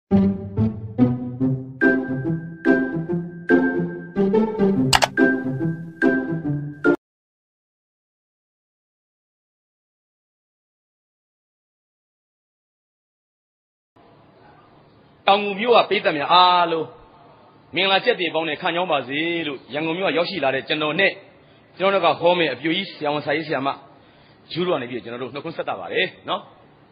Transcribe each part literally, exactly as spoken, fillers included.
တောင်ငူမျိုးကပေးသက်များအားလုံးမင်္ဂလာချက်တွေပေါင်းနဲ့ခံကြောင်းပါစေလို့ရန်ကုန်မြို့ကရောက်ရှိလာတဲ့ကျွန်တော်နဲ့ကျွန်တော်တို့ကဟောမယ်အပြူကြီးဆရာဝန်စာရေးဆရာမယူတော်နေပြီးကျွန်တော်တို့နှုတ်ခွန်းဆက်တာပါတယ်နော်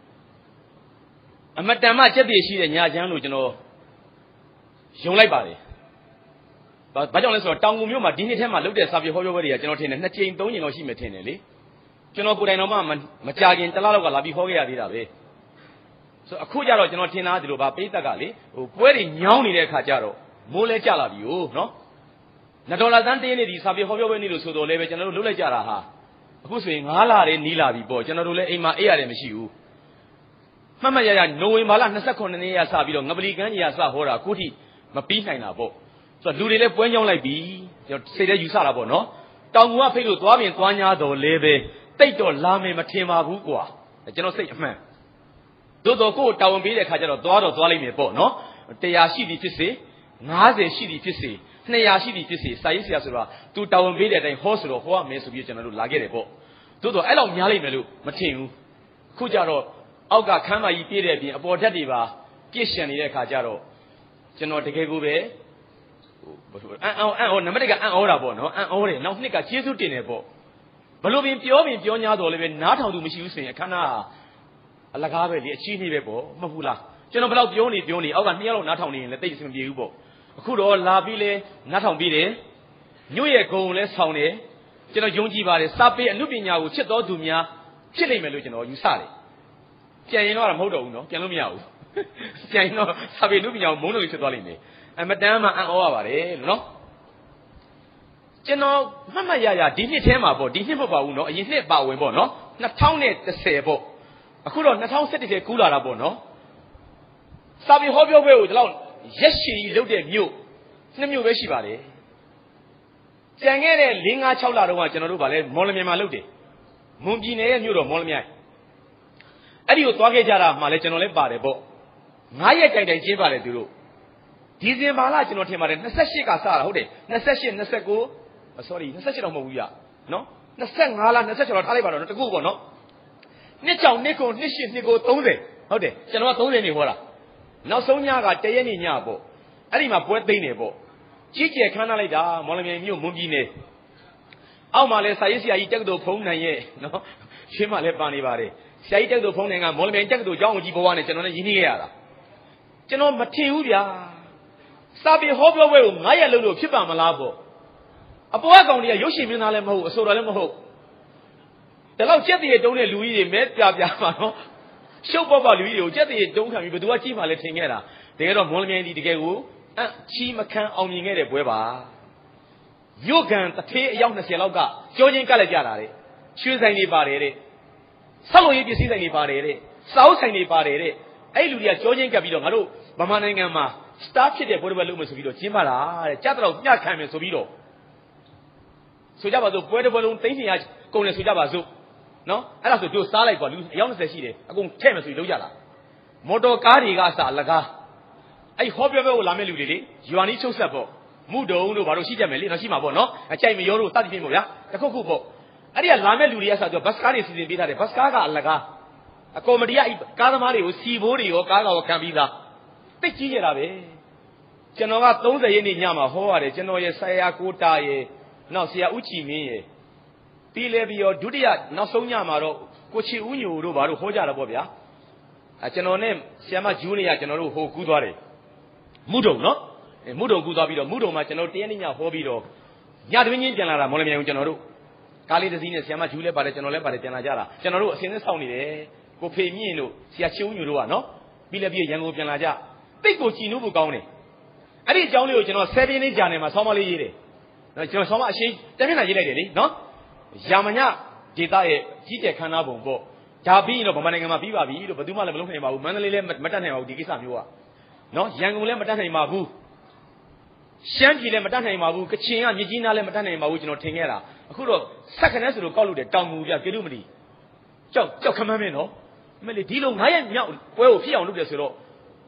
အမတန်မှချက်တွေရှိတဲ့ညာချမ်းလို့ကျွန်တော်ယုံလိုက်ပါတယ်ဘာကြောင့်လဲဆိုတော့တောင်ငူမျိုးမှာဒီနှစ်ထဲမှာလုပ်တဲ့စာပေဟောပြောပွဲတွေကကျွန်တော်ထင်တယ်နှစ်ကြိမ်သုံးကြိမ်တော့ရှိမယ်ထင်တယ်လေကျွန်တော်ကိုယ်တိုင်တော့မှမကြခင်တစ်လလောက်ကလာပြီးဟောခဲ့ရသေးတာပဲဆိုအခုကြတော့ကျွန်တော်ထင်သားဒီလိုပါပိဿက်ကလေဟိုပွဲတွေညောင်းနေတဲ့အခါကျတော့မိုးလဲကြလာပြီ哦နော်နှစ်ဒေါ်လာသန်းတင်းနေဒီစာပေဟောပြောပွဲနေလို့ဆိုတော့လည်းပဲကျွန်တော်တို့လုပ်လိုက်ကြတာဟာအခုဆိုရင်ငါးလတဲ့နီးလာပြီပေါ့ကျွန်တော်တို့လည်းအိမ်မှာအေးရတယ်မရှိဘူးမှတ်မှတ်ရရနိုဝင်ဘာလ၂၉ရက်နေ့ရစပြီးတော့ငပလီကန်းကြီးရစဟောတာအခုထိမပြီးနိုင်တာပေါ့ဆိုတော့လူတွေလည်းပွဲညောင်းလိုက်ပြီကျွန်တော်စိတ်ထဲယူဆတာပေါ့နော်တောင်ငူကဖိတ်လို့သွားပြင်သွားညာတော်လဲပဲတိတ်တော့လာမယ်မထင်ပါဘူးကွာကျွန်တော်စိတ်အမှန်သို့တော်ကိုတာဝန်ပေးတဲ့ခါကျတော့သွားတော့သွားလိုက်မယ်ပေါ့နော်တရားရှိသည်ဖြစ်စေငါးဆယ်ရှိသည်ဖြစ်စေနှစ်ရာရှိသည်ဖြစ်စေစာရေးဆရာဆိုတော့သူတာဝန်ပေးတဲ့အတိုင်းဟောဆိုတော့ဟောရမယ်ဆိုပြီးကျွန်တော်တို့လာခဲ့တယ်ပေါ့သို့တော်အဲ့လောက်များလိုက်မယ်လို့မထင်ဘူးခုကျတော့အောက်ကခမ်းမကြီးပြည့်တဲ့အပြင်အပေါ်ဓာတ်တွေပါပြည့်ရှံနေတဲ့ခါကျတော့ကျွန်တော်တကယ်ကိုပဲဟိုအန်အောင်အန်ဟောနံပါတ်တစ်ကအန်ဩတာပေါ့နော်အန်ဩတယ်နောက်နှစ်ကကျေးဇူးတင်တယ်ပေါ့ဘလို့ပင်ပြောပင်ပြောညာတော်လည်းပဲနားထောင်သူမရှိဘူးဆိုရင်အခမ်းအနားအလကားပဲလေအချီးနှီးပဲပေါ့မဟုတ်ဘူးလားကျွန်တော်ဘယ်တော့ပြောနေပြောနေအောက်ကနှစ်ယောက်လောက်နားထောင်နေရင်လည်းတိတ်အဆင်ပြေဘူးပေါ့အခုတော့လာပြီးလဲနားထောင်ပြီးတယ်ညွတ်ရဲ့ဂုံလဲဆောင်းတယ်ကျွန်တော်ယုံကြည်ပါတယ်စာပေအနုပညာကိုချစ်တော်သူများဖြစ်နိုင်မယ်လို့ကျွန်တော်ယူဆတယ်ပြန်ရင်တော့မဟုတ်တော့ဘူးနော်ပြန်လို့မရဘူးပြန်ရင်တော့စာပေအနုပညာကိုမုန်းလို့ဖြစ်သွားလိမ့်မယ်အမတန်းမှအံ့ဩရပါတယ်နော်ကျွန်တော်မှတ်မှတ်ရရဒီနှစ်ထဲမှာပေါ့ဒီနှစ်မဟုတ်ပါဘူးနော်အရင်နှစ်ပါဝင်ပေါ့နော်၂၀၁၀ပေါ့အခုတော့၂၀၁၁ထဲကူးလာတာပေါ့နော်စာပေဟောပြောပွဲကိုဒီလောက်ရက်ရှည်ကြီးလုပ်တဲ့မြို့နှစ်မြို့ပဲရှိပါတယ်ကြံခဲ့တဲ့၄၅၆လတုန်းကကျွန်တော်တို့ဗာလဲမော်လမြိုင်မှာလုပ်တယ်မွန်ပြည်နယ်ရဲ့မြို့တော်မော်လမြိုင်အဲ့ဒီကိုသွားခဲ့ကြတာမှလည်းကျွန်တော်လည်းပါတယ်ပေါ့ငါးရက်တိုင်တိုင်ကျင်းပါတယ်သူတို့ဒီဇင်ဘာလကျွန်တော်ထင်ပါတယ်၂၈ကစတာဟုတ်တယ်၂၈ ၂၉ sorry ၂၈တော့မဟုတ်ဘူးပြနော်၂၅လ၂၆တော့ထားလိုက်ပါတော့တကူပေါ့နော်နှစ်ချောင်နှစ်ကိုနှစ်ရှစ်နှစ်ကို၃၀ဟုတ်တယ်ကျွန်တော်က၃၀နေဟောတာနောက်ဆုံးညကတရက်နေ့ညပေါ့အဲ့ဒီမှာပွဲသိမ်းတယ်ပေါ့ကြီးကျယ်ခမ်းနားလိုက်တာမော်လမြိုင်မြို့မွန်ပြည်နယ်အောက်မှာလဲစာရေးဆရာကြီးတက္ကသိုလ်ဖုံးနိုင်ရဲ့နော်ရှင်းမှလည်းပါနေပါတယ်ဆရာကြီးတက္ကသိုလ်ဖုံးနိုင်ကမော်လမြိုင်တက္ကသိုလ်ကျောင်းဦးကြီးဘဝနဲ့ကျွန်တော်လည်းရင်းနှီးခဲ့ရတာကျွန်တော်မထင်ဘူးဗျာစာပေဟောပြောပွဲကိုငါးရက်လုံးလို့ဖြစ်ပါမလားပေါ့အပေါ်အကောင်တွေကရုပ်ရှင်မင်းသားလည်းမဟုတ်အဆိုတော်လည်းမဟုတ်ဒါတော့ကြက်တည်းတုံးတဲ့လူကြီးတွေမဲပြပြပါနော်ရှုပ်ပေါပေါလူကြီးတွေကိုကြက်တည်းတုံးခံပြီးဘယ်သူကကြည့်မှလဲထင်ခဲ့တာတကယ်တော့မော်လမြိုင်ဒီတကယ်ကိုအချီမခံအောင်မြင်ခဲ့တဲ့ပွဲပါမြို့ကန်တထေးအယောက်၂၀လောက်ကကြောချင်းကတ်လိုက်ကြတာတဲ့ရွှေဆိုင်တွေပါတယ်တဲ့ဆောက်လုပ်ရေးပစ္စည်းဆိုင်တွေပါတယ်တဲ့စာအုပ်ဆိုင်တွေပါတယ်တဲ့အဲ့လူတွေကကြောချင်းကတ်ပြီးတော့ငါတို့ဗမာနိုင်ငံမှာစတားဖြစ်တဲ့ပွဲတစ်ပွဲလုပ်မယ်ဆိုပြီးတော့ကျင်းပတာတဲ့ကြက်တော့ညခံမယ်ဆိုပြီးတော့ဆိုကြပါစို့ပွဲတစ်ပွဲလုံးသိန်း၂၀၀ကုန်တယ်ဆိုကြပါစို့နော်အဲ့ဒါဆိုတို့စားလိုက်ကွာလူအယောက်၂၀ရှိတယ်အကုန်ထဲ့မယ်ဆိုပြီးလုပ်ကြတာမော်တော်ကားတွေကအစအလကားအဲ့ဟောပြောပြောကိုလာမဲ့လူတွေလေရွာနီးချုပ်ဆက်ပေါ့မှုတုံတို့ဘာလို့ရှိကြမယ်လေတော့ရှိမှာပေါ့နော်အကြိုက်မရောတို့တတ်တိဖြစ်မို့ဗျာတခုခုပေါ့အဲ့ဒီကလာမဲ့လူတွေကဆိုတော့ဘတ်ကားတွေစီစဉ်ပေးထားတယ်ဘတ်ကားကအလကားအကော်မတီကကားသမားတွေကိုစီဘိုးတွေရောကားကောခံပြီးသားတိတ်ကြီးရတာပဲကျွန်တော်က၃၀ရက်နေ့ညမှာဟောရတယ်ကျွန်တော်ရဲ့ဆရာကိုတာရဲ့နောက်ဆရာဦးချီမင်းရဲ့ပြီးလဲပြီးတော့ဒုတိယနောက်ဆုံးညမှာတော့ကိုချီဦးညိုတို့ဘာလို့ဟောကြတာပေါ့ဗျာအဲကျွန်တော်နဲ့ဆရာမဂျူးနေရကျွန်တော်တို့ဟိုကူးသွားတယ်မှုတုံနော်မှုတုံကူးသွားပြီးတော့မှုတုံမှာကျွန်တော်တရက်နေ့ညဟောပြီးတော့ညတပင်းချင်းပြန်လာတာမော်လမြိုင်ကိုကျွန်တော်တို့ကားလေးတစ်စီးနဲ့ဆရာမဂျူးလည်းပါတယ်ကျွန်တော်လည်းပါတယ်ပြန်လာကြတာကျွန်တော်တို့အစင်းနဲ့စောင့်နေတယ်ကိုဖေမြင့်တို့ဆရာချီဦးညိုတို့ကနော်ပြီးလဲပြီးရန်ကုန်ပြန်လာကြတိတ်ကိုကြည်နူးဖို့ကောင်းတယ်အဲ့ဒီအကြောင်းလေးကိုကျွန်တော်ဆယ်ပြင်းလေးကြာနေမှာဆောင်းမလေးရေးတယ်နော်ကျွန်တော်ဆောင်းမအရှိတမျက်နှာရေးလိုက်တယ်လေနော်ရာမညဒေသရဲ့ကြီးကျယ်ခမ်းနားပုံပေါ့ဒါပြီးရင်တော့ဗမာနိုင်ငံမှာပြီးပါပြီလို့ဘယ်သူမှလည်းမလုပ်နိုင်ပါဘူးမန္တလေးလည်းမတတ်နိုင်ပါဘူးဒီကိစ္စမျိုးကနော်ရန်ကုန်လည်းမတတ်နိုင်ပါဘူးရှမ်းပြည်လည်းမတတ်နိုင်ပါဘူးကချင်ကမြစ်ကြီးနားလည်းမတတ်နိုင်ပါဘူးကျွန်တော်ထင်ခဲ့တာအခုတော့ဆက်ခနဲ့ဆိုလို့ကောက်လို့တယ်တောင်ငူပြကေတုမတီကြောက်ကြောက်ခမန်းမင်းနော်အမေလေဒီလိုငါးရက်မြောက်ပွဲကိုဖြစ်အောင်လုပ်တယ်ဆိုတော့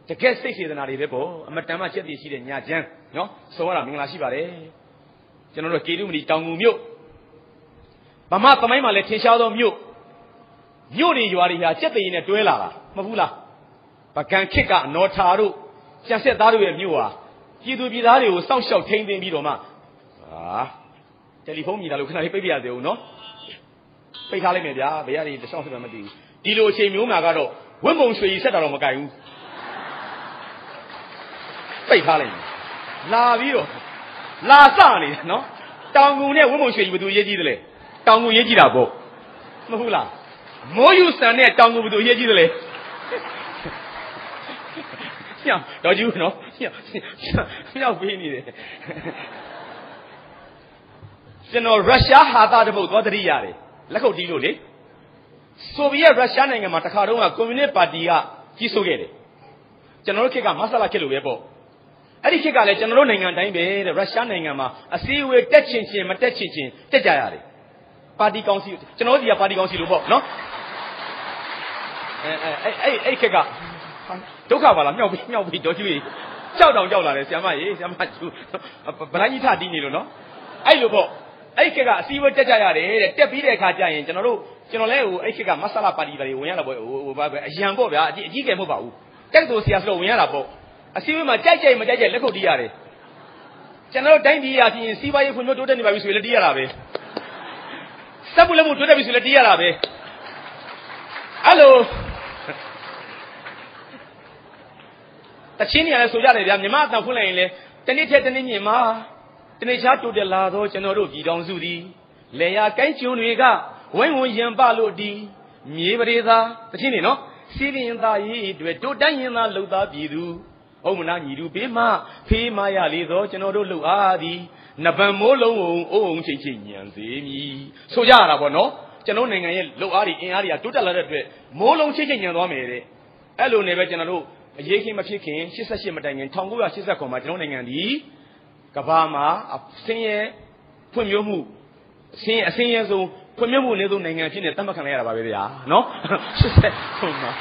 တကယ်စိတ်စေတနာတွေပဲပေါ့အမတန်မှချက်တည်ရှိတဲ့ညာချမ်းနော်ဆိုရတာမင်္ဂလာရှိပါတယ်ကျွန်တော်တို့ကေတုမဏီတောင်ငူမြို့ဗမာသမိုင်းမှာလည်းထင်ရှားသောမြို့မြို့တွေရွာတွေဟာစက်တည်နဲ့တွဲလာတာမဟုတ်ဘူးလားပကံခစ်ကအနော်ထာတို့ကျန်ဆက်သားတို့ရဲ့မြို့ဟာပြည်သူပြည်သားတွေကိုစောင့်ရှောက်ထိန်းသိမ်းပြီးတော့မှဟာတယ်လီဖုန်းမြည်တာလို့ခဏလေးပိတ်ပြရသေးဦးနော်ပိတ်ထားလိုက်မယ်ဗျာဘယ်ရည်တခြားဆက်မှမသိဘူးဒီလိုအချိန်မျိုးမှာကတော့ဝင်းမုံရွှေကြီးဆက်တာတော့မကြိုက်ဘူးပိတ်ထားလိုက်မယ်လာပြီးတော့လာစနေတယ်နော်တောင်ငူနဲ့ဝင်းမုံရွှေကြီးဘယ်သူရေးကြည့်သလဲတောင်ငူရေးကြည့်တာပေါ့မဟုတ်လားမိုးယူဆန်နဲ့တောင်ငူဘယ်သူရေးကြည့်သလဲညောင်တော့ကျူးနော်ညောင်ညောင်ပေးနေတယ်ကျွန်တော်ရုရှားဟာသားတပုတ်သွားတတိရတယ်လက်ခုပ်တီးလို့လေဆိုဗီယက်ရုရှားနိုင်ငံမှာတခါတုန်းကကွန်မြူနစ်ပါတီကကြီးစိုးခဲ့တယ်ကျွန်တော်တို့ခေတ်ကမဆလာခေတ်လိုပဲပေါ့အဲ့ဒီခေတ်ကလည်းကျွန်တော်တို့နိုင်ငံတိုင်းပဲတဲ့ရုရှားနိုင်ငံမှာအစည်းအဝေးတက်ချင်ချင်မတက်ချင်ချင်တက်ကြရတယ်ပါတီကောင်စီကျွန်တော်တို့ဒီကပါတီကောင်စီလို့ပေါ့နော်အဲအဲအဲ့အဲ့ခေတ်ကဒုက္ခပါလားမြောက်ပြီးမြောက်ပြီးတော့ကျွေးကြောက်တောင်ကြောက်လာတယ်ဆရာမရေဆရာမကျူဗလိုင်းကြီးထတီးနေလို့နော်အဲ့လိုပေါ့အဲ့ခေတ်ကအစည်းအဝေးတက်ကြရတယ်တဲ့တက်ပြီးတဲ့အခါကျရင်ကျွန်တော်တို့ကျွန်တော်လည်းဟိုအဲ့ခေတ်ကမဆလာပါတီတွေဝင်ရတာပေါ့ဟိုဘာပဲအရန်ပေါ့ဗျာအကြီးအကြီးကဲမဟုတ်ပါဘူးတက်သူဆရာဆိုတော့ဝင်ရတာပေါ့အစည်းအဝေးမှာကြိုက်ကြိုက်မကြိုက်ကြိုက်လက်ခုပ်တီးရတယ်ကျွန်တော်တို့တိုင်းပြည်ရာချင်းစီးပွားရေးဖွံ့ဖြိုးတိုးတက်နေပါပြီဆိုရင်လည်းတီးရတာပဲစက်မှုလက်မှုတိုးတက်ပြီဆိုလည်းတီးရတာပဲအဲ့လိုတချင်းနေရလဲဆိုကြတယ်ဗျာမြမအတန်ဖွင့်လိုက်ရင်လေတနေ့ထက်တနေ့မြင်မှာတနေ့ချားတိုးတက်လာတော့ကျွန်တော်တို့ပြည်တော်စုသည်လေယာကိုင်းကျွန်းတွေကဝိုင်းဝန်းရံပလို့ဒီမြေပရိသာတချင်းနေနော်စီးရင်သားရေးတွေတိုးတက်ရင်သားလှုပ်သားပြည်သူအုံမနာညီသူပေးမဖေးမရလေတော့ကျွန်တော်တို့လှုပ်အားသည်နဗံမိုးလုံးုံအုံအုံချိန်ချိန်ညံစေမည်ဆိုကြရတာပေါ့နော်ကျွန်တော်နိုင်ငံရဲ့လှုပ်အားတွေအင်အားတွေကတိုးတက်လာတဲ့အတွက်မိုးလုံးချိန်ချိန်ညံသွားမယ်တဲ့အဲ့လိုနေပဲကျွန်တော်တို့အရေးခင်မဖြစ်ခင်ရှစ်ဆယ့်ရှစ်မတိုင်ခင်၁၉၈၉မှာကျွန်တော်နိုင်ငံဒီကဘာမှာအစင်းရဲ့ဖွံ့ဖြိုးမှုအစင်းအစင်းရဲ့ဆုံးဖွံ့ဖြိုးမှုနဲ့ဆုံးနိုင်ငံဖြစ်နေတတ်မှတ်ခံလိုက်ရတာပါပဲဗျာနော်ရှစ်ဆယ့်ဟုတ်မှာ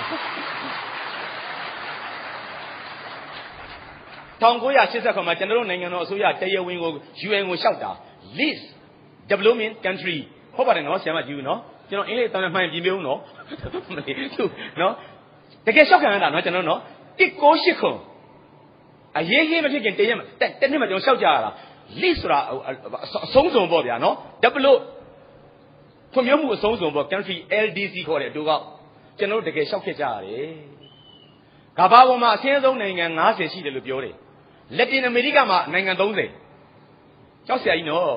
၁၉၈၉မှာကျွန်တော်တို့နိုင်ငံတော်အစိုးရတရားဝင်ကို ယူအန် ကိုလျှောက်တာ Least Development Country ဟုတ်ပါတယ်နော်ဆရာမကြည့်ဦးနော်ကျွန်တော်အင်္ဂလိပ်တောင်းမှန်ပြင်ပြဦးနော်မလေးသူနော်တကယ်လျှောက်ခံရတာနော်ကျွန်တော်နော်တစ်ကိုရှစ်ခွန်အရေးကြီးမဖြစ်ခင်တရက်တနေ့မှကျွန်တော်လျှောက်ကြရတာ Least ဆိုတာအဆုံးစုံပေါ့ဗျာနော် Develop ဖွံ့ဖြိုးမှုအဆုံးစုံပေါ့ Country แอล ดี ซี ခေါ်တယ်အတူကကျွန်တော်တို့တကယ်လျှောက်ခဲ့ကြရတယ်ကမ္ဘာပေါ်မှာအဆင်းဆုံးနိုင်ငံ၅၀ရှိတယ်လို့ပြောတယ်လက်တင်အမေရိကမှာနိုင်ငံ၃၀ကြောက်စရာကြီးနော်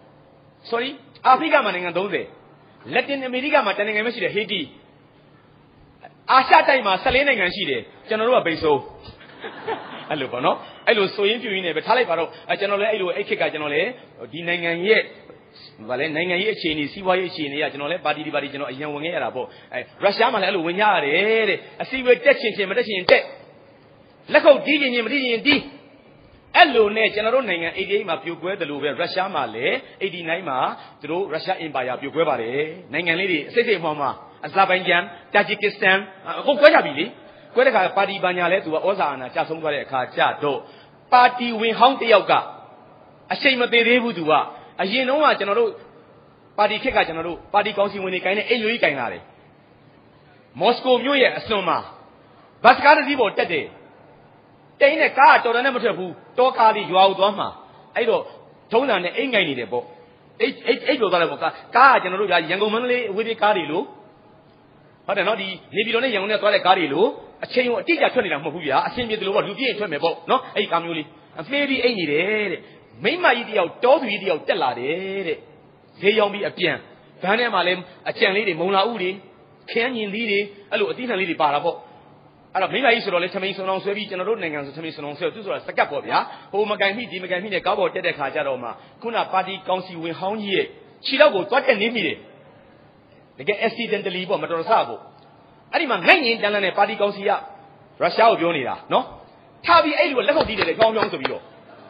sorry အာဖရိကမှာနိုင်ငံ၃၀လက်တင်အမေရိကမှာတနိုင်ငံပဲရှိတယ်ဟေတီအာရှတိုက်မှာ၁၄နိုင်ငံရှိတယ်ကျွန်တော်တို့ကဘိတ်ဆိုးအဲ့လိုပေါ့နော်အဲ့လိုဆိုရင်ပြူရင်းနေပဲထားလိုက်ပါတော့ကျွန်တော်လည်းအဲ့လိုအဲ့ခက်ကကျွန်တော်လည်းဒီနိုင်ငံရဲ့ဗာလဲနိုင်ငံရေးအခြေအနေစီးပွားရေးအခြေအနေကကျွန်တော်လည်းပါတီဒီပါတီကျွန်တော်အရင်ဝင်ခဲ့ရတာပေါ့အဲရုရှားမှာလည်းအဲ့လိုဝင်ကြရတယ်တဲ့အစည်းအဝေးတက်ချင်ချင်မတက်ချင်တက်လက်ခုပ်တီးချင်ချင်မတီးချင်တီးအဲ့လိုနဲ့ကျွန်တော်တို့နိုင်ငံ eighty-eightမှာပြိုကွဲတယ်လို့ပဲရုရှားမှာလည်း eighty-nineမှာသူတို့ရုရှားအင်ပါယာပြိုကွဲပါတယ်နိုင်ငံလေးတွေအစိတ်စိတ်မှောင်မှာအဇာဘိုင်ဂျန်တာဂျီကစ္စတန်အခုကွဲကြပြီလေကွဲတဲ့ခါပါတီဘာညာလဲသူကဩဇာအာဏာကျဆုံးသွားတဲ့အခါကျတော့ပါတီဝင်ဟောင်းတယောက်ကအချိန်မသေးသေးဘူးသူကအရင်တုန်းကကျွန်တော်တို့ပါတီခက်ကကျွန်တော်တို့ပါတီကောင်စီဝင်တွေကိုင်းတဲ့အိမ်လူကြီးကိုင်းလာတယ်မော်စကိုမြို့ရဲ့အစွန်မှာဘတ်ကားတစ်စီးပေါ်တက်တယ်တိန်နဲ့ကားကတော်တော်နဲ့မထွက်ဘူးတောကားလေးရွာကိုသွားမှာအဲ့တော့ထုံးစံနဲ့အိမ်ငိုင်နေတယ်ပေါ့အိတ်အိတ်အိတ်ပြောသွားတယ်ပေါ့ကားကားကကျွန်တော်တို့ရန်ကုန်မန္တလေးအဝေးပြေးကားတွေလို့ဟုတ်တယ်နော်ဒီနေပြည်တော်နဲ့ရန်ကုန်နဲ့သွားတဲ့ကားတွေလို့အချိန်ကိုအတိအကျထွက်နေတာမဟုတ်ဘူးဗျာအဆင်ပြေတယ်လို့ပေါ့လူပြည့်ထွက်မယ်ပေါ့နော်အဲ့ဒီကားမျိုးလေးအဖေးပြီးအိတ်နေတယ်တဲ့မိမကြီးတယောက်တောသူကြီးတယောက်တက်လာတယ်တဲ့ဈေးရောင်းပြီးအပြန်ဘန်းထဲမှာလည်းအကြံလေးတွေမုံလာဥတွေခင်းညင်သီးတွေအဲ့လိုအသီးနှံလေးတွေပါတာပေါ့အဲ့တော့မိမကြီးဆိုတော့လေထမိန်စုံအောင်ဆွဲပြီးကျွန်တော်တို့နိုင်ငံဆိုထမိန်စုံအောင်ဆွဲသူဆိုတာစကတ်ပေါ့ဗျာဟိုမကန်မိဒီမကန်မိနဲ့ကားပေါ်တက်တဲ့ခါကျတော့မှခုနပါတီကောင်စီဝင်ဟောင်းကြီးရဲ့ခြေတော့ကိုသွားတက်နေမိတယ်တကယ် accidentally ပေါ့မတော်တဆပေါ့အဲ့ဒီမှာငိုက်ငင်တန်းတန်းနဲ့ပါတီကောင်စီကရုရှားကိုပြောနေတာနော်ထားပြီးအဲ့လိုလက်ခုပ်တီးတယ်လေကြောင်းကြောင်းဆိုပြီးတော့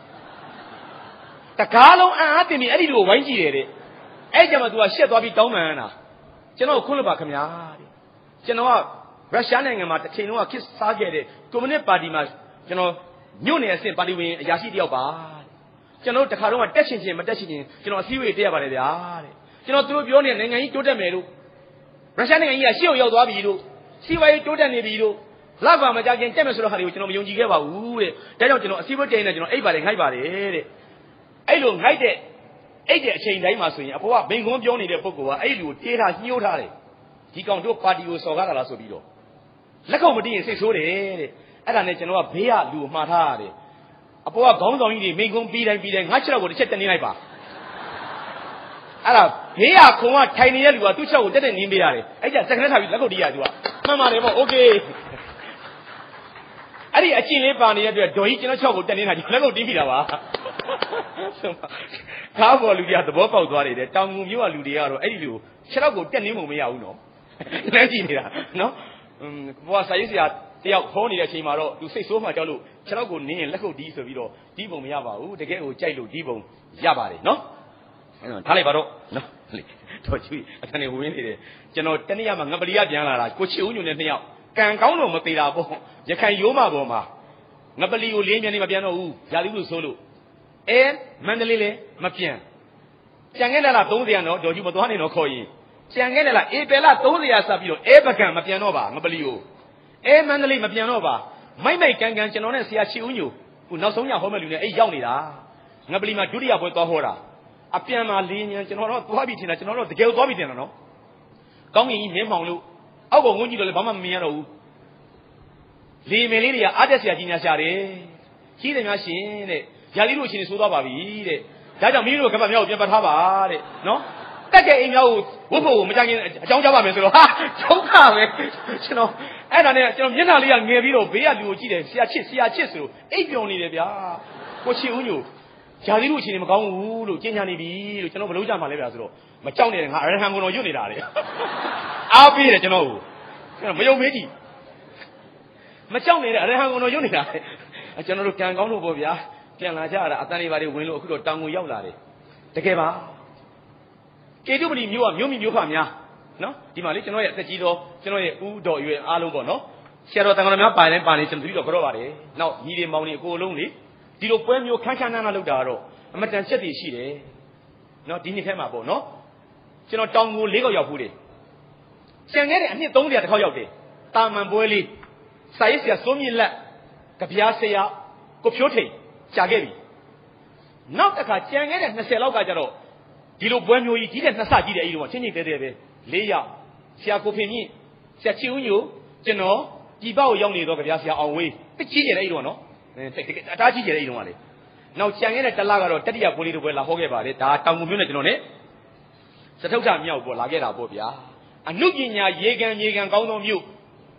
တကားလုံးအံ့အားတင်ပြီးအဲ့ဒီလိုဝိုင်းကြည့်တယ်တဲ့အဲ့ကြမှာ तू ကရှက်သွားပြီးတောင်းပန်တာကျွန်တော်ခွန်းလို့ပါခင်ဗျာတဲ့ကျွန်တော်ကရုရှားနိုင်ငံမှာတစ်ချိန်လုံးကခစ်စားခဲ့တဲ့ကွန်မြူနစ်ပါတီမှာကျွန်တော်ညွန့်နေအဆင့်ပါတီဝင်အရာရှိတယောက်ပါကျွန်တော်တခါတော့တက်ရှင်ချင်းမတက်ရှင်ချင်းကျွန်တော်အစည်းအဝေးတက်ရပါတယ်ဗျာတဲ့ကျွန်တော်သူတို့ပြောနေတဲ့နိုင်ငံကြီးတိုးတက်မယ်လို့ရုရှားနိုင်ငံကြီးကရှေ့ကိုရောက်သွားပြီလို့စီးပွားရေးတိုးတက်နေပြီလို့လောက်ပါမကြခင်တက်မယ်ဆိုတော့ဟာတွေကိုကျွန်တော်မယုံကြည်ခဲ့ပါဘူးတဲ့ဒါကြောင့်ကျွန်တော်အစည်းအဝေးတက်နေကျွန်တော်အိပ်ပါတယ်ငိုက်ပါတယ်တဲ့အဲ့လိုငိုက်တဲ့အဲ့တဲ့အချိန်တိုင်းမှာဆိုရင်အပေါ်ကဘိန်ကွန်းပြောနေတဲ့ပုဂ္ဂိုလ်ကအဲ့လူကိုတေးထားညှိုးထားတယ်ဒီကောင်တို့ပါတီကိုစော်ကားတာလားဆိုပြီးတော့လက်ခုပ်မတီးရင်စိတ်ဆိုးတယ်တဲ့အဲ့ဒါနဲ့ကျွန်တော်ကဘေးကလူကိုမှားထားရတယ်အပေါ်ကခေါင်းဆောင်ကြီးတွေမိန်ကွန်းပြီးတိုင်းပြီးတိုင်းငါ့ချက်တော့ကိုတစ်ချက်တက်နေလိုက်ပါအဲ့ဒါဘေးကခုံကထိုင်နေတဲ့လူကသူ့ချက်ကိုတက်တက်နင်းပေးရတယ်အဲ့ကြစက်ကနဲ့ထားပြီးလက်ခုပ်တီးရသူကမှန်ပါတယ်ပေါ့โอเคအဲ့ဒီအချင်းလေးပါနေတဲ့အတွက်ဒေါ်ကြီးကျွန်တော်ချက်ကိုတက်နေတာဒီလက်ခုပ်တီးမိတာပါကားပေါ်လူတွေကသဘောပေါက်သွားတယ်တဲ့တောင်ငူမျိုးကလူတွေကတော့အဲ့ဒီလူချက်တော့ကိုတက်နေမှမရဘူးနော်လမ်းကြည့်နေတာနော်อืมဘွားစာရေးဆရာတယောက်ခေါ်နေတဲ့အချိန်မှာတော့သူစိတ်ဆိုးမှကြောက်လို့ခြေထောက်ကိုနင်းရင်လက်ခုပ်တီးဆိုပြီးတော့တီးပုံမရပါဘူးတကယ်ကိုကြိုက်လို့တီးပုံရပါတယ်နော်အဲ့တော့ထားလိုက်ပါတော့နော်တော့ချွေအခန်းနေဝင်နေတယ်ကျွန်တော်တနေ့ကမှငပလီကပြန်လာတာကိုချစ်ဦးညွန့်နဲ့နှစ်ယောက်ကံကောင်းတော့မသေးတာပေါ့ရခိုင်ရိုးမပေါ်မှာငပလီကိုလင်းပြန်နေမပြန်တော့ဘူးရာသီဥတုဆိုးလို့အဲမန္တလေးလည်းမပြန်ကြံခဲ့တယ်လားသုံးဆရာနော်ဒေါ်ကြီးမသွားနေတော့ခေါ်ရင်ကြံခဲ့တယ်လားဧပြီလသုံးဆရာစပ်ပြီးတော့အဲပကံမပြန်တော့ပါငပလီကိုအဲမန္တလေးမပြန်တော့ပါမိုက်မိုက်ကန်ကန်ကျွန်တော်နဲ့ဆရာချစ်ဦးညိုခုနောက်ဆုံးညဟောမဲ့လူနဲ့အဲ့ရောက်နေတာငပလီမှာဒုတိယပွဲသွားဟောတာအပြန်မှာလေးညံကျွန်တော်တော့သွားပြီထင်တာကျွန်တော်တော့တကယ်သွားပြီထင်တာနော်ကောင်းကင်ကြီးမင်းမောင်လို့အောက်ကငုံကြည့်တော့လည်းဘာမှမမြင်ရတော့ဘူးလေမယ်လေးတွေကအားတက်ဆရာကြီးများရှာတယ်ကြီးတယ်များရှင်တဲ့ရာသီတို့အချိန်ဆိုးသွားပါပြီတဲ့ဒါကြောင့်မိမိတို့ကမ္ဘာမြောက်ကိုပြန်ပတ်ထားပါတဲ့နော်တက်တဲ့အိမ်မြောက်ကိုဝတ်ဖို့ကိုမကြခင်အကြောင်းကြားပါမယ်ဆိုတော့ဟာကျောင်းခပဲကျွန်တော်အဲ့ဒါနဲ့ကျွန်တော်မျက်နှာလေးကငယ်ပြီးတော့ဘေးကလူကိုကြည့်တယ်ဆရာချစ်ဆရာချစ်ဆိုအိပ်ပျော်နေတယ်ဗျာကိုချစ်ဦးညိုဂျာတိတို့အချိန်မကောင်းဘူးလို့ကျင်းချနေပြီလို့ကျွန်တော်ဘလို့ကြမှာလဲဗျာဆိုတော့မကြောက်နဲ့ငါအရဟံကုန်တော်ရွတ်နေတာလေအားပေးတယ်ကျွန်တော်ကိုကျွန်တော်မယုံမေးကြည့်မကြောက်နေတဲ့အရဟံကုန်တော်ရွတ်နေတာလေကျွန်တော်တို့ကံကောင်းလို့ပေါ့ဗျာပြန်လာကြတာအတန်လေးပါတွေဝင်လို့အခုတော့တောင်ကိုရောက်လာတယ်တကယ်ပါကေတုပတိမျိုးကမျိုးမိမျိုးဖများနော်ဒီမှာလေကျွန်တော်ရဲ့အသက်ကြီးတော့ကျွန်တော်ရဲ့ဦးတော်ရွယ်အားလုံးပေါ့နော်ဆရာတော်တန်ခါတော်များပါတိုင်းပါနေကျွန်တော်ပြီးတော့ကြော့ပါတယ်နောက်ညီတွေမောင်တွေအကိုလုံးလေဒီလိုပွဲမျိုးခန်းခန်းနားနားလောက်တာတော့အမတန်ချက်တည်ရှိတယ်နော်ဒီနှစ်ထဲမှာပေါ့နော်ကျွန်တော်တောင်ကိုလေးခေါက်ရောက်ဖူးတယ်ကျန်ခဲ့တဲ့အနှစ်သုံးဆရာတစ်ခေါက်ရောက်တယ်တာမန်ပွဲလေးစာရေးဆရာစိုးမြင့်လက်ကြပြားဆရာကိုဖြိုးထိန်ရှာခဲ့ပြီနောက်တစ်ခါကြံခဲ့တဲ့နှစ်ဆယ်လောက်ကကျတော့ဒီလိုပွဲမျိုးကြီးကြီးတဲ့နှစ်ဆကြီးတဲ့အဲ့ဒီတော့ချင်းချင်းတဲတဲပဲလေးယောက်ဆရာကိုဖင်မြင့်ဆရာချီဦးညိုကျွန်တော်ပြည်ပကိုရောက်နေတော့ကြပြားဆရာအောင်ဝေးတကြီးကျတဲ့အဲ့ဒီတော့နော်အတားကြီးကျတဲ့အဲ့ဒီတော့ကလေနောက်ကြံခဲ့တဲ့တလကတော့တတိယပွဲလေးတစ်ပွဲလာဟောခဲ့ပါတယ်ဒါတောင်ကုန်မျိုးနဲ့ကျွန်တော်နဲ့စထုထမြောက်ပေါ်လာခဲ့တာပေါ့ဗျာအနုပညာရေကန်ရေကန်ကောင်းသောမြို့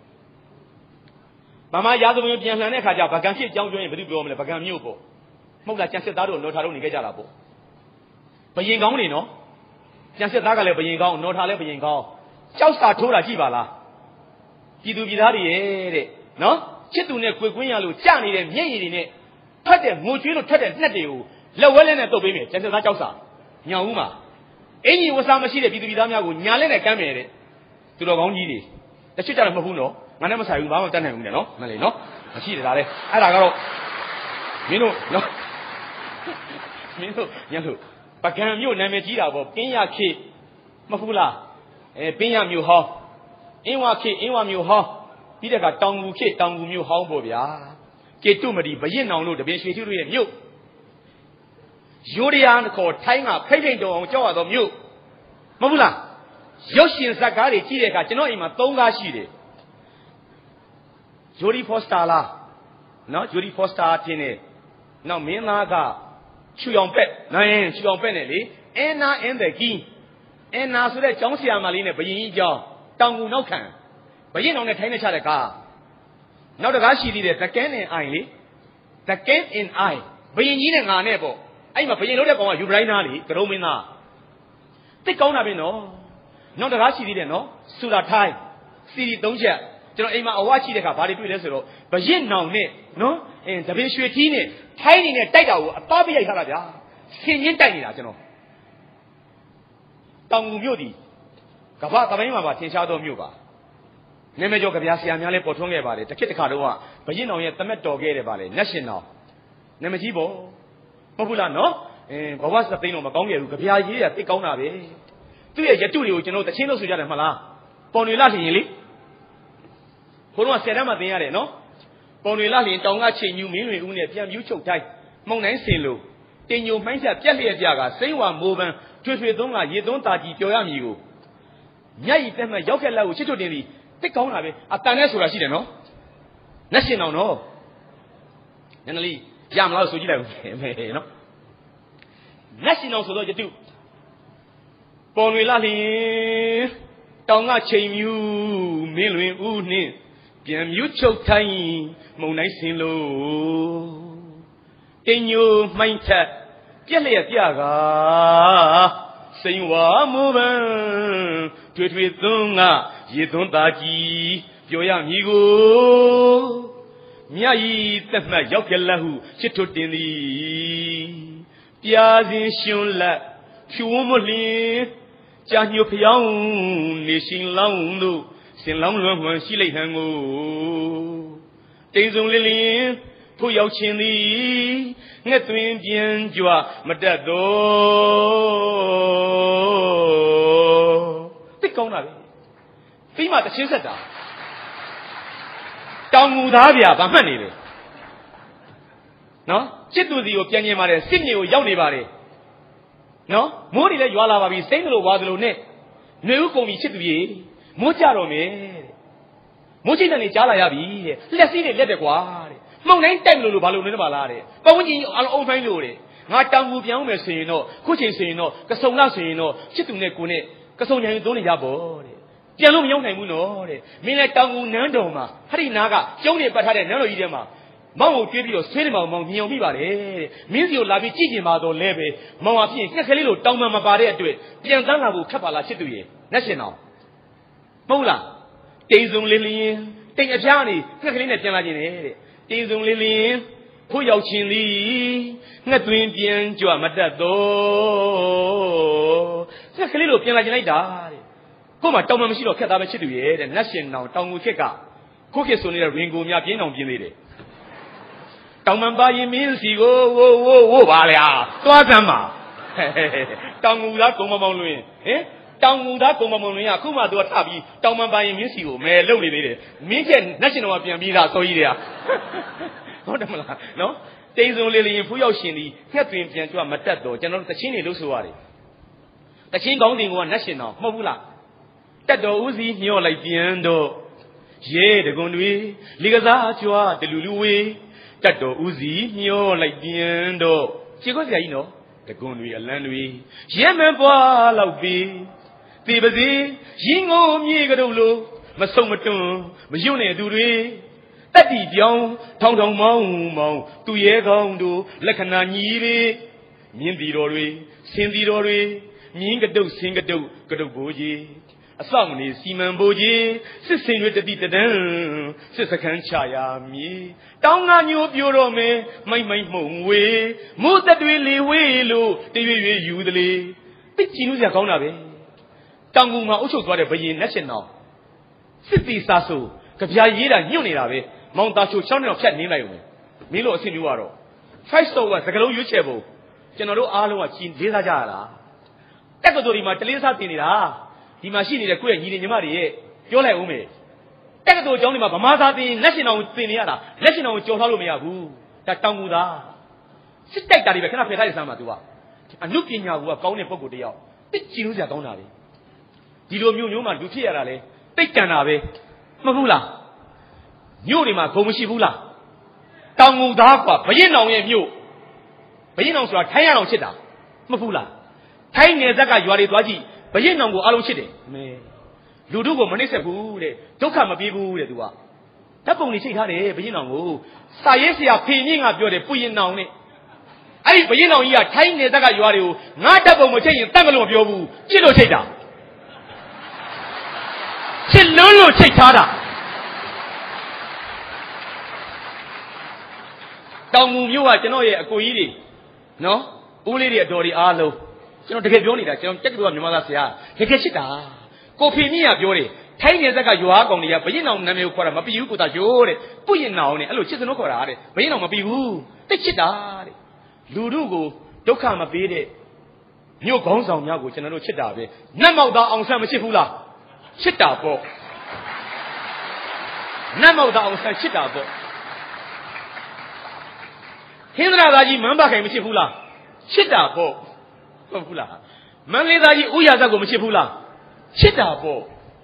မမရာဇဝင်ပြန်လှန်တဲ့အခါကျဗကံဖြစ်ကြောင်းပြောရင်ဘယ်သူပြောမလဲဗကံမြို့ပေါ့မဟုတ်လားကျန်စစ်သားတို့နော်ထားလို့နေခဲ့ကြတာပေါ့ဘယင်ကောင်းနေနော်ကျန်စစ်သားကလည်းဘယင်ကောင်းနော်ထားလည်းဘယင်ကောင်းကြောက်စာထိုးတာကြည့်ပါလားပြည်သူပြည်သားတွေရဲ့တဲ့နော်ချစ်သူနဲ့ကြွေကွင်းရလို့ကြနေတဲ့မျက်ရည်တွေနဲ့ထွက်တဲ့ငိုချွေးလို့ထွက်တဲ့နှက်တွေကိုလက်ဝဲလက်နဲ့တုပ်ပေးမယ်ကျန်စစ်သားကြောက်စာညောင်ဦးမှာအင်းကြီးဝစားမရှိတဲ့ပြည်သူပြည်သားများကိုညာလက်နဲ့ကမ်းမယ်တဲ့သူတော်ကောင်းကြီးတွေတချစ်ကြတယ်မဟုတ်ဘူးနော်ငါနဲ့မဆိုင်ဘူးဘာမှမတတ်နိုင်ဘူးနဲ့နော်မလေးနော်မရှိတယ်ဒါလေအဲ့ဒါကတော့မင်းတို့နော်မင်းတို့ညလို့ပကံမြို့နာမည်ကြီးတာပေါ့ပင်းရခေမဟုတ်ဘူးလားအဲပင်းရမြို့ဟောင်းအင်းဝခေအင်းဝမြို့ဟောင်းပြီးတဲ့ကတောင်ငူခေတောင်ငူမြို့ဟောင်းပေါ့ဗျာကေတုမတီဘရင်နောင်တို့တပင်ရွှေထုတို့ရဲ့မြို့ရိုးရရားခေါ်ထိုင်းကဖိတ်ဖိတ်တုံအောင်ကြောက်ရတော့မြို့မဟုတ်ဘူးလားရုပ်ရှင်ဇာတ်ကားတွေကြည့်တဲ့အခါကျွန်တော်အိမ်မှာသုံးကားရှိတယ်ဂျိုဒီဖော့စတာလားနော်ဂျိုဒီဖော့စတာတင်နေနောက်မင်းသားကချူအောင်ပက်နိုင်ချူအောင်ပက်နဲ့လေအန်နာအန်တဲ့ကီအန်နာဆိုတဲ့ကျောင်းဆရာမလေးနဲ့ဘယင်ကြီးကျောင်းတောင်ကူနောက်ခံဘယင်အောင်နဲ့ထိုင်းနေချတဲ့ကားနောက်တကားရှိသေးတယ် The Can in Eye လေ The Can in Eye ဘယင်ကြီးနဲ့ငါနဲ့ပေါ့အဲ့မှာဘယင်လို့တဲ့ကောင်ကယူဘရိုင်းသားလေကရုံးမင်းသားတိတ်ကောင်းတာပဲနော်နောက်တကားရှိသေးတယ်နော်စူလာထိုင်းစီရီသုံးချက်ကျွန်တော်အိမ်မှာအဝရှိတဲ့ခါဘာတွေတွေ့လဲဆိုတော့ဘရင့်နောင်နဲ့နော်အင်းတပင်ရွှေထီးနဲ့ထိုင်းနေနဲ့တိုက်တာကိုအသားပြရိုက်ထားတာဗျာဆင်ချင်းတိုက်နေတာကျွန်တော်တောင်ငူမြို့ဒီကမ္ဘာသမိုင်းမှာပါထင်ရှားသောမြို့ပါနာမည်ကျော်ကြပြာဆရာများလည်းပေါ်ထွန်းခဲ့ပါတယ်တစ်ခေတ်တစ်ခါတော့ဘုရင်တော်ရဲ့တမက်တော်ခဲ့တယ်ပါလေနတ်ရှင်တော်နာမည်ကြီးပေါ့မဟုတ်ဘူးလားနော်အင်းဘဝစသိန်းတော့မကောင်းခဲ့ဘူးကြပြာရေးရသိကောင်းတာပဲသူ့ရဲ့ရတုတွေကိုကျွန်တော်တချင်းလို့ဆိုကြတယ်မဟုတ်လားပေါ်နေလာလျင်လေဘုန်းတော်ဆယ်တန်းမှသင်ရတယ်နော်ပေါ်နေလာလျင်တောင်ကချိန်ညူမင်းတွေဦးနဲ့ပြန်မြူးချုပ်တိုင်းမုံတိုင်းစင်လို့တင်ညိုမှိုင်းချက်ပြက်လျက်ပြကစိမ့်ဝါမိုးပန်းထွေထွေသုံးကရေသွန်းတာကြီးပျော်ရမည်ကိုမြတ်ဤတက်မှရောက်ခဲ့လက်ကိုချစ်ချွတ်တင်သည်သိကောင်းတာပဲအတန်နဲ့ဆိုတာရှိတယ်နော်နတ်ရှင်တော်နော်နည်းနည်းလေးရမလားဆိုကြည့်လိုက်ဦးမယ်နော်နတ်ရှင်တော်ဆိုတော့ယတုပေါ်တွေလာလျင်တောင်ကချိန်မြူးမင်းလွင်ဦးနှင့်ပြန်မြူးချုပ်ထိုင်းမုံတိုင်းစင်လို့တင်ညိုမှိုင်းထက်ပြက်လျက်ပြကစိန်ဝါမိုးပန်းထွေထွေသွန်းကရေသွန်းသားကြီးပြောရမည်ကိုမြတ်ဤသက်မှတ်ရောက်ကြလက်ဟုချစ်ထွတ်တင်သည်ပြာစဉ်ရှင်လက်ဖြူဝမလင်းကြာညိုဖျောင်းနေရှင်လောင်းတို့စင်လောင်းလွန်မှန်ရှိလိုက်ဟန်ကိုတိမ်စုံလင်းလင်းထို့ရောက်ခြင်းသည်ငှက်သွင်းပြန်ကြွမတတ်တော့သိကောင်းတာပဲပြီးမှတချင်းဆက်တာတောင်ငူသားဗျာဗာမှတ်နေလေနော်စစ်သူစီကိုပြန်ကျင်ပါတယ်စစ်မြေကိုရောက်နေပါတယ်နော်မိုးတွေလည်းရွာလာပါပြီစိမ့်တယ်လို့ဝါတယ်လို့နဲ့နေဦးကုန်ပြီစစ်သူကြီးမိုးကြတော့မယ်တဲ့မိုးချိတ်နဲ့ကြားလာရပြီတဲ့လက်စည်းတွေလက်တယ်ကွာတဲ့မုံတိုင်းတိုက်လို့လို့ဘာလို့လဲမလားတဲ့ပတ်ဝန်းကျင်အလုံးအုံတိုင်းလို့တဲ့ငါတောင်ငူပြောင်းမယ်ဆိုရင်တော့ခုချိန်ဆိုရင်တော့ကစုံလာဆိုရင်တော့စစ်သူနဲ့ကိုနဲ့ကစုံညာရင်သုံးနေကြပေါ့တဲ့ပြန်လို့မရောက်နိုင်ဘူးနော်တဲ့မင်းလည်းတောင်ငူနန်းတော်မှာဟရိနာကကျုံးနေပတ်ထားတဲ့နန်းတော်ကြီးထဲမှာမောင်ကိုကျွေးပြီးတော့ဆွေးနေမောင်မောင်ညင်အောင်ပြီးပါလေတဲ့မင်းစီကိုလာပြီးကြည့်ကျင်ပါတော့လဲပဲမောင်ဟာဖြစ်ရင်ငှက်ကလေးလိုတောင်မှန်မပါတဲ့အတွက်ပြန်တန်းလာဖို့ခက်ပါလားချစ်သူရဲ့နတ်ရှင်တော်မဟုတ်လားတိမ်စုံလေးလင်းတိမ်အဖျားနေငှက်ကလေးနဲ့ပြန်လာခြင်းတဲ့တိမ်စုံလေးလင်းဖို့ရောက်ခြင်းသည်ငှက်သွင်းပြန်ကြွမတတ်တော့ငှက်ကလေးလိုပြန်လာခြင်းလိုက်တာတဲ့ကို့မှာတောင်မှန်မရှိတော့ခက်သားပဲချစ်သူရဲ့တဲ့နတ်ရှင်တော်တောင်ငူခက်ကခုခေတ်ဆိုနေတဲ့ရင်ကိုများပြင်းအောင်ပြင်းသေးတယ်တောင်မှန်ပါရင်မင်းစီကိုဝိုးဝိုးဝိုးပါလေဟာသွားစမ်းပါတောင်ငူသားကုံမမောင်လွင်ဟင်တောင်ငူသားကုံမမောင်လွင်ကခုမှသူကထပြီးတောင်မှန်ပါရင်မင်းစီကိုမဲလုံနေသေးတယ်မင်းကျက်နတ်ရှင်တော်ကပြန်ပြီးသားဆိုကြီးတွေကဟုတ်တယ်မလားနော်တိမ်စုံလေးလေးဖူးရောက်ရှင်ဒီငှက်သွင်းပြန်ကြွမတတ်တော့ကျွန်တော်တို့တချင်းတွေလို့ဆိုရတယ်တချင်းကောင်းတင်ကနတ်ရှင်တော်မဟုတ်ဘူးလားတက်တော်ဦးစီးညှော့လိုက်ပြန်တော့ရဲတကွန်တွေလေကစားကြွားတလူလူဝေးတက်တော်ဦးစီးညှော့လိုက်ပြန်တော့ခြေခွက်ဆရာကြီးနော်တကွန်တွေအလန်းတွေရဲမန်းပွားလောက်ပြီးသေပါစေရင်ငုံမြေကတို့လိုမဆုံမတွန်းမယွန့်တဲ့သူတွေတက်တီပြောင်းထောင်ထောင်မောင်းမောင်းသူရဲကောင်းတို့လက္ခဏာညီတွေမြင်းတီတော်တွေဆင်းတီတော်တွေမြင်းကတုတ်ဆင်းကတုတ်ကတုတ်ဘိုးကြီးအဆောင်နေစီမံဘိုးကြီးစစ်စင်တွေတတိတဒန်းစစ်စခန်းချရာမည်တောင်းငါညိုပြိုတော့မယ်မိုက်မိုက်မှုံဝေမိုးသက်တွေလေဝေးလို့တရွေ့ရွေ့ယူသလေသိချင်လို့စရာကောင်းတာပဲတောင်ကူမှာအုပ်ချုပ်သွားတဲ့ဘယင်နတ်ရှင်တော်စစ်တီစာဆိုကြပြာရေးတာညှို့နေတာပဲမောင်သားချိုချောင်းနဲ့ဖြတ်နေလိုက်ဦးမယ်မင်းတို့အဆင်ပြေတော့ five star ကစကလုံးရွေးချယ်ဖို့ကျွန်တော်တို့အားလုံးကကြီးလေးစားကြရတာတက်ကတော်ဒီမှာတလေးစားတင်နေတာဒီမှာရှိနေတဲ့ကိုယ့်ရဲ့ညီတွေညီမတွေရဲ့ပြောလိုက်ဦးမယ်တက်ကတော်ကျောင်းဒီမှာဗမာသားတင်လက်ရှင်တော်ကိုတင်နေရတာလက်ရှင်တော်ကိုကြော်ထားလို့မရဘူးဒါတောင်ကူသားစစ်တိုက်တာတွေပဲခဏဖယ်ထားရစမ်းပါ तू ကအနုပညာကူကကောင်းတဲ့ပုံကိုတယောက်သိချင်လို့စရာကောင်းတာပဲဒီလိုမျိုးမျိုးမှလူဖြစ်ရတာလေတိတ်တန်တာပဲမဟုတ်ဘူးလားမြို့တွေမှာဂုံမရှိဘူးလားတောင်ငူသားကွာဘရင်အောင်ရဲ့မြို့ဘရင်အောင်ဆိုတာထိုင်းရအောင်ချစ်တာမဟုတ်ဘူးလားထိုင်းငယ်ဇက်ကရွာတွေသွားကြည့်ဘရင်အောင်ကိုအားလုံးချစ်တယ်မဲလူတို့ကိုမနှိမ့်ဆက်ဘူးတဲ့ဒုက္ခမပြေးဘူးတဲ့ तू ကဓာတ်ပုံတွေချိန်ထားတယ်ဘရင်အောင်ကိုစာရေးဆရာဖေမြင့်ကပြောတယ်ပွရင်အောင်နဲ့အဲ့ဒီဘရင်အောင်ကြီးကထိုင်းငယ်ဇက်ကရွာတွေကိုငါဓာတ်ပုံမချိန်ရင်တတ်မလို့မပြောဘူးချစ်လို့ချိန်တာချစ်လုံးလို့ချိန်ထားတာတောင်ငူမျိုးကကျွန်တော်ရဲ့အကိုကြီးတွေနော်ဦးလေးတွေအတော်တွေအားလုံးကျွန်တော်တကယ်ပြောနေတာကျွန်တော်တက်ကတူကမြန်မာသားဆရာတကယ်ချစ်တာကိုဖေမြင့်ကပြောတယ်ထိုင်းနယ်စက်ကရွာကောင်တွေကဘရင်အောင်နာမည်ကိုခေါ်တာမပြီးဘူးကိုသားရိုးတဲ့ပုရင်အောင်နဲ့အဲ့လိုချစ်စနိုးခေါ်တာတဲ့ဘရင်အောင်မပြီးဘူးတိတ်ချစ်တာတဲ့လူတို့ကိုဒုက္ခမပေးတဲ့မြို့ခေါင်းဆောင်များကိုကျွန်တော်တို့ချစ်တာပဲနတ်မောက်သားအောင်ဆန်းမချစ်ဘူးလားချစ်တာပေါ့နတ်မောက်သားအောင်ဆန်းချစ်တာပေါ့ဟင်္ဒရာသားကြီးမန်းပါခိုင်မချစ်ဘူးလားချစ်တာပေါ့ဟုတ်ဘူးလားမန္တလေးသားကြီးဥရဇက်ကိုမချစ်ဘူးလားချစ်တာပေါ့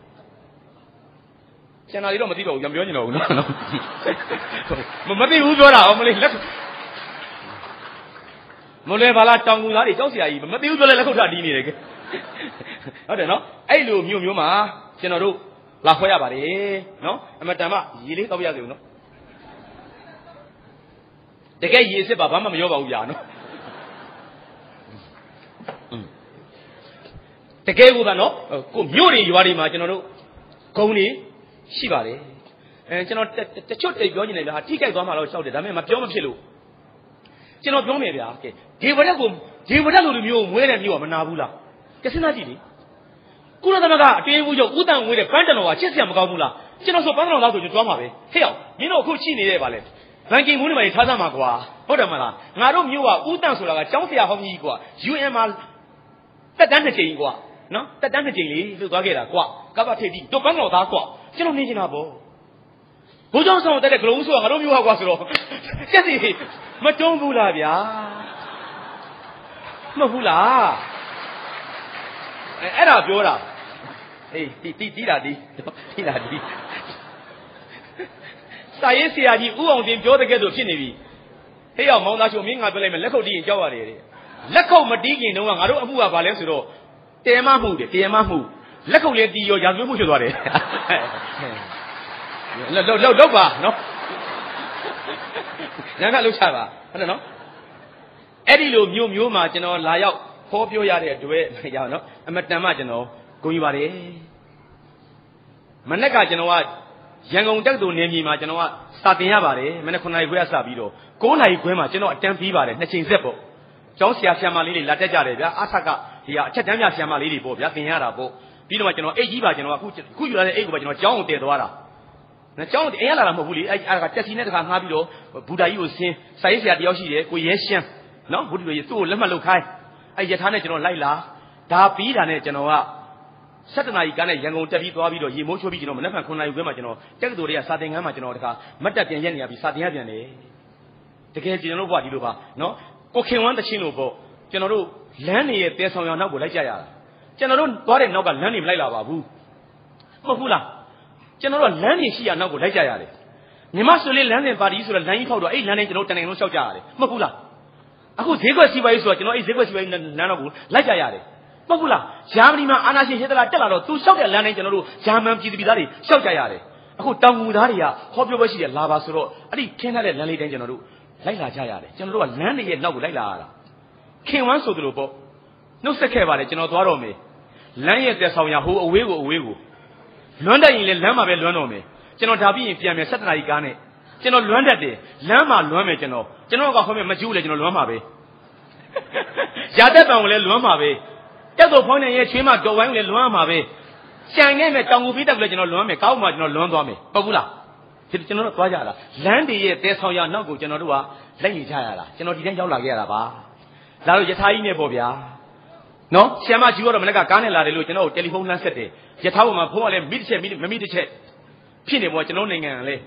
ကျန်တာတွေတော့မသိတော့ဘူးကျွန်တော်ပြောနေတော့ဘူးနော်မသိဘူးပြောတာအောင်မလေးလက်မလဲပါလားတောင်ကူသားတွေကြောက်စရာကြီးမသိဘူးပြောလဲလက်ခုပ်ထတီးနေတယ်ကဲဟုတ်တယ်နော်အဲ့လိုမျိုးမျိုးမှာကျွန်တော်တို့လာခွဲရပါတယ်နော်အမတန်မှရေလေးတောက်ရစေဦးနော်တကယ်ရေစစ်ပါဘာမှမပြောပါဘူးဗျာနော်တကယ်ကိုသာနော်ကိုမြို့တွေရွာတွေမှာကျွန်တော်တို့ဂုံတွေရှိပါတယ်အဲကျွန်တော်တချို့တိတ်ပြောနေတယ်ဗျာထိကြိုက်သွားမှတော့ရှောက်တယ်ဒါပေမဲ့မပြောမဖြစ်လို့ကျွန်တော်ပြောမယ်ဗျာကဲဒီဝရက်ကိုဒီဝရက်လိုလူမျိုးကိုမွေးတဲ့မျိုးကမနာဘူးလားကဲစဉ်းစားကြည့်လေကုလသမဂ္ဂအတွင်းဦးချုပ်ဦးတန်ဝေးတဲ့ပန်းတန်တော်ကချစ်စရာမကောင်းဘူးလားကျွန်တော်ဆိုပန်းတန်တော်သားဆိုကျွန်တော်ကြွားမှာပဲဟဲ့အောင်မင်းတို့အခုချိနေတယ်ဗာလဲဘန်ကင်မူးနေမှာထားသားမှာကွာဟုတ်တယ်မလားငါတို့မျိုးကဦးတန်ဆိုတာကကျောင်းဆရာဟောင်းကြီးကွာ ယူ အန် မှာတက်တန်းတစ်ချိန်ကွာနော်တက်တန်းတစ်ချိန်လေးလှုပ်သွားခဲ့တာကွာကပ္ပထိပ်ပြီးတို့ပန်းတော်သားကွာကျွန်တော်နေနေတာပေါ့ဘိုးကျောင်းဆောင်တက်တဲ့ဂလုံးဆိုတာငါတို့မျိုးဟာကွာဆိုတော့ကျက်စီမတုံးဘူးလားဗျာမဟုတ်ဘူးလားအဲအဲ့ဒါပြောတာအေးတီတီတီးတာတီးတီးတာတီးစာရေးဆရာကြီးဦးအောင်တင်ပြောတဲ့ကဲ့သို့ဖြစ်နေပြီဟေ့ရောက်မောင်သားချိုမင်းငါပြောလိုက်မယ်လက်ခုပ်တီးရင်ကြောက်ရတယ်တဲ့လက်ခုပ်မတီးခင်တုန်းကငါတို့အမှုကဘာလဲဆိုတော့တဲမမှုတယ်တဲမမှုလက်ခုပ်လေးတီးရောရာဇဝတ်မှုဖြစ်သွားတယ်လောက်လောက်လောက်ပါနော်ညာကလှုပ်ချပါဟုတ်တယ်နော်အဲ့ဒီလိုမျိုးမျိုးမှာကျွန်တော်လာရောက်ခေါ်ပြောရတဲ့အတွက်ရအောင်နော်အမတန်မှကျွန်တော်ဂုဏ်ယူပါတယ်မနေ့ကကျွန်တော်ကရန်ကုန်တက္ကသိုလ်နေမြေမှာကျွန်တော်ကစာသင်ရပါတယ်မနေ့ခုနှစ်နာရီခွဲစပြီးတော့ကိုးနာရီခွဲမှာကျွန်တော်အတန်းပြီးပါတယ်နှစ်ချိန်ဆက်ပေါ့ကျောင်းဆရာဆရာမလေးတွေလာတက်ကြတယ်ဗျာအထက်ကဒီကအထက်တန်းပြဆရာမလေးတွေပေါ့ဗျာသင်ရတာပေါ့ပြီးတော့ကျွန်တော်အိတ်ကြီးပါကျွန်တော်အခုခုယူလာတဲ့အိတ်ကိုပါကျွန်တော်ကျောင်းကိုတည်သွားတာနော်ကျောင်းအိမ်ရလာတာမဟုတ်ဘူးလေအဲ့အဲ့ကတက်စီနဲ့တခါငှားပြီးတော့ဘူတာကြီးကိုဆင်းစာရေးဆရာတယောက်ရှိတယ်ကိုရဲရှမ်းနော်ဘုဒ္ဓရေသူ့ကိုလက်မှတ်လုပ်ခိုင်းအဲ့ရထားနဲ့ကျွန်တော်လိုက်လာဒါပြီးတာနဲ့ကျွန်တော်ကစက်တနာကြီးကနဲ့ရန်ကုန်တက်ပြီးသွားပြီးတော့ရေမိုးချိုးပြီးကျွန်တော်မနေ့ကခုနှစ်နာရီခွဲမှာကျွန်တော်တက္ကသိုလ်တွေကစာသင်ခန်းမှာကျွန်တော်တခါမတ်တက်ပြန်ရက်နေရပြီးစာသင်ရပြန်တယ်တကယ်ကျွန်တော်တို့ဘွားဒီလိုပါနော်ကိုခင်ဝမ်းတချင်းလို့ပေါ့ကျွန်တော်တို့လမ်းနေရဲ့တဲဆောင်ရနောက်ကိုလိုက်ကြရတာကျွန်တော်တို့သွားတဲ့နောက်ကလမ်းနေမလိုက်လာပါဘူးမဟုတ်ဘူးလားကျွန်တော်တို့လမ်းနေရှိရနောက်ကိုလိုက်ကြရတယ်မြမဆိုလေးလမ်းစဉ်ပါတီဆိုတော့လမ်းကြီးဖောက်တော့အဲ့လမ်းနဲ့ကျွန်တော်တန်တိုင်းလုံးလျှောက်ကြရတယ်မဟုတ်ဘူးလားအခုဈေးကွက်စီးပွားရေးဆိုတော့ကျွန်တော်အဲ့ဈေးကွက်စီးပွားရေးလမ်းတော့ကိုလိုက်ကြရတယ်မဟုတ်ဘူးလားဂျာမနီမှာအာနာရှင်ဟစ်တလာတက်လာတော့သူလျှောက်တဲ့လမ်းတိုင်းကျွန်တော်တို့ဂျာမန်ပြည်သူပြည်သားတွေလျှောက်ကြရတယ်အခုတောင်ငူသားတွေကဟောပြောပွဲရှိတယ်လာပါဆိုတော့အဲ့ဒီခင်းထားတဲ့လမ်းလေးတိုင်းကျွန်တော်တို့လိုက်လာကြရတယ်ကျွန်တော်တို့ကလမ်းတွေရဲ့နောက်ကိုလိုက်လာရတာခင်ဝမ်းဆိုသလိုပေါ့နှုတ်ဆက်ခဲ့ပါတယ်ကျွန်တော်သွားတော့မယ်လမ်းရဲ့တက်ဆောင်ရဟိုအဝေးကိုအဝေးကိုလွမ်းတက်ရင်လည်းလမ်းမှာပဲလွမ်းတော့မယ်ကျွန်တော်ဒါပြီးရင်ပြန်မယ်စက်တနာကြီးကားနဲ့ကျွန်တော်လွမ်းတတ်တယ်လမ်းမှာလွမ်းမယ်ကျွန်တော်ကျွန်တော်ကခေါ်မယ်မကျူးလေကျွန်တော်လွမ်းမှာပဲရာတက်ပံကိုလည်းလွမ်းမှာပဲတက်တော့ဖောင်းနေရဲ့ချွေးမတော်ဝိုင်းကိုလည်းလွမ်းမှာပဲကြံခဲ့မယ်တောင်ကူပြီးတက်ကိုလည်းကျွန်တော်လွမ်းမယ်ကောက်မှာကျွန်တော်လွမ်းသွားမယ်ဟုတ်ဘူးလားဒီကျွန်တော်တို့သွားကြတာလမ်းတွေရဲ့တဲဆောင်ရနောက်ကိုကျွန်တော်တို့ကလိုက်နေကြရတာကျွန်တော်ဒီတိုင်းရောက်လာခဲ့ရတာပါလာလို့ယထာကြီးနဲ့ပေါ့ဗျာနော်ဆရာမကြီးကတော့မနေ့ကကားနဲ့လာတယ်လို့ကျွန်တော်တယ်လီဖုန်းလှမ်းဆက်တယ်ယထာပေါ်မှာဖုန်းကလည်းမိတစ်ချက်မိမမိတစ်ချက်ဖြစ်နေပေါ့ကျွန်တော်နိုင်ငံကလည်း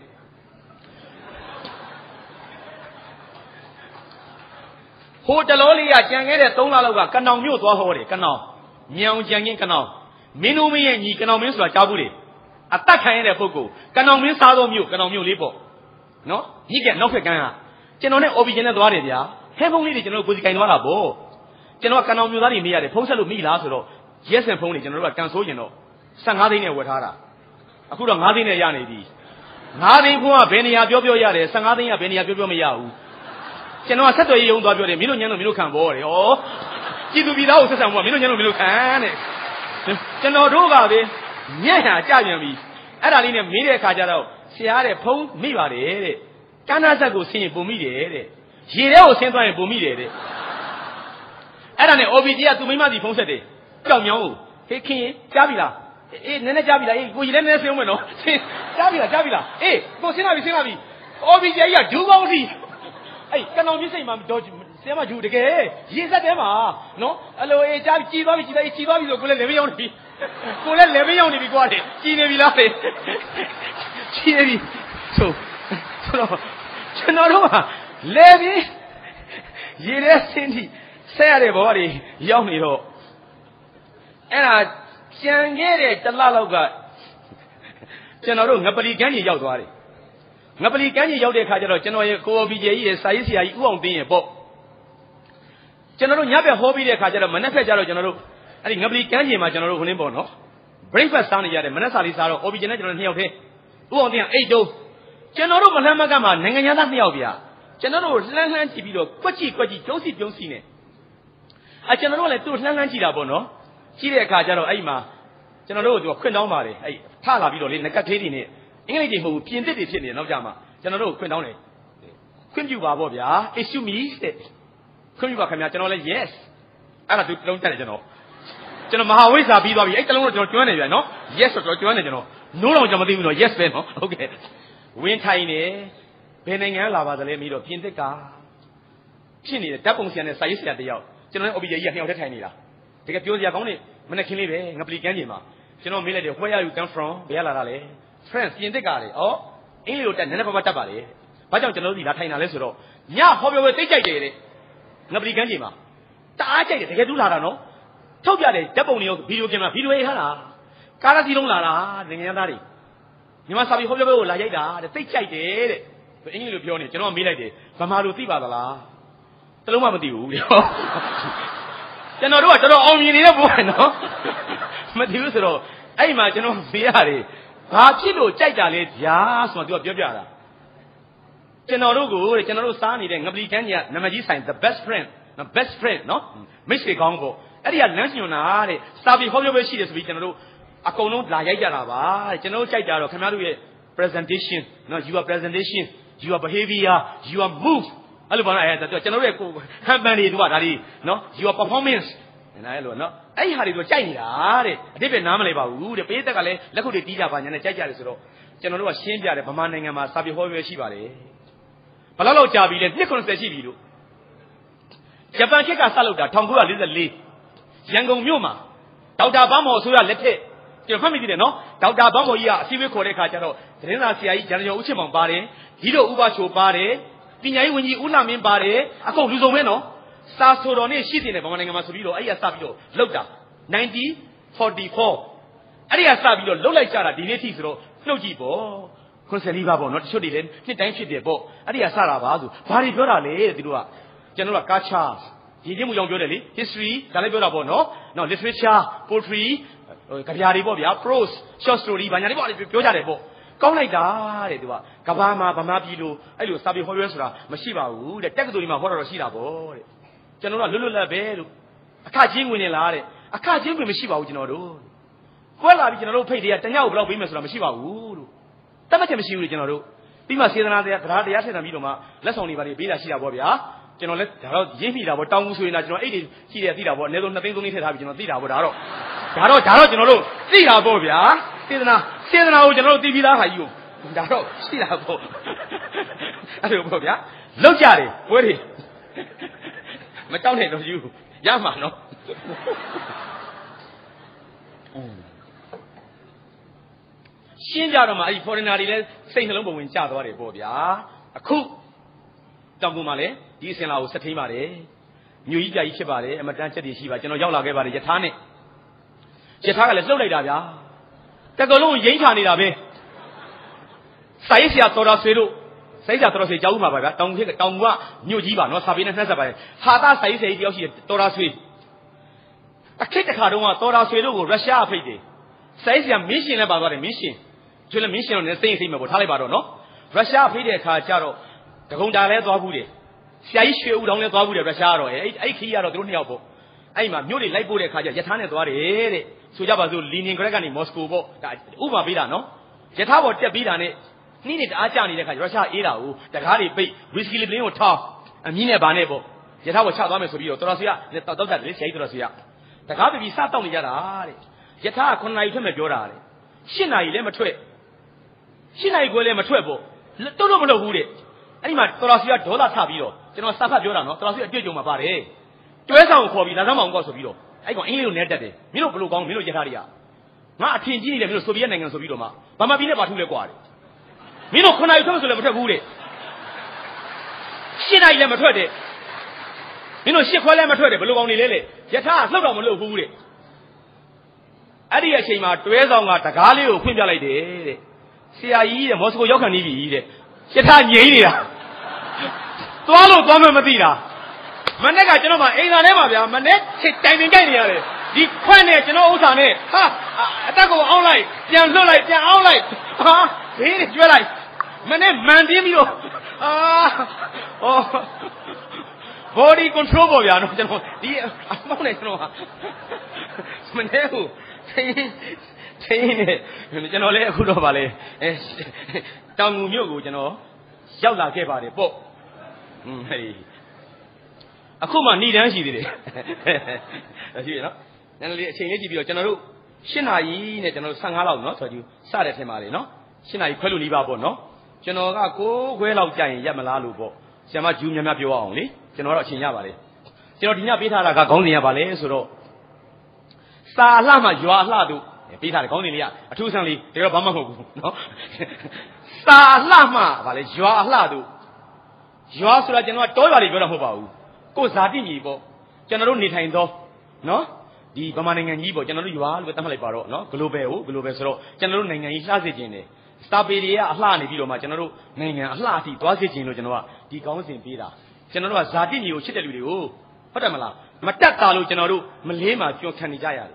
ဟိုတလောလေးကကြံခဲ့တဲ့သုံးလလောက်ကကနောင်မြို့သွားဟောတယ်ကနောင်မြောင်ကြံချင်းကနောင်မင်းတို့မင်းရဲ့ညီကနောင်မင်းဆိုတာကြားဘူးလေအသက်ခံရတဲ့ပုဂ္ဂိုလ်ကနောင်မင်းစားသောမြို့ကနောင်မြို့လေးပေါ့နော်ညစ်ကနောက်ဖက်ကန်းကကျွန်တော်နဲ့ အော်ဘီဂျင်နဲ့သွားတယ်ဗျာဟဲဖုန်းလေးတွေကျွန်တော်ကိုယ်စီကင်သွားတာပေါ့ကျွန်တော်ကကနောင်မြို့သားတွေမေးရတယ်ဖုန်းဆက်လို့မိလားဆိုတော့ရက်စင်ဖုန်းတွေကျွန်တော်တို့ကကန်ဆိုးကျင်တော့ဆယ့်ငါးသိန်းနဲ့ဝယ်ထားတာအခုတော့ငါးသိန်းနဲ့ရနေပြီငါးသိန်းဖုန်းကဘယ်နေရာပြောပြောရတယ်ဆယ့်ငါးသိန်းကဘယ်နေရာပြောပြောမရဘူးကျွန်တော်ကဆက်သွယ်ရေးရုံးသွားပြောတယ်မင်းတို့ညံလို့မင်းတို့ခံပေါ်တယ်ဩပြည်သူပြည်သားကိုဆက်ဆံမှုကမင်းတို့ညံလို့မင်းတို့ခံတဲ့ကျွန်တော်တို့ကပဲညံ့ဟာကြပြန်ပြီအဲ့ဒါလေးနဲ့မေးတဲ့အခါကျတော့ဆရာတဲ့ဖုန်းမိပါတယ်တဲ့ကန်းနာဆက်ကိုဆင်းရင်ပုံမိတယ်တဲ့ရေထဲကိုဆင်းသွားရင်ပုံမိတယ်တဲ့အဲ့ဒါနဲ့ အော်ဘီဂျီ ကသူ့မိမစီဖုန်းဆက်တယ်ကြောက်မြောင်းကိုဟေးခင်ကြားပြီလားအေးနည်းနည်းကြားပြီလားအေးကိုကြီးလည်းနည်းနည်းဆင်းအောင်မယ်နော်ကြားပြီလားကြားပြီလားအေးကိုဆင်းလာပြီဆင်းလာပြီအော်ဘီဂျီကြီးကဒူးပေါင်းစီအေးကနောင်မြင့်စိတ်မှာတော့ဆင်းမဂျူတကယ်ရေစက်တဲမှာနော်အဲ့လိုအေးကြားပြီကြည်သွားပြီကြည်သွားပြီကြည်သွားပြီဆိုကိုလည်းလည်းမရောက်နေပြီကိုလည်းလည်းမရောက်နေပြီကွာလေကြည်နေပြီလားလေကြည်နေပြီဆိုဆိုတော့ကျွန်တော်တို့ကလဲပြီးရေထဲဆင်းထိဆက်ရတဲ့ဘောတွေရောက်နေတော့အဲ့ဒါကြံခဲ့တဲ့တလလောက်ကကျွန်တော်တို့ငပလီကမ်းကြီးရောက်သွားတယ်ငပလီကမ်းကြီးရောက်တဲ့ခါကျတော့ကျွန်တော်ရဲ့ကိုဘီဂျေကြီးရဲ့စာရေးဆရာကြီးဦးအောင်သိရင်ပေါ့ကျွန်တော်တို့ညဘက်ဟောပြီးတဲ့ခါကျတော့မနေ့ဖက်ကျတော့ကျွန်တော်တို့အဲ့ဒီငပလီကမ်းကြီးမှာကျွန်တော်တို့ဝင်ပေါ့နော် breakfast စားနေရတယ်မနေ့စာလေးစားတော့ O B J နဲ့ကျွန်တော်နှစ်ယောက်တည်းဦးအောင်သိရင်အိတ်တုံးကျွန်တော်တို့မလှမ်းမကမှာနိုင်ငံသားနှစ်ယောက်ဗျာကျွန်တော်တို့လှမ်းလှမ်းကြည့်ပြီးတော့ကွက်ကြည့်ကွက်ကြည့်ကျုံးစီပြုံးစီနေအဲကျွန်တော်တို့လည်းသူ့လှမ်းလှမ်းကြည့်တာပေါ့နော်ကြည့်တဲ့အခါကျတော့အဲ့မှာကျွန်တော်တို့ကသူခွင့်တောင်းပါတယ်အဲ့ထလာပြီးတော့လေငကတ်သေးတွေနဲ့အင်္ဂလိပ်တွေမဟုတ်ဘူးပြင်သစ်တွေဖြစ်နေနောက်ကြမှာကျွန်တော်တို့ခွင့်တောင်းတယ်ခွင့်ပြုပါပေါ့ဗျာ issue me တဲ့ခွင့်ပြုပါခင်ဗျာကျွန်တော်လည်း yes အဲ့ဒါသူတလုံးတက်တယ်ကျွန်တော်ကျွန်တော်မဟာဝိဇ္ဇာပြီးသွားပြီအဲ့တလုံးတော့ကျွန်တော်ကျွမ်းနေပြန်နော် yes ဆိုတော့ကျွမ်းနေကျွန်တော် no တော့ကျွန်တော်မသိဘူးနော် yes ပဲနော်ဟုတ်ကဲ့ဝင်ထိုင်နေဘယ်နိုင်ငံလာပါသလဲပြီးတော့ပြင်သစ်ကဖြစ်နေတဲ့ဓာတ်ပုံဆရာနဲ့စာရေးဆရာတယောက်ကျွန်တော်လည်း O B J ကြီးကနှစ်ယောက်တည်းထိုင်နေတာတကယ်ပြောစရာကောင်းနေမနေ့ခင်းလေးပဲငပလီကမ်းကြီးမှာကျွန်တော်မေးလိုက်တယ် where are you come from ဘယ်ကလာတာလဲ France ပြင်သစ်ကလေဩအင်္ဂလိပ်လိုတက်နည်းနည်းပါးပါးတက်ပါလေဘာကြောင့်ကျွန်တော်တို့ဒီလာထိုင်တာလဲဆိုတော့ညဟောပြောပဲတိတ်ကြိုက်တယ်တဲ့ငပလီကမ်းကြီးမှာတအားကြိုက်တယ်တကယ်တူးလာတာနော်ထုတ်ပြတယ်ဓာတ်ပုံတွေရောဗီဒီယိုကင်မရာဗီဒီယိုရေးထားတာကားတစ်စီးလုံးလာတာနိုင်ငံသားတွေမြန်မာစာပေဟောပြောပဲကိုလာရိုက်တာတဲ့တိတ်ကြိုက်တယ်တဲ့အင်္ဂလိပ်လိုပြောနေကျွန်တော်မေးလိုက်တယ်ဗမာလိုသိပါသလားတလုံးမှမသိဘူးပြောကျွန်တော်တို့ကတော်တော်အောင်မြင်နေတဲ့ဘုရားနော်မသိဘူးဆိုတော့အဲ့မှာကျွန်တော်မေးရတယ်ဘာဖြစ်လို့ကြိုက်တာလဲဗျာဆိုတော့သူကပြောပြတာကျွန်တော်တို့ကိုတဲ့ကျွန်တော်တို့စားနေတဲ့ငပလီကမ်းကြီးကနမကြီးဆိုင် the best friend best friend နော်မိတ်ဆွေကောင်းပေါ့အဲ့ဒီကလမ်းညွှန်တာတဲ့စာပေဟောပြောပဲရှိတယ်ဆိုပြီးကျွန်တော်တို့အကုန်လုံးလာရိုက်ကြတာပါတဲ့ကျွန်တော်တို့ကြိုက်တာတော့ခင်ဗျားတို့ရဲ့ presentation နော် your presentation your behavior your move အဲ့လိုပါနော်အဲ့ဒါကျွန်တော်တို့ရဲ့ကို campaign တွေတို့ကဒါတွေနော် your performance အဲ့လိုနော်အဲ့ဒီဟာတွေတို့ကြိုက်နေတာတဲ့အတိတ်ပဲနားမလဲပါဘူးတဲ့ပေးသက်ကလည်းလက်ခုပ်တွေတီးကြပါညာနဲ့ကြိုက်ကြတယ်ဆိုတော့ကျွန်တော်တို့ကရှင်းပြတယ်ဗမာနိုင်ငံမှာစာပေဟောပြောရှိပါတယ်ဘယ်လောက်လောက်ကြာပြီလဲနှစ်ခုနှစ်ဆယ်ရှိပြီလို့ဂျပန်ခေတ်ကစလုပ်တာ၁၉၄၄ရန်ကုန်မြို့မှာဒေါက်တာဘောင်းမော်အစိုးရလက်ထက်ကျွန်တော်ဖတ်မိသေးတယ်နော်ဒေါက်တာဘောင်းမော်ကြီးကအစည်းအဝေးခေါ်တဲ့အခါကျတော့သတင်းစာဆရာကြီးဂျန်ကျော်ဦးချစ်မောင်ပါတယ်ဒီလိုဥပချိုပါတယ်ပညာရေးဝန်ကြီးဦးနာမင်းပါတယ်အကုန်လူစုံပဲနော်စာဆိုတော်နဲ့ရှိတင်တယ်ဗမာနိုင်ငံမှာဆိုပြီးတော့အဲ့ရစပြီးတော့လောက်တာnineteen forty-fourအဲ့ဒီကစပြီးတော့လှုပ်လိုက်ကြတာဒီနေ့ထိဆိုတော့နှုတ်ကြည့်ပေါ့ခွန်ဆယ်လေးပါပေါ့နော်တချို့တွေလည်းနှစ်တိုင်းဖြစ်တယ်ပေါ့အဲ့ဒီကစတာပါဆိုဘာတွေပြောတာလဲတဲ့သူတို့ကကျွန်တော်က culture ရည်ချင်းမှုကြောင့်ပြောတယ်လေ history ဒါလည်းပြောတာပေါ့နော်နော် literature poetry ကြပြာတွေပေါ့ဗျာ prose short story ဘာညာတွေပေါ့ပြောကြတယ်ပေါ့ကောင်းလိုက်တာတဲ့သူကကဘာမှာဗမာပြည်လိုအဲ့လိုစာပေဟောပြောဆိုတာမရှိပါဘူးတဲ့တက္ကသိုလ်ကြီးမှာဟောတာတော့ရှိတာပေါ့တဲ့ကျွန်တော်တို့လွတ်လွတ်လပ်ပဲလို့အခချင်းဝင်နေလားတဲ့အခချင်းဝင်မရှိပါဘူးကျွန်တော်တို့ခွဲလာပြီးကျွန်တော်တို့ဖိတ်တွေကတညကိုဘယ်လောက်ပေးမယ်ဆိုတာမရှိပါဘူးလို့တတ်မှတ်ချက်မရှိဘူးလေကျွန်တော်တို့ပြီးမှစေတနာတရားတရားတရားထည့်တယ်ပြီးတော့မှလက်ဆောင်တွေပါပေးတာရှိတာပေါ့ဗျာကျွန်တော်လည်းဒါတော့ရင်းမိတာပေါ့တောင်းမှုဆိုရင်တော့ကျွန်တော်အဲ့ဒီရှိတယ်သိတာပေါ့အနည်းဆုံးနှစ်သိန်းသုံးသိန်းထည့်ထားပြီးကျွန်တော်သိတာပေါ့ဒါတော့ဒါတော့ဒါတော့ကျွန်တော်တို့သိတာပေါ့ဗျာစေတနာစေတနာကိုကျွန်တော်တို့သိပြီးသားဟာကြီးကိုဒါတော့ရှိတာပေါ့အဲ့လိုပေါ့ဗျာလောက်ကြတယ်ဝဲတွေမတောင်းနဲ့တော့ယူရမှာနော်ရှင်းကြတော့မှအဲ့ဒီ foreigner တွေလည်းစိတ်နှလုံးပုံဝင်ကျသွားတယ်ပေါ့ဗျာအခုတောင်ကုန်မှာလည်းဒီအစင်လာကိုဆက်ထိန်ပါတယ်မြို့ကြီးပြကြီးဖြစ်ပါတယ်အမတန်းချက်တွေရှိပါကျွန်တော်ရောက်လာခဲ့ပါတယ်ယထာနဲ့ယထာကလည်းလှုပ်လိုက်တာဗျာတကယ်လုံးရိမ့်ချနေတာပဲစာရေးဆရာတော်တော်ဆွေတို့စာရေးဆရာတော်တော်ဆွေကြောက်ဦးမှာပါဗျာတောင်ခေတ်တောင်ကမြို့ကြီးပါနော်စာပေနဲ့နှက်ဆက်ပါတယ်ဟာသားစာရေးဆရာကြီးတယောက်ရှိတယ်တော်တော်ဆွေအခက်တခါတုန်းကတော်တော်ဆွေတို့ကိုရုရှားဖိတ်တယ်စာရေးဆရာမင်းရှင်လည်းပါသွားတယ်မင်းရှင်ကျွေးလည်းမင်းရှင်တော့လည်းစိတ်စိတ်မှာပေါ့ထားလိုက်ပါတော့နော်ရုရှားဖိတ်တဲ့အခါကျတော့ဒဂုံတာလည်းသွားဘူးတယ်ဆရာကြီးရွှေဦးတောင်လည်းသွားဘူးတယ်ရုရှားတော့အဲ့အဲ့ခီးကတော့သူတို့နှစ်ယောက်ပေါ့အဲ့မှာမြို့တွေလိုက်ပို့တဲ့အခါကျယထာနဲ့သွားတယ်တဲ့ဆိုကြပါစို့လီနင်ဂရက်ကနေမော်စကိုပေါ့ဒါဥပမာပေးတာနော်ယထာပေါ်တက်ပြီးတာနဲ့နှင်းနဲ့တအားကြနေတဲ့အခါရုရှားအေးတာကိုတကားတွေပိတ်ဝီစကီလီပလင်းကိုထောင်းအမြင့်နဲ့ဗာနဲ့ပေါ့ယထာပေါ်ချသွားမယ်ဆိုပြီးတော့တော်တော်စီကတောက်တောက်တယ်လေဆရာကြီးတော်တော်စီကတကားပြပြီးစတောက်နေကြတာတဲ့ယထာခုနှစ်နာရီထွက်မယ်ပြောတာလေရှစ်နာရီလည်းမထွက်ရှစ်နာရီကိုလည်းမထွက်ပေါ့တို့တော့မလုပ်ဘူးတဲ့အဲ့ဒီမှာတော်တော်စီကဒေါသထပြီးတော့ကျွန်တော်စာဖတ်ပြောတာနော်တော်တော်စီအတွေ့အကြုံမှာပါတယ်တွဲဆောင်ကိုခေါ်ပြီးလာသမောင်ကောက်ဆိုပြီးတော့အဲ့ကောင်အင်္ဂလိပ်လိုနဲတက်တယ်မင်းတို့ဘလို့ကောင်းမင်းတို့ယထာတွေကငါအထင်ကြီးနေတယ်မင်းတို့ဆိုဗီယက်နိုင်ငံဆိုပြီးတော့မှဘာမှပြီးနဲ့ပါထုလဲကွာတယ်မင်းတို့ခုနှစ်နာရီထွက်မယ်ဆိုလည်းမထွက်ဘူးတဲ့ရှစ်နာရီလည်းမထွက်တဲ့မင်းတို့ရှစ်ခွဲလည်းမထွက်တယ်ဘလို့ကောင်းနေလဲလေယထာလှုပ်တော့မလှုပ်ဘူးတဲ့အဲ့ဒီအချိန်မှာတွဲဆောင်ကတကားလေးကိုဖွင့်ပြလိုက်တယ်တဲ့ဆရာကြီးတဲ့မော်စကိုရောက်ခံနေပြီတဲ့ယထာငြိမ်းနေတာသွားလို့သွားမှမသိတာမနေ့ကကျွန်တော်မှအိမ်သာထဲမှာဗျာမနေ့ချိန်တိုင်ပင်ကြိုက်နေရတယ်ဒီခွန်းနဲ့ကျွန်တော်ဥစ္စာနဲ့ဟာအတက်ကိုအောင်းလိုက်ပြန်လွတ်လိုက်ပြန်အောင်းလိုက်ဟာဘေးတွေကျွဲလိုက်မနေ့မန်တင်းပြီးတော့အာဟော body control ပေါ့ဗျာနော်ကျွန်တော်ဒီအမောင်းနဲ့ကျွန်တော်ဟာမနေ့ကချိန်ချိန်နေကျွန်တော်လည်းအခုတော့ဗာလေအဲတောင်ငူမြို့ကိုကျွန်တော်ရောက်လာခဲ့ပါတယ်ပေါ့ဟင်းဟေးအခုမှဏိဒန်းရှိသေးတယ်ရှိရနော်နည်းနည်းလေးအချိန်လေးကြည့်ပြီးတော့ကျွန်တော်တို့ရှစ်နာရီနဲ့ကျွန်တော်တို့ဆယ်ငါးလောက်နော်ဆိုကြည့်စတဲ့ထင်ပါလေနော်ရှစ်နာရီခွဲလို့နီးပါပေါ့နော်ကျွန်တော်ကကိုးခွဲလောက်ကြာရင်ရက်မလားလို့ပေါ့ဆရာမဂျူးများများပြောအောင်လေကျွန်တော်တော့အချိန်ရပါလေကျွန်တော်ဒီညပေးထားတာကခေါင်းစဉ်ရပါလေဆိုတော့စာလှမှရွာလှတို့ပေးထားတယ်ခေါင်းစဉ်လေးကအထူးဆန်းလေးဒါတော့ဘာမှမဟုတ်ဘူးနော်စာလှမှဗာလေရွာလှတို့ရွာဆိုတာကျွန်တော်ကတောရွာလေးပြောတာမဟုတ်ပါဘူးကိုဇာတိမြေပေါ့ကျွန်တော်တို့နေထိုင်သောနော်ဒီဗမာနိုင်ငံကြီးပေါ့ကျွန်တော်တို့ရွာလို့သတ်မှတ်လိုက်ပါတော့နော် global ကို global ဆိုတော့ကျွန်တော်တို့နိုင်ငံကြီးလှစေခြင်းတယ်စတာပေတွေကအလှနေပြီးတော့မှကျွန်တော်တို့နိုင်ငံအလှအထိသွားစေခြင်းလို့ကျွန်တော်ကဒီကောင်းစဉ်ပေးတာကျွန်တော်တို့ကဇာတိမြေကိုချစ်တဲ့လူတွေကိုဟုတ်တယ်မလားမတက်တာလို့ကျွန်တော်တို့မလေးမှာကြွခံနေကြရတယ်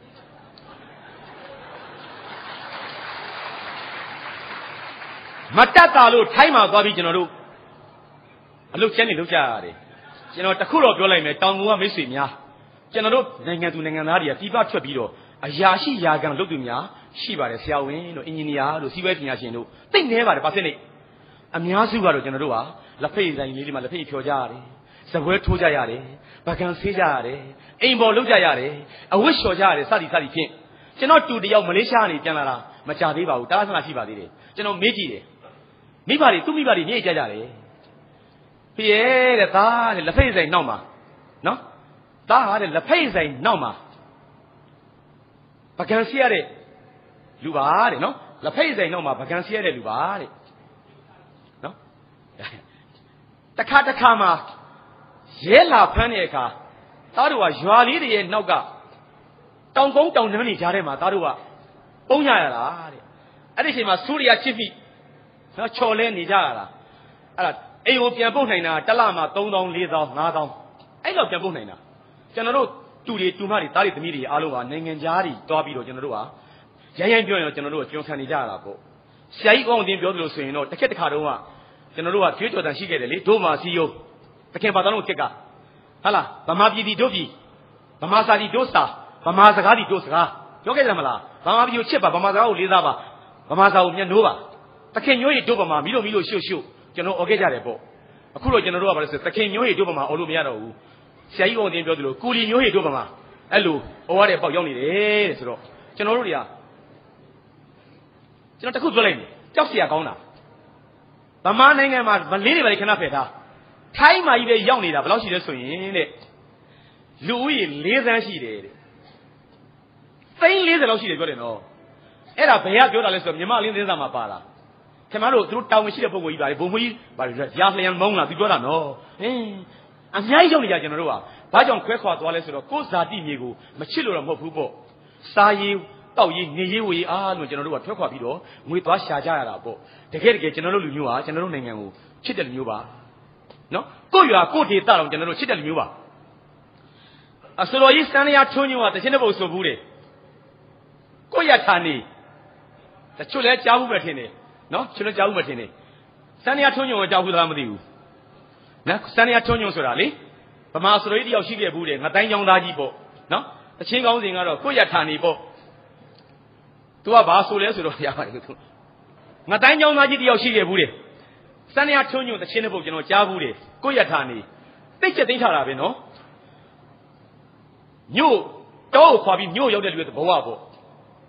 မတက်တာလို့ထိုင်းမှာသွားပြီးကျွန်တော်တို့အလုပ်ကျန်းနေလုပ်ကြရတယ်ကျွန်တော်တခုတော့ပြောလိုက်မယ်တောင်ငူကမိတ်ဆွေများကျွန်တော်တို့နိုင်ငံသူနိုင်ငံသားတွေကပြည်ပထွက်ပြီးတော့အရာရှိရာခံလုပ်သူများရှိပါတယ်ဆရာဝန်တို့အင်ဂျင်နီယာတို့စီးပွားပညာရှင်တို့သိနေပါတယ်ပါစနစ်အများစုကတော့ကျွန်တော်တို့ဟာလက်ဖိတ်ဆိုင်လေးတွေမှာလက်ဖိတ်ဖြော်ကြရတယ်စပွဲထိုးကြရတယ်ဗကန်ဆေးကြရတယ်အိမ်ပေါ်လုပ်ကြရတယ်အဝတ်လျှော်ကြရတယ်စသည်စသည်ဖြင့်ကျွန်တော်တူတယောက်မလေးရှားကနေပြန်လာတာမကြသေးပါဘူးတားဆနာရှိပါသေးတယ်ကျွန်တော်မေးကြည့်တယ်မိဘတွေသူ့မိဘတွေညှိကြကြတယ်ဖေရဲ့တဲ့သားတဲ့လက်ဖိတ်ဆိုင်နောက်မှာနော်သားဟာတဲ့လက်ဖိတ်ဆိုင်နောက်မှာဗကန်ဆေးရတဲ့လူပါတဲ့နော်လက်ဖိတ်ဆိုင်နောက်မှာဗကန်ဆေးရတဲ့လူပါတဲ့နော်တခါတခါမှာရဲလာဖမ်းတဲ့အခါသားတို့ကရွာလေးတွေရဲ့နောက်ကတောင်ကုန်းတောင်နှမ်းနေကြတဲ့မှာသားတို့ကပုံရရတာတဲ့အဲ့ဒီအချိန်မှာစူးရချစ်ပြီးနော်ချော်လဲနေကြရတာအဲ့ဒါအိမ်ကိုပြန်ပုတ်နိုင်တာတစ်လမှာသုံးသောင်းလေးသောင်းငါးသောင်းအဲ့တော့ပြန်ပုတ်နိုင်တာကျွန်တော်တို့တူတွေတူမတွေသားတွေသမီးတွေအားလုံးကနိုင်ငံသားတွေတွားပြီးတော့ကျွန်တော်တို့ကရိုင်းရိုင်းပြောရင်ကျွန်တော်တို့ကကြုံခံနေကြရတာပေါ့ဆရာကြီးကောင်းတင်ပြောသလိုဆိုရင်တော့တစ်ခက်တစ်ခါတုန်းကကျွန်တော်တို့ကကြွေးကြော်တန်ရှိခဲ့တယ်လေဒို့မှာစီယိုတခင်ပါတော်တို့ခက်ကဟာလားဗမာပြည်ဒီတို့ပြည်ဗမာစာဒီတို့စာဗမာစကားဒီတို့စကားပြောခဲ့ကြမလားဗမာပြည်ကိုချစ်ပါဗမာစကားကိုလေးစားပါဗမာစာကိုမျက်နှိုးပါတခင်မျိုးရီတို့ဗမာမီလို့မီလို့ရှုပ်ရှုပ်ကျွန်တော်អော်ခဲ့ကြတယ်ပေါ့အခုတော့ကျွန်တော်တို့ကဘာလဲဆိုတခင်မျိုးရီတို့ဗမာអော်လို့မရတော့ဘူးဆရာကြီးကောင်းတင်ပြောသလိုကူလီမျိုးရီတို့ဗမာအဲ့လိုអော်ရတဲ့ပေါက်ရောက်နေတယ်တဲ့ဆိုတော့ကျွန်တော်တို့တွေကကျွန်တော်တခုပြောလိုက်မယ်ကြောက်เสียကောင်းတာဗမာနိုင်ငံမှာမလေးတွေပဲခဏဖယ်ထားထိုင်းမှာကြီးပဲရောက်နေတာဘယ်လောက်ရှိလဲဆိုရင်တဲ့လူဦးရေလေးသန်းရှိတယ်တဲ့သိန်းလေးဆယ်လောက်ရှိတယ်ပြောတယ်နော်အဲ့ဒါဘယ်ကပြောတာလဲဆိုတော့မြန်မာလင်းသင်းစာမှာပါလာခင်ဗျားတို့သူတို့တောင်းမရှိတဲ့ပုံကိုကြီးပါလေဘုံမကြီးပါရာလျံမုံလာသူပြောတာနော်ဟင်းအများကြီးရောက်နေကြကျွန်တော်တို့ကဘာကြောင့်ခွဲခွာသွားလဲဆိုတော့ကိုယ်ဇာတိမြေကိုမချစ်လို့တော့မဟုတ်ဘူးပေါ့စားရေးတောက်ရေးနေရေးဝေးအားလို့ကျွန်တော်တို့ကထွက်ခွာပြီးတော့ငွေသွားရှာကြရတာပေါ့တကယ်တကယ်ကျွန်တော်တို့လူမျိုးဟာကျွန်တော်တို့နိုင်ငံကိုချစ်တဲ့လူမျိုးပါနော်ကိုယ့်ရွာကိုယ့်ဒေသတော့ကျွန်တော်တို့ချစ်တဲ့လူမျိုးပါအစတော်ကြီးစံရထွန်းညွန့်ကတခြင်းတဲ့ပုံဆိုဘူးတယ်ကိုယ့်ရထာနေတချို့လဲကြားဘူးပဲထင်တယ်နော်ချို့လဲကြားဘူးပဲထင်တယ်စံရထွန်းညွန့်ကိုကြားဘူးလားမသိဘူးနော်စံရထွန်းညွန့်ဆိုတာလေဗမာစတော်ကြီးတယောက်ရှိခဲ့ဘူးတယ်ငတိုင်းချောင်းသားကြီးပေါ့နော်တခြင်းကောင်းစဉ်ကတော့ကိုယ့်ရထာနေပေါ့သူကဘာဆိုလဲဆိုတော့ရပါတယ်သူငတိုင်းချောင်းသားကြီးတယောက်ရှိခဲ့ဘူးတယ်စံရထွန်းညွန့်တခြင်းတဲ့ပုံကျွန်တော်ကြားဘူးတယ်ကိုယ့်ရထာနေတိတ်ချက်သိမ်းထားတာပဲနော်မြို့တောကိုခွာပြီးမြို့ရောက်တဲ့လူတွေဘဝပေါ့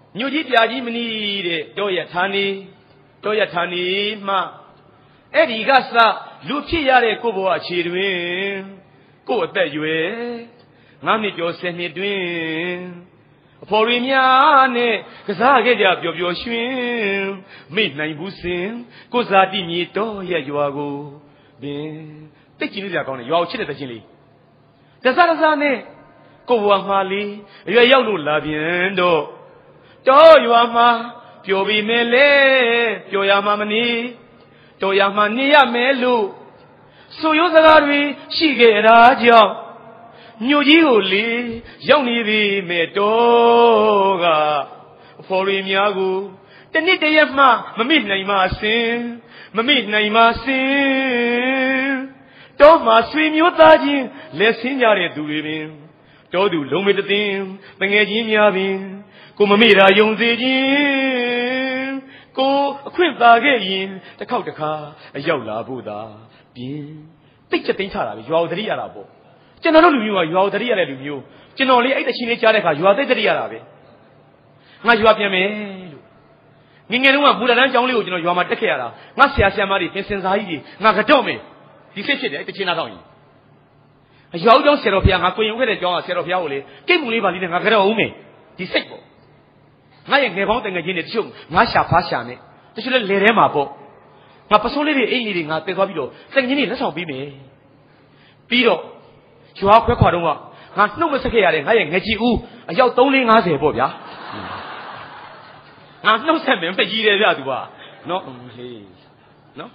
Newji Piaji Mini, Doya Tani, Doya Tani, Ma Eddie Gassa, Lucia Kobo Chidwin, go at that you, Mammy Joseph Midwin. Porimiane, Kazaga of your swim, midnight busin, Kozadi Toya Yuago, Ben, taking it on your chili. The Zarazane, Kowamali, your yellow labiendo. Toyama, Piobi Mele, Toyamani, Toyamania Melu, so you the she get a job. New Yuli, Yoni Metoga, Porimiagu, the Nidayama, Mamid Naimasin, Mamid Naimasin, Thomas swim your tajin, less in Yare do him, Todu Lumidim, Bangajin, Kumamira Yonzijin, Go, a quimp the Kautaka, a Yola Buddha, Bin, picture things are you are the Arabo. General, you are you are the real you. Generally, eight Chinese Jareka, you are the real Arabe. Majuapiame. Ninga Buddha and only you know you are my Tekera. Masia Samari, Vincent Zaidi, Nakatome. He said it at the Chinadoni. You don't set up young Aquin with a jaw, set of Yaole, came live in Nagarome. He said, I am never wanting again at you, Masha Pashane. They should let him up. My personally eating at the Gobito, saying, you need let's all be me. Piro. You are quite quite over. Not no mistake, I am at you. I yelled only as a boy. Not no seven, but you did no, no.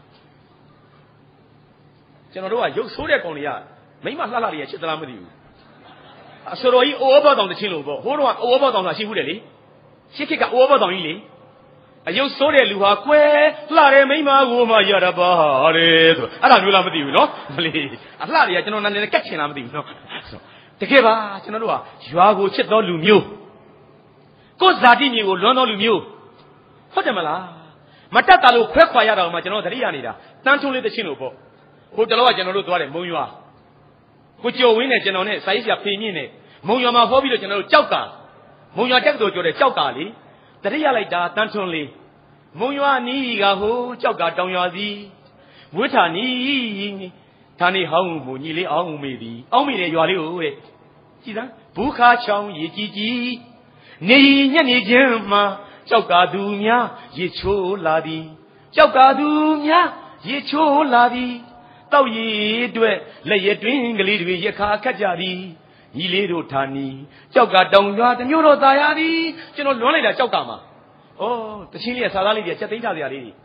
General, you saw that only. Maybe my salary is with you. So I over on the chino. Hold on, over on the Chibuli. She kick over on Ely. You saw that you are queer. Larry, Mima, woman, you're about it. I don't know with you, no? Please. A Larry, I don't know the catching of you, no? The Keva, General, you are good, chip on Lumu. Go Zadini will learn all Lumu. What am I? Matatalu, Quaquayara, my general, the Rianida. Tantuli the Chinopo. Who the Lord General Dware, Moyua. Put your winner, General, Saisia Pinine. Moyama Hobby, General Chauka. Moya Jacko, the Chaukali. The real that, Tantoli. Moya Niga, who Chauka down your thee. Witani Tani home, Munili, oh, maybe. Oh, me, you are you. See that? Buka Chow, Yiki. Ni, Yanni Jemma. Chauka Dumia, Yicho Ladi. Chauka Dumia, Yicho Ladi. Tao ye do it, lay a drink a little bit, Yaka Kajari. Ye little Tani. Chauka down yard and Euro Diary. General Lonela Chaukama. Oh, the Chile Salali, the Chatita Diary.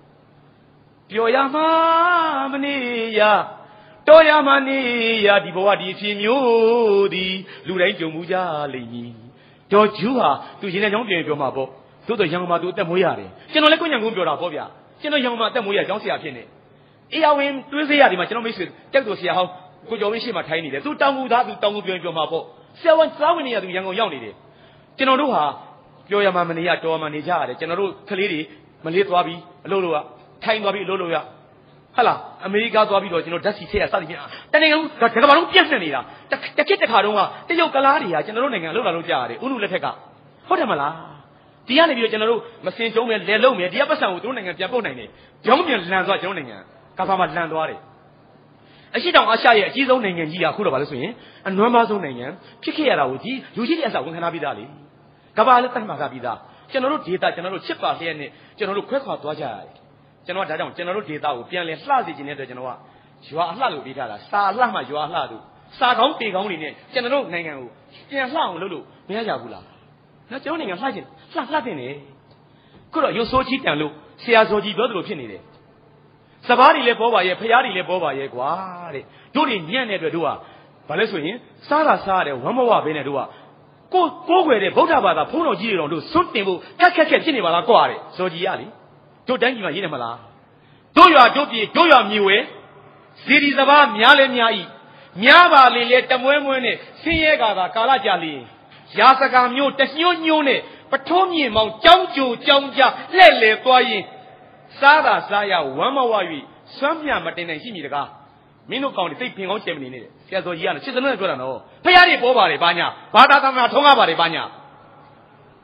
Pioyama Mania. Toyamania, the Boadi Fimudi, Luranjo Muja, Lady. Don't you are to Jinayong Mabo. To the young Madu Tamoyari. General Kunyangumbra Bobia. General Young Matamoya, don't see a penny. Eawin, Tuesday, my general mission, take to see how good your mission tiny. Two Tamu that to Tamu Bio Mabo. Seven Slavania to young Yoni. General Luha, Yoyama Mania, Tomanija, General Kaliri, Malitwabi, Lolua, Time Wabi Lolua. Hala, America Wabi, you know, Dusty say, Then you got the Cabaron Pianina, the Kitakaruma, the Yokalaria, General and Lula Jari, Unulefeka. What am I? The other general, Massin Jomen, Lelome, the other sound, running at Japonene. Jomian lands are joining her. Kafama Landwari. And she don't Ashaya, she's owning and Gia Kuravaswin, and Norma's owning, Chikiara with you, usually as I won't have Vidali. Cavala and Magabida. General Data, General Chipa, General Quekot Wajai. General Dadon, General Data, Pianle Slazi in the Genoa. You are Lalu Vidala, Star Lama, you are Ladu. Star don't be only General Nango. Yes, Lulu, Miayabula. Not joining a Latin, Latin. Could you so cheap and look? See as what you go to Pinny. Sabari le Boba, Payari le Boba, Guari. Do the Yan ever do. But let's win. Sara Sara, one more Benedua. Go, go where the Botaba, Puno Giro, do something will catch a Cinema Guari. So Giali. Do thank you, Yinamala. Do you are Joki, do you are Mue? Cities about Miale Miai. Miava let them women, Siega, Kalajali. Yasaka Mu, Tession Yune, Patomi, Mount Jangju, Jangja, Lele, Toy. Sada Saya, Wamawi, Samia Martin and Himiga. Mino County, taking on Gemini. Siazo Yan, she's another good. Payari Boba, Banya, Badana Tonga Banya.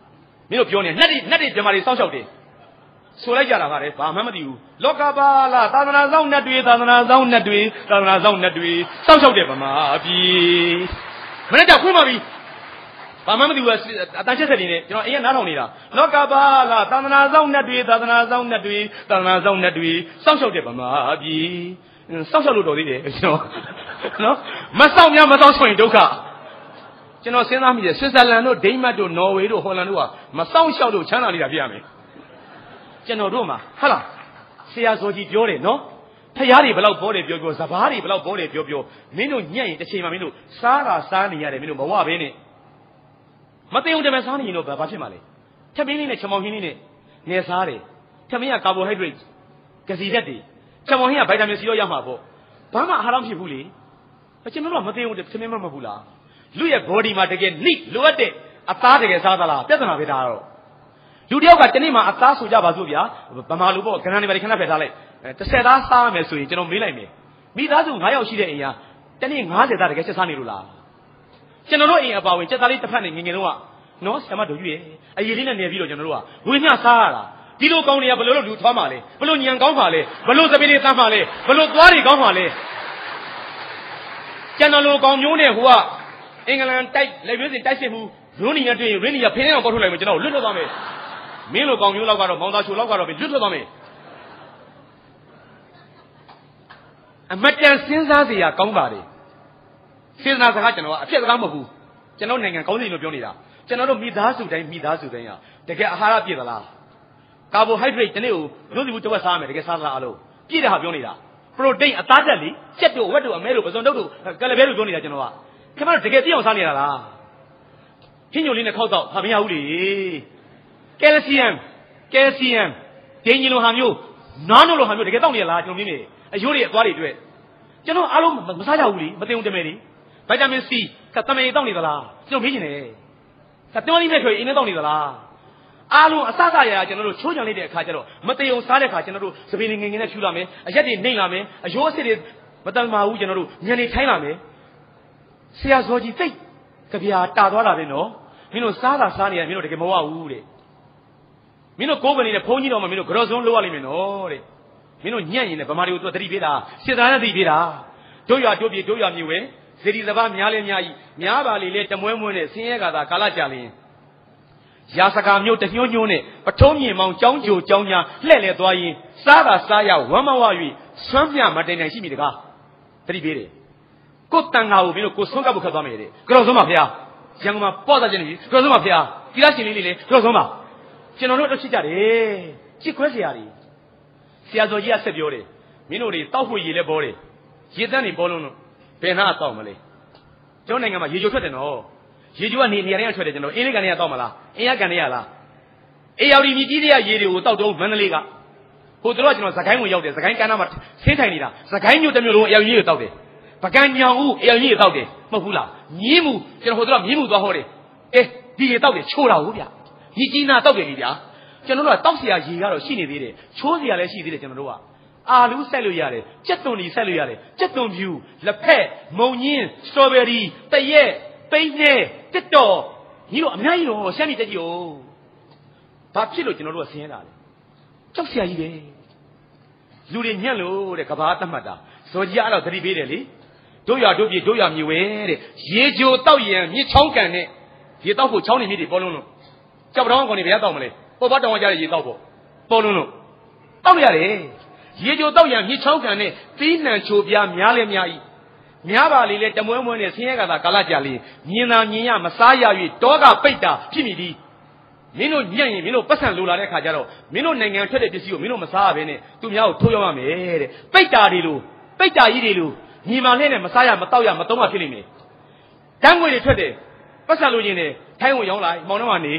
မင်းတို့ပြောနေနှက်တွေနှက်တွေပြမာတွေစောက်ရှောက်တယ်ဆိုလိုက်ကြတာကလည်းဘာမှမသိဘူးလောကပါလားသာသနာဆောင်နှက်တွေသာသနာဆောင်နှက်တွေသာသနာဆောင်နှက်တွေစောက်ရှောက်တယ်ဗမာပြည်မနေ့ကခွင့်ပါပြီဘာမှမသိဘူးအတန်ချက်ဆက်နေတယ်ကျွန်တော်အိမ်ကနားထောင်နေတာလောကပါလားသာသနာဆောင်နှက်တွေသာသနာဆောင်နှက်တွေသာသနာဆောင်နှက်တွေစောက်ရှောက်တယ်ဗမာပြည်စောက်ရှောက်လို့တော်သေးတယ်ကျွန်တော်နော်မစောက်များမစောက်ဆိုရင်ဒုက္ခကျွန်တော်စဉ်းစားမိတယ်ဆွစ်ဇာလန်တို့ဒိန်းမတ်တို့နော်ဝေတို့ဟောလန်တို့ကမစောင့်ရှောက်တို့ချမ်းသာနေတာဖြစ်ရမယ်ကျွန်တော်တို့မှာဟုတ်လားဆရာဇော်ကြီးပြောတယ်နော်ဖရားတွေဘလောက်ပေါ်တယ်ပြောပြောစဘာတွေဘလောက်ပေါ်တယ်ပြောပြောမင်းတို့ညံ့ရင်တစ်ချိန်မှမင်းတို့စားတာစားနေရတယ်မင်းတို့မဝဘဲနဲ့မသိအောင်တမန်စားနေရင်တော့ဘာဖြစ်မှာလဲထမင်းလေးနဲ့ချမောင်ဟင်းလေးနဲ့နေစားတယ်ထမင်းကကာဘိုဟိုက်ဒရိတ်ကစီဓာတ်တွေချမောင်ဟင်းကဗိုက်တာမင်စီရောရမှာပေါ့ဘာမှအာဟာရမဖြစ်ဘူးလေကျွန်တော်တို့ကမသိအောင်ထမင်းမမဟုတ်ဘူးလားလူရဲ့ body မှာတကယ် need လိုအပ်တဲ့အသားတကယ်စားသလားပြဿနာပဲဒါတော့လူတယောက်ကတနေ့မှအသားဆိုကြပါစို့ဗျာဗမာလူပေါ့ကဏ္ဍနေပါခဏဖယ်ထားလိုက်တစ်ဆက်သားစားမယ်ဆိုရင်ကျွန်တော်မေးလိုက်မယ်မိသားစု၅ယောက်ရှိတဲ့အိမ်ကတနေ့၅၀သားတကယ်ချက်စားနေလို့လားကျွန်တော်တို့အိမ်အပါဝင်ချက်သားလေးတစ်ဖက်နဲ့ငငယ်တော့ကနော်ဆရာမတို့ကြီးရဲ့အရေးလေးနဲ့နေပြီးတော့ကျွန်တော်တို့ကဝေမျှစားရတာဒီလိုကောင်းတွေကဘယ်လိုလုပ်လူထွားမှာလဲဘယ်လိုညံကောင်းမှာလဲဘယ်လိုသပင်းလေးတန်းမှာလဲဘယ်လိုသွားတွေကောင်းမှာလဲကျွန်တော်လိုကောင်မျိုးနဲ့ဟိုကအင်္ဂလန်တိုက်လက်ရွေးစင်တိုက်စစ်မှုရိုးနီရတွေ့ရင်ရိုးနီရဖင်းအောင်ပေါက်ထုတ်လိုက်မယ်ကျွန်တော်လွတ်ထွက်သွားမယ်မင်းလိုကောင်မျိုးလောက်ကတော့မောင်သားချိုလောက်ကတော့လွတ်ထွက်သွားမယ်အမတန်စဉ်းစားစရာကောင်းပါလေစေတနာစကားကျွန်တော်ကအဖြစ်စကားမဟုတ်ဘူးကျွန်တော်နိုင်ငံကောင်းစီလို့ပြောနေတာကျွန်တော်တို့မိသားစုတိုင်းမိသားစုတိုင်းဟာတကယ်အာဟာရပြည့်သလားကာဘိုဟိုက်ဒရိတ်တနေ့ကိုလို့စီဘူးတစ်ဝက်စားမယ်တကယ်စားသလားအလို့ပြည့်တဲ့ဟာပြောနေတာပရိုတိန်းအသားတက်လေချက်တို့ဝက်တို့အမဲတို့ပစုံတို့တို့ကလဘဲတို့ပြောနေတာကျွန်တော်ကခင်ဗျားတို့တကယ်ပြည့်အောင်စားနေတာလားဟင်းညိုလေးနဲ့ခောက်တော့ဟာမရဘူးလေကယ်လ်ဆီယမ်ကယ်လ်ဆီယမ်ဒိန်ကြီးလိုဟာမျိုးနွားနို့လိုဟာမျိုးတကယ်တောက်နေရလားကျွန်တော်မြင်နေအယိုးတွေအသွားတွေတွေ့ကျွန်တော်အားလုံးမစားကြဘူးလေမသိအောင်တမဲလေဗိုက်တာမင်စီကတမဲတောက်နေသလားကျွန်တော်မေးချင်တယ်ကတွန်းလေးနဲ့ထွေအင်းနဲ့တောက်နေသလားအားလုံးအစစရရကျွန်တော်တို့ချိုးချံလိုက်တဲ့အခါကျတော့မသိအောင်စားတဲ့အခါကျွန်တော်တို့စပင်းငင်ငင်နဲ့ဖြူလာမယ်အရက်တွေနှိမ့်လာမယ်အယိုးအစစ်တွေမတန်မာဘူးကျွန်တော်တို့ညနေထိုင်းလာမယ်ဆရာဇော်ကြီးသိကြပြာတာသွားတာပဲနော်မင်းတို့စားတာစားနေရမင်းတို့တကယ်မဝဘူးတဲ့မင်းတို့ကိုးကနေနဲ့ဘုန်းကြီးတော်မှမင်းတို့ကြော်စုံလို့ရလိမ့်မယ်နော်တဲ့မင်းတို့ညံ့ရင်လည်းဗမာတွေကိုသူသတိပေးတာစစ်သားနဲ့သတိပေးတာတို့ရတို့ပြေတို့ရမျိုးပဲဇေဒီစဘာများလဲများကြီးများပါလေလေတမွဲမွဲနဲ့ဆင်းရဲကသာကာလကြာလျင်ရာစကာမျိုးတညှိုးညှိုးနဲ့ပထုံးမြေမောင်ကြောင်းကြိုကြောင်းညာလှဲ့လေသွားရင်စားတာစားရဝမ်းမဝ၍ဆွမ်းမြမတိုင်တိုင်ရှိမိတကားသတိပေးတယ်ကိုတန်ဃာကိုမင်းတို့ကိုဆွမ်းကပ်ဖို့ခတ်သွားမယ်တဲ့ကြော်စုံပါဗျာရန်ကုန်မှာပေါ့တာချင်းနေပြီကြော်စုံပါဗျာဒီလားရှင်လေးလေးလေကြော်စုံပါကျွန်တော်တို့တော့ချစ်ကြတယ်ချစ်ခွဲစရာတွေဆရာဇော်ကြီးကဆက်ပြောတယ်မင်းတို့တွေတောက်ဖို့ရေလဲပေါ်တယ်ရေတန်းတွေပေါ်လုံးလို့ဘယ်နှာတောက်မလဲကျွန်တော်နိုင်ငံမှာရေချိုထွက်တယ်နော်ရေချိုကနေနေရာတိုင်းထွက်တယ်ကျွန်တော်အင်းလေးကနေရတောက်မလားအင်းရကန်နေရလားအေယော်ဒီမြကြီးတွေကရေတွေကိုတောက်တော့မန္တလေးကဟိုတို့ကကျွန်တော်စကိုင်းကိုရောက်တယ်စကိုင်းကမ်းနားမှာဆင်းထိုင်နေတာစကိုင်းမြို့တစ်မြို့လုံးအေယော်ကြီးကိုတောက်တယ်ပကံညောင်ဦးအေယော်ကြီးကိုတောက်တယ်မဟုတ်ဘူးလားမြင်းမှုကျွန်တော်ဟိုတို့ကမြင်းမှုသွားဟောတယ်အေးဒီရေတောက်တယ်ချိုးတာဟုတ်ဗျမြကြီးနာတောက်တယ်ကြီးဗျာကျွန်တော်တို့ကတောက်เสียရေကတော့ရှိနေသေးတယ်ချိုးเสียလည်းရှိသေးတယ်ကျွန်တော်တို့ကအာလူးဆက်လို့ရတယ်ကြက်သွန်ဒီဆက်လို့ရတယ်ကြက်သွန်ဖြူလက်ဖက်မုံညင်းစတော်ဘယ်ရီတရက်ပိန်းနဲ့တက်တော်ညီတို့အများကြီးတော့ရှမ်းပြည်တက်ကြီး哦ဘာဖြစ်လို့ကျွန်တော်တို့ကဆင်းရဲတာလဲကြောက်เสียကြီးပဲလူတွေညံ့လို့တဲ့ကဘာသတ်မှတ်တာဇော်ကြီးအဲ့တော့သတိပေးတယ်လေတို့ရတို့ပြေတို့ရမြေဝဲတဲ့ရေချိုတောက်ရံမြစ်ချောင်းကန်နဲ့ရေတောက်ဖို့ချောင်းနေမြစ်တွေပေါ်လုံးလို့ကြောက်တော်ကောင်တွေဘယ်ရတောက်မလဲပေါ်ပါတောင်ဝကြတဲ့ရေတောက်ဖို့ပေါ်လုံးလို့တောက်ရတယ်ရေချိုတောက်ရံမြစ်ချောင်းကန်နဲ့သီးနှံချိုပြားများလဲများဤများပါလေလေတမွဲမွဲနဲ့ဆင်းရဲကသာကာလကြာလေမြင်သာမြင်ရမစားရ၍တောကပိတ်တာဖြစ်မိသည်မင်းတို့ညံ့ရင်မင်းတို့ပတ်စံလိုလာတဲ့ခါကျတော့မင်းတို့နိုင်ငံထွက်တဲ့ပစ္စည်းကိုမင်းတို့မစားရဘဲနဲ့သူများကိုထိုးရောက်ရမယ်တဲ့ပိတ်တာတွေလို့ပိတ်တာကြီးတွေလို့ညီမလေးနဲ့မစားရမတောက်ရမသုံးရဖြစ်လိမ့်မယ်ဓာတ်ငွေတွေထွက်တယ်ပတ်စံလိုချင်တယ်ထိုင်းဝင်ရောက်လိုက်မောင်နှမကနေ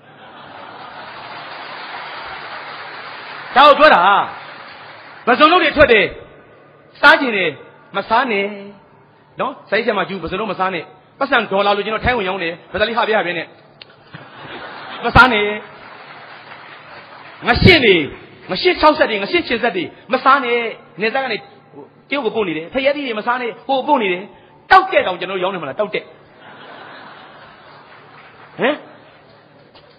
ဒါကိုပြောတာပစုံလုံးတွေထွက်တယ်စားချင်တယ်မစားနဲ့နော်စိုက်ချက်မှာကျူပစုံလုံးမစားနဲ့ပတ်စံဒေါ်လာလိုချင်တော့ထိုင်းဝင်ရောက်တယ်ဗဒလီဟာပြရပဲနဲ့မစားနဲ့ငရှင်းနေငရှင်း၆ဆက်တွေငရှင်း၈ဆက်တွေမစားနဲ့နေသားကနေကျုပ်ကိုပို့နေတယ်ဖရဲသီးတွေမစားနဲ့ဟိုပို့နေတယ်တောက်တဲ့တောင်ကျွန်တော်ရောင်းနေမှာလားတောက်တဲ့ဟမ်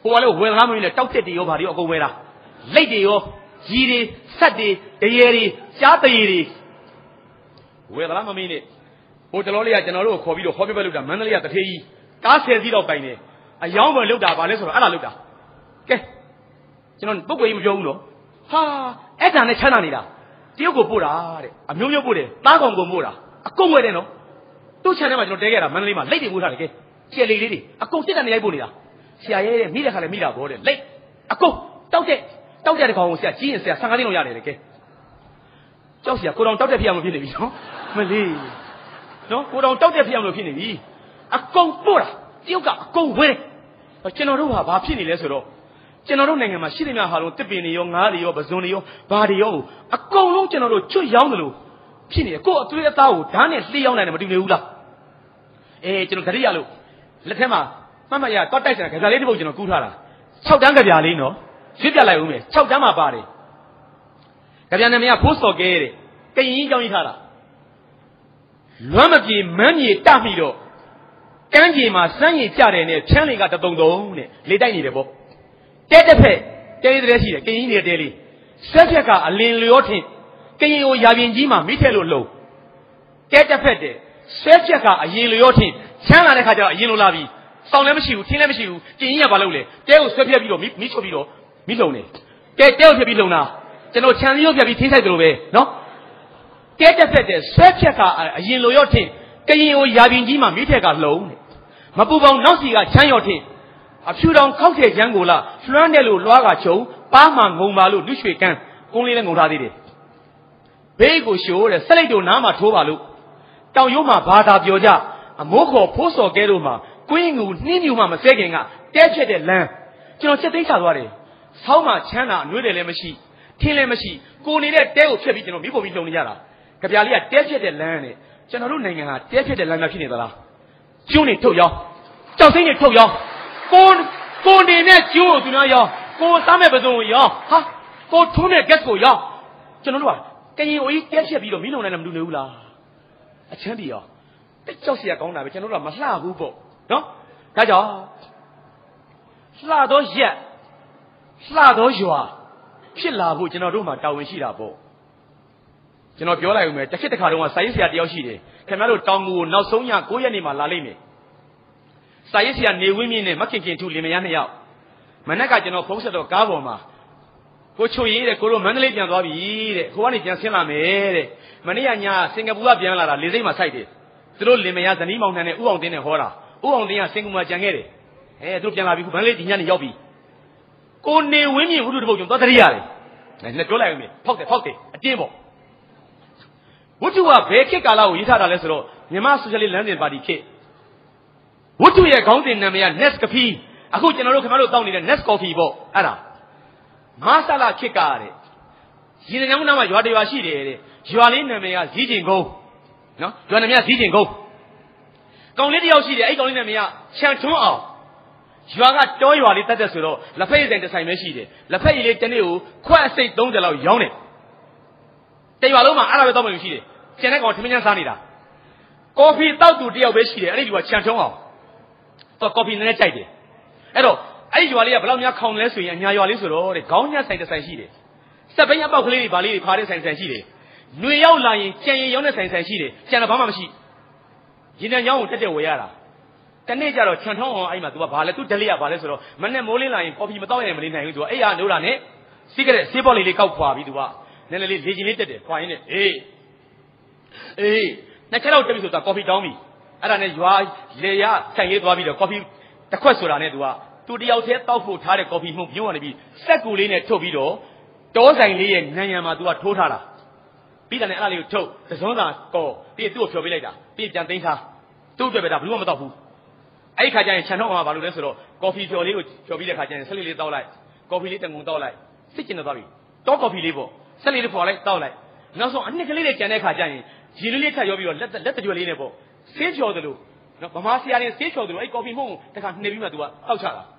ဟိုကလည်းဝယ်ကားမင်းနဲ့တောက်တက်တွေရောဘာတွေရောအကုန်ဝယ်တာလက်တွေရောကြီးတွေဆက်တွေတရေတွေကြားတရေတွေဝယ်ကားမမင်းနဲ့ဟိုတလောလေးကကျွန်တော်တို့ခေါ်ပြီးတော့ဟောပြပဲလုပ်တာမန္တလေးကတထေးကြီးကားဆယ်စီးတော့ပိုင်နေအယောင်းပဲလုပ်တာပါလဲဆိုတော့အဲ့ဒါလုပ်တာကဲကျွန်တော်ပုဂ္ဂိုလ်ကြီးမပြောဘူးနော်ဟာအဲ့ဒါနဲ့ချမ်းသာနေတာတရုတ်ကိုပို့တာတဲ့အမျိုးမျိုးပို့တယ်တားကောင်ကိုပို့တာအကုန်ဝယ်တယ်နော်သူ့ channel မှာကျွန်တော်တဲခဲ့တာမန္တလေးမှာလက်တွေပို့ထားတယ်ကဲကျယ်လေးလေးတွေအကုန်စစ်တန်နေရိုက်ပို့နေတာဆရာရဲတဲ့မိတဲ့ခါလည်းမိတာဘောတဲ့လက်အကုန်တောက်တဲ့တောက်တဲ့ကောင်ကိုဆရာကြီးရင်ဆရာဆန်ကားသိန်းလောက်ရတယ်လေကဲကြောက်ဆရာကိုတော်တောက်တဲ့ဖြစ်အောင်လို့ဖြစ်နေပြီနော်မလေးနော်ကိုတော်တောက်တဲ့ဖြစ်အောင်လို့ဖြစ်နေပြီအကုန်ပို့တာတရုတ်ကအကုန်ဝယ်တယ်ကျွန်တော်တို့ဟာဘာဖြစ်နေလဲဆိုတော့ကျွန်တော်တို့နိုင်ငံမှာရှိသမျှဟာလုံးတစ်ပင်တွေရောငါးတွေရောပဇွန်တွေရောဘာတွေရောအကုန်လုံးကျွန်တော်တို့ချွတ်ရောင်းတယ်လို့ဖြစ်နေတယ်ကိုယ်အသွေးအသားကိုဓာတ်နဲ့လှေးရောက်နိုင်တယ်မတူနေဘူးလားအေးကျွန်တော်ဂရိရလို့လက်ထက်မှာမှတ်မှတ်ရတော့တိုက်စံကြပြလေးတစ်ပုတ်ကျွန်တော်ကူးထားတာ၆တန်းကြပြလေးနော်ရွှေ့ပြလိုက်ဦးမယ်၆တန်းမှာပါတယ်ကြပြနာမည်ကဖိုးစော်ကဲတဲ့ကရင်ကြီးကြောင်းကြီးထားတာလွမ်းမပြေမန်းမြေတမိတော့ကမ်းခြေမှာစမ်းရည်ကြတယ်နဲ့ဖြန်းလေကတတုံတုံနဲ့လေတိုက်နေတယ်ပေါ့တဲတစ်ဖက်တဲလေးတဲရှိတယ်ကရင်ကြီးနေတဲလေးဆက်ဖြက်ကအလင်းလျောထင်ကရင်ကိုရာပြင်ကြီးမှာမိထဲလို့လုံတဲတစ်ဖက်တဲ့ဆက်ဖြက်ကအရင်လျောထင်ချမ်းလာတဲ့ခါကျတော့အရင်လိုလာပြီစောင်းလည်းမရှိဘူးထင်းလည်းမရှိဘူးကရင်ကြီးကဘာလုပ်လဲတဲကိုဆွဲဖြက်ပြီးတော့မိမိချုပ်ပြီးတော့မိလုံတယ်တဲတဲကိုဖြက်ပြီးလုံတာကျွန်တော်ခြံစည်းကိုဖြက်ပြီးထင်းဆိုင်တယ်လို့ပဲနော်တဲတစ်ဖက်တဲ့ဆက်ဖြက်ကအရင်လိုရောထင်ကရင်ကိုရာပြင်ကြီးမှာမိထဲကလုံတယ်မပူပေါင်းနောက်စီကချမ်းရောထင်အဖြူတောင်ခောက်တဲ့ချမ်းကိုလာလွှမ်းတယ်လို့လွှားကချုံပါမှငုံပါလို့လူရွှေကန်းကုန်းလေးနဲ့ငုံထားသေးတယ်ဘေးကိုရှိုးတဲ့ဆက်လိုက်တို့နားမှာထိုးပါလို့တောင်ရိုးမှာဘာသာပြောကြအမိုးခေါ်ဖိုးစော်ကဲတို့မှာကွင်းငူနှင်းမြူမှမစဲခင်ကတဲဖြက်တဲ့လမ်းကျွန်တော်ချက်သိမ်းချသွားတယ်ဆောင်းမှာချမ်းသာအနှွေးတယ်လည်းမရှိထင်းလည်းမရှိကိုနေတဲ့တဲကိုဖြက်ပြီးကျွန်တော်မိဖို့ပြီးလုံနေရတာကြပြလေးကတဲဖြက်တဲ့လမ်းနဲ့ကျွန်တော်တို့နိုင်ငံဟာတဲဖြက်တဲ့လမ်းများဖြစ်နေသလားကျုံးနေထုတ်ရောကြောက်စိမ့်နေထုတ်ရောကိုကိုနေနဲ့ကျိုးကိုသူများရောကိုစားမဲ့ပစုံကိုရောဟာကိုထုံးတဲ့ gas ကိုရောကျွန်တော်တို့ကကရင်အိုကြီးတက်ဖြက်ပြီးတော့မီးလုံနိုင်တယ်မတူနေဘူးလားအချမ်းပြေရောတက်ကြောက်စရာကောင်းတာပဲကျွန်တော်တို့ကမလှဘူးပေါ့နော်ဒါကြောင့်လှတော့ရက်လှတော့ရွာဖြစ်လာဖို့ကျွန်တော်တို့မှာတာဝန်ရှိတာပေါ့ကျွန်တော်ပြောလိုက်ဦးမယ်တစ်ခေတ်တစ်ခါတုန်းကစာရေးဆရာတယောက်ရှိတယ်ခင်ဗျားတို့တောင်ငူကိုနောက်ဆုံးည၉ရက်နေ့မှာလာလိမ့်မယ်စာရေးဆရာနေဝင်းမြင့်နဲ့မခင်ခင်ထူလင်မယားနှစ်ယောက်မနက်ကကျွန်တော်ဖုန်းဆက်တော့ကားပေါ်မှာကိုချိုရေးတဲ့ကိုတို့မန္တလေးပြန်သွားပြီတဲ့ကိုကနေပြန်ဆင်းလာမယ်တဲ့မနေ့ကညစင်ကာပူကပြန်လာတာလေစိတ်မှာစိုက်တယ်သူတို့လင်မယားဇနီးမောင်နှံနဲ့ဥအောင်တင်းနဲ့ဟောတာဥအောင်တင်းကစင်ကာပူမှာကြံခဲ့တယ်အဲသူတို့ပြန်လာပြီခုမန္တလေးဒီညနေရောက်ပြီကိုနေဝင်းမြင့်ဝုဒ္ဓတပုတ်ကျွန်တော်သတိရတယ်နဲ့ပြောလိုက်ဦးမယ်ဖောက်တယ်ဖောက်တယ်အတင်းပေါ့ဝတ္ထုကဘယ်ခေတ်ကာလကိုရေးထားတာလဲဆိုတော့မြန်မာဆိုရှယ်လစ်လမ်းစဉ်ပါတီခေတ်ဝတ္ထုရဲ့ခေါင်းစဉ်နာမည်က Nest Coffee အခုကျွန်တော်တို့ခင်ဗျားတို့တောင်းနေတဲ့ Nest Coffee ပေါ့အဲ့ဒါမဆလာခေတ်ကတဲ့ရေနံကျောင်းနားမှာရွာတရွာရှိတယ်တဲ့ရွာလေးနာမည်ကဇီးကျင်ကုန်းနော်ရွာနာမည်ကဇီးကျင်ကုန်းကောင်လေးတယောက်ရှိတယ်အဲ့ကောင်လေးနာမည်ကချန်ထွန်းအောင်ရွာကတောရွာလေးတက်တဲ့ဆိုတော့လက်ဖက်ရည်ဆိုင်တစ်ဆိုင်ပဲရှိတယ်လက်ဖက်ရည်လေးတစ်နေ့ကိုခွက်အစိတ်သုံးဆယ်လောက်ရောင်းတယ်တရွာလုံးမှာအဲ့ဒါပဲတောက်မှလို့ရှိတယ်ကျန်တဲ့ကောင်ထမင်းချမ်းစားနေတာကော်ဖီတောက်သူတယောက်ပဲရှိတယ်အဲ့ဒီလူကချန်ထွန်းအောင်တော့ကော်ဖီနည်းနည်းကြိုက်တယ်အဲ့တော့အဲ့ဒီရွာလေးကဘယ်လောက်များခေါင်လဲဆိုရင်အညာရွာလေးဆိုတော့တဲ့ခေါင်းညက်ဆိုင်တစ်ဆိုင်ရှိတယ်စက်ပိန်းအပေါက်ကလေးတွေဗာလေးတွေဖားတဲ့ဆိုင်ဆိုင်ရှိတယ်ຫນွေရောက်လာရင်ကြံရင်ရောင်းတဲ့ဆိုင်ဆိုင်ရှိတယ်ကျန်တော့ဘာမှမရှိရင်တန်ကြောင်းကိုတက်တက်ဝယ်ရတာတနေ့ကျတော့ချန်ထုံးအောင်အဲ့မှာ तू ကဘာလဲ तू ဒလိရဘာလဲဆိုတော့မနဲ့မိုးလင်းလာရင်ကော်ဖီမတောက်ရင်မနေနိုင်ဘူး तू ကအဲ့ဟာနိုးတာနဲ့စီးကြတဲ့ဆေးပေါက်လေးလေးကောက်ခွာပြီး तू ကနည်းနည်းလေးလေချင်လေးတက်တယ်ခွာရင်းနဲ့အေးအေးနှစ်ချက်တော့တက်ပြီဆိုတော့ကော်ဖီတောင်းပြီအဲ့ဒါနဲ့ရွာလေရဆိုင်လေးသွားပြီးတော့ကော်ဖီတစ်ခွက်ဆိုတာနဲ့ तू ကသူတယောက်တည်းတောက်ဖို့ထားတဲ့ကော်ဖီမှုပြုံးရနေပြီးစက်ကူလေးနဲ့ထုတ်ပြီးတော့တောဆိုင်လေးရဲ့နံရံမှာ तू ကထိုးထားတာပြီးတယ်နဲ့အဲ့ဒါလေးကိုထုတ်သစွန်းသာကော်ပြီးသူ့ကိုဖြော်ပေးလိုက်တာပြီးပြန်သိမ်းထားသူ့အတွက်ပဲဒါဘယ်လို့မတောက်ဘူးအဲ့ဒီခါကျရင်ခြံထုံးအောင်ကဘာလို့လဲဆိုတော့ကော်ဖီဖြော်လေးကိုဖြော်ပြီးတဲ့ခါကျရင်ဆက်လေးလေးတောက်လိုက်ကော်ဖီလေးတငုံတောက်လိုက်စစ်ကျင်တော့သွားပြီတောကော်ဖီလေးပေါ့ဆက်လေးလေးဖော်လိုက်တောက်လိုက်နောက်ဆုံးအနှစ်ကလေးတွေကျန်တဲ့ခါကျရင်ရေလေးလေးထပ်ရောပြီးတော့လက်လက်တကြွယ်လေးနဲ့ပေါ့ဆေးဖြော်တယ်လို့နော်ဗမာဆရာလေးဆေးဖြော်တယ်လို့အဲ့ကော်ဖီမှုန့်တခါနှိပ်ပြီးမှ तू ကတောက်ချတာဒါ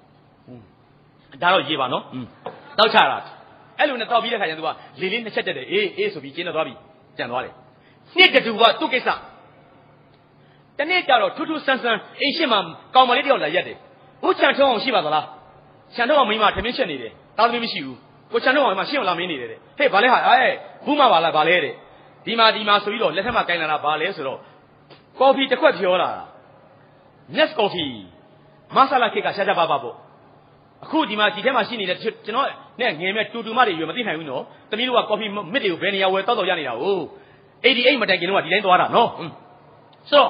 တော့ရေးပါနော်တောက်ချတာအဲ့လိုနဲ့တောက်ပြီးတဲ့ခါကျရင် तू ကလေလေးနှစ်ချက်တက်တယ်အေးအေးဆိုပြီးကျင်းတော့သွားပြီကျန်သွားတယ်နှစ်တူကသူ့ကိစ္စတနေ့ကျတော့ထူးထူးဆန်းဆန်းအိမ်ရှိမှကောင်မလေးတယောက်လာရက်တယ်ဘုချန်ထုံးအောင်ရှိပါသလားချန်တော့မိမထမင်းချက်နေတယ်တာသမီမရှိဘူးကိုချန်တော့မိမရှင်းအောင်လာမင်းနေတယ်တဲ့ဟဲ့ဘာလဲဟာအဲဘူးမပါလားဘာလဲတဲ့ဒီမှာဒီမှာဆိုပြီးတော့လက်ထက်မှာကင်လာတာဘာလဲဆိုတော့ကော်ဖီတစ်ခွက်ပြောလာတာ Nest coffee မဆာလာခေတ်ကရှားရှားပါပါပေါ့အခုဒီမှာဒီထဲမှာရှိနေတဲ့ကျွန်တော်နဲ့ငယ်မဲ့တူတူမတွေရွယ်မသိနိုင်ဘူးနော်သမီးတို့ကကော်ဖီမစ်တွေကိုဘယ်နေရာဝယ်တောက်တော့ရနေတာဟုတ်eighty-eightမတိုင်ခင်တော့ဒီတိုင်းသွားတာနော်ဆိုတော့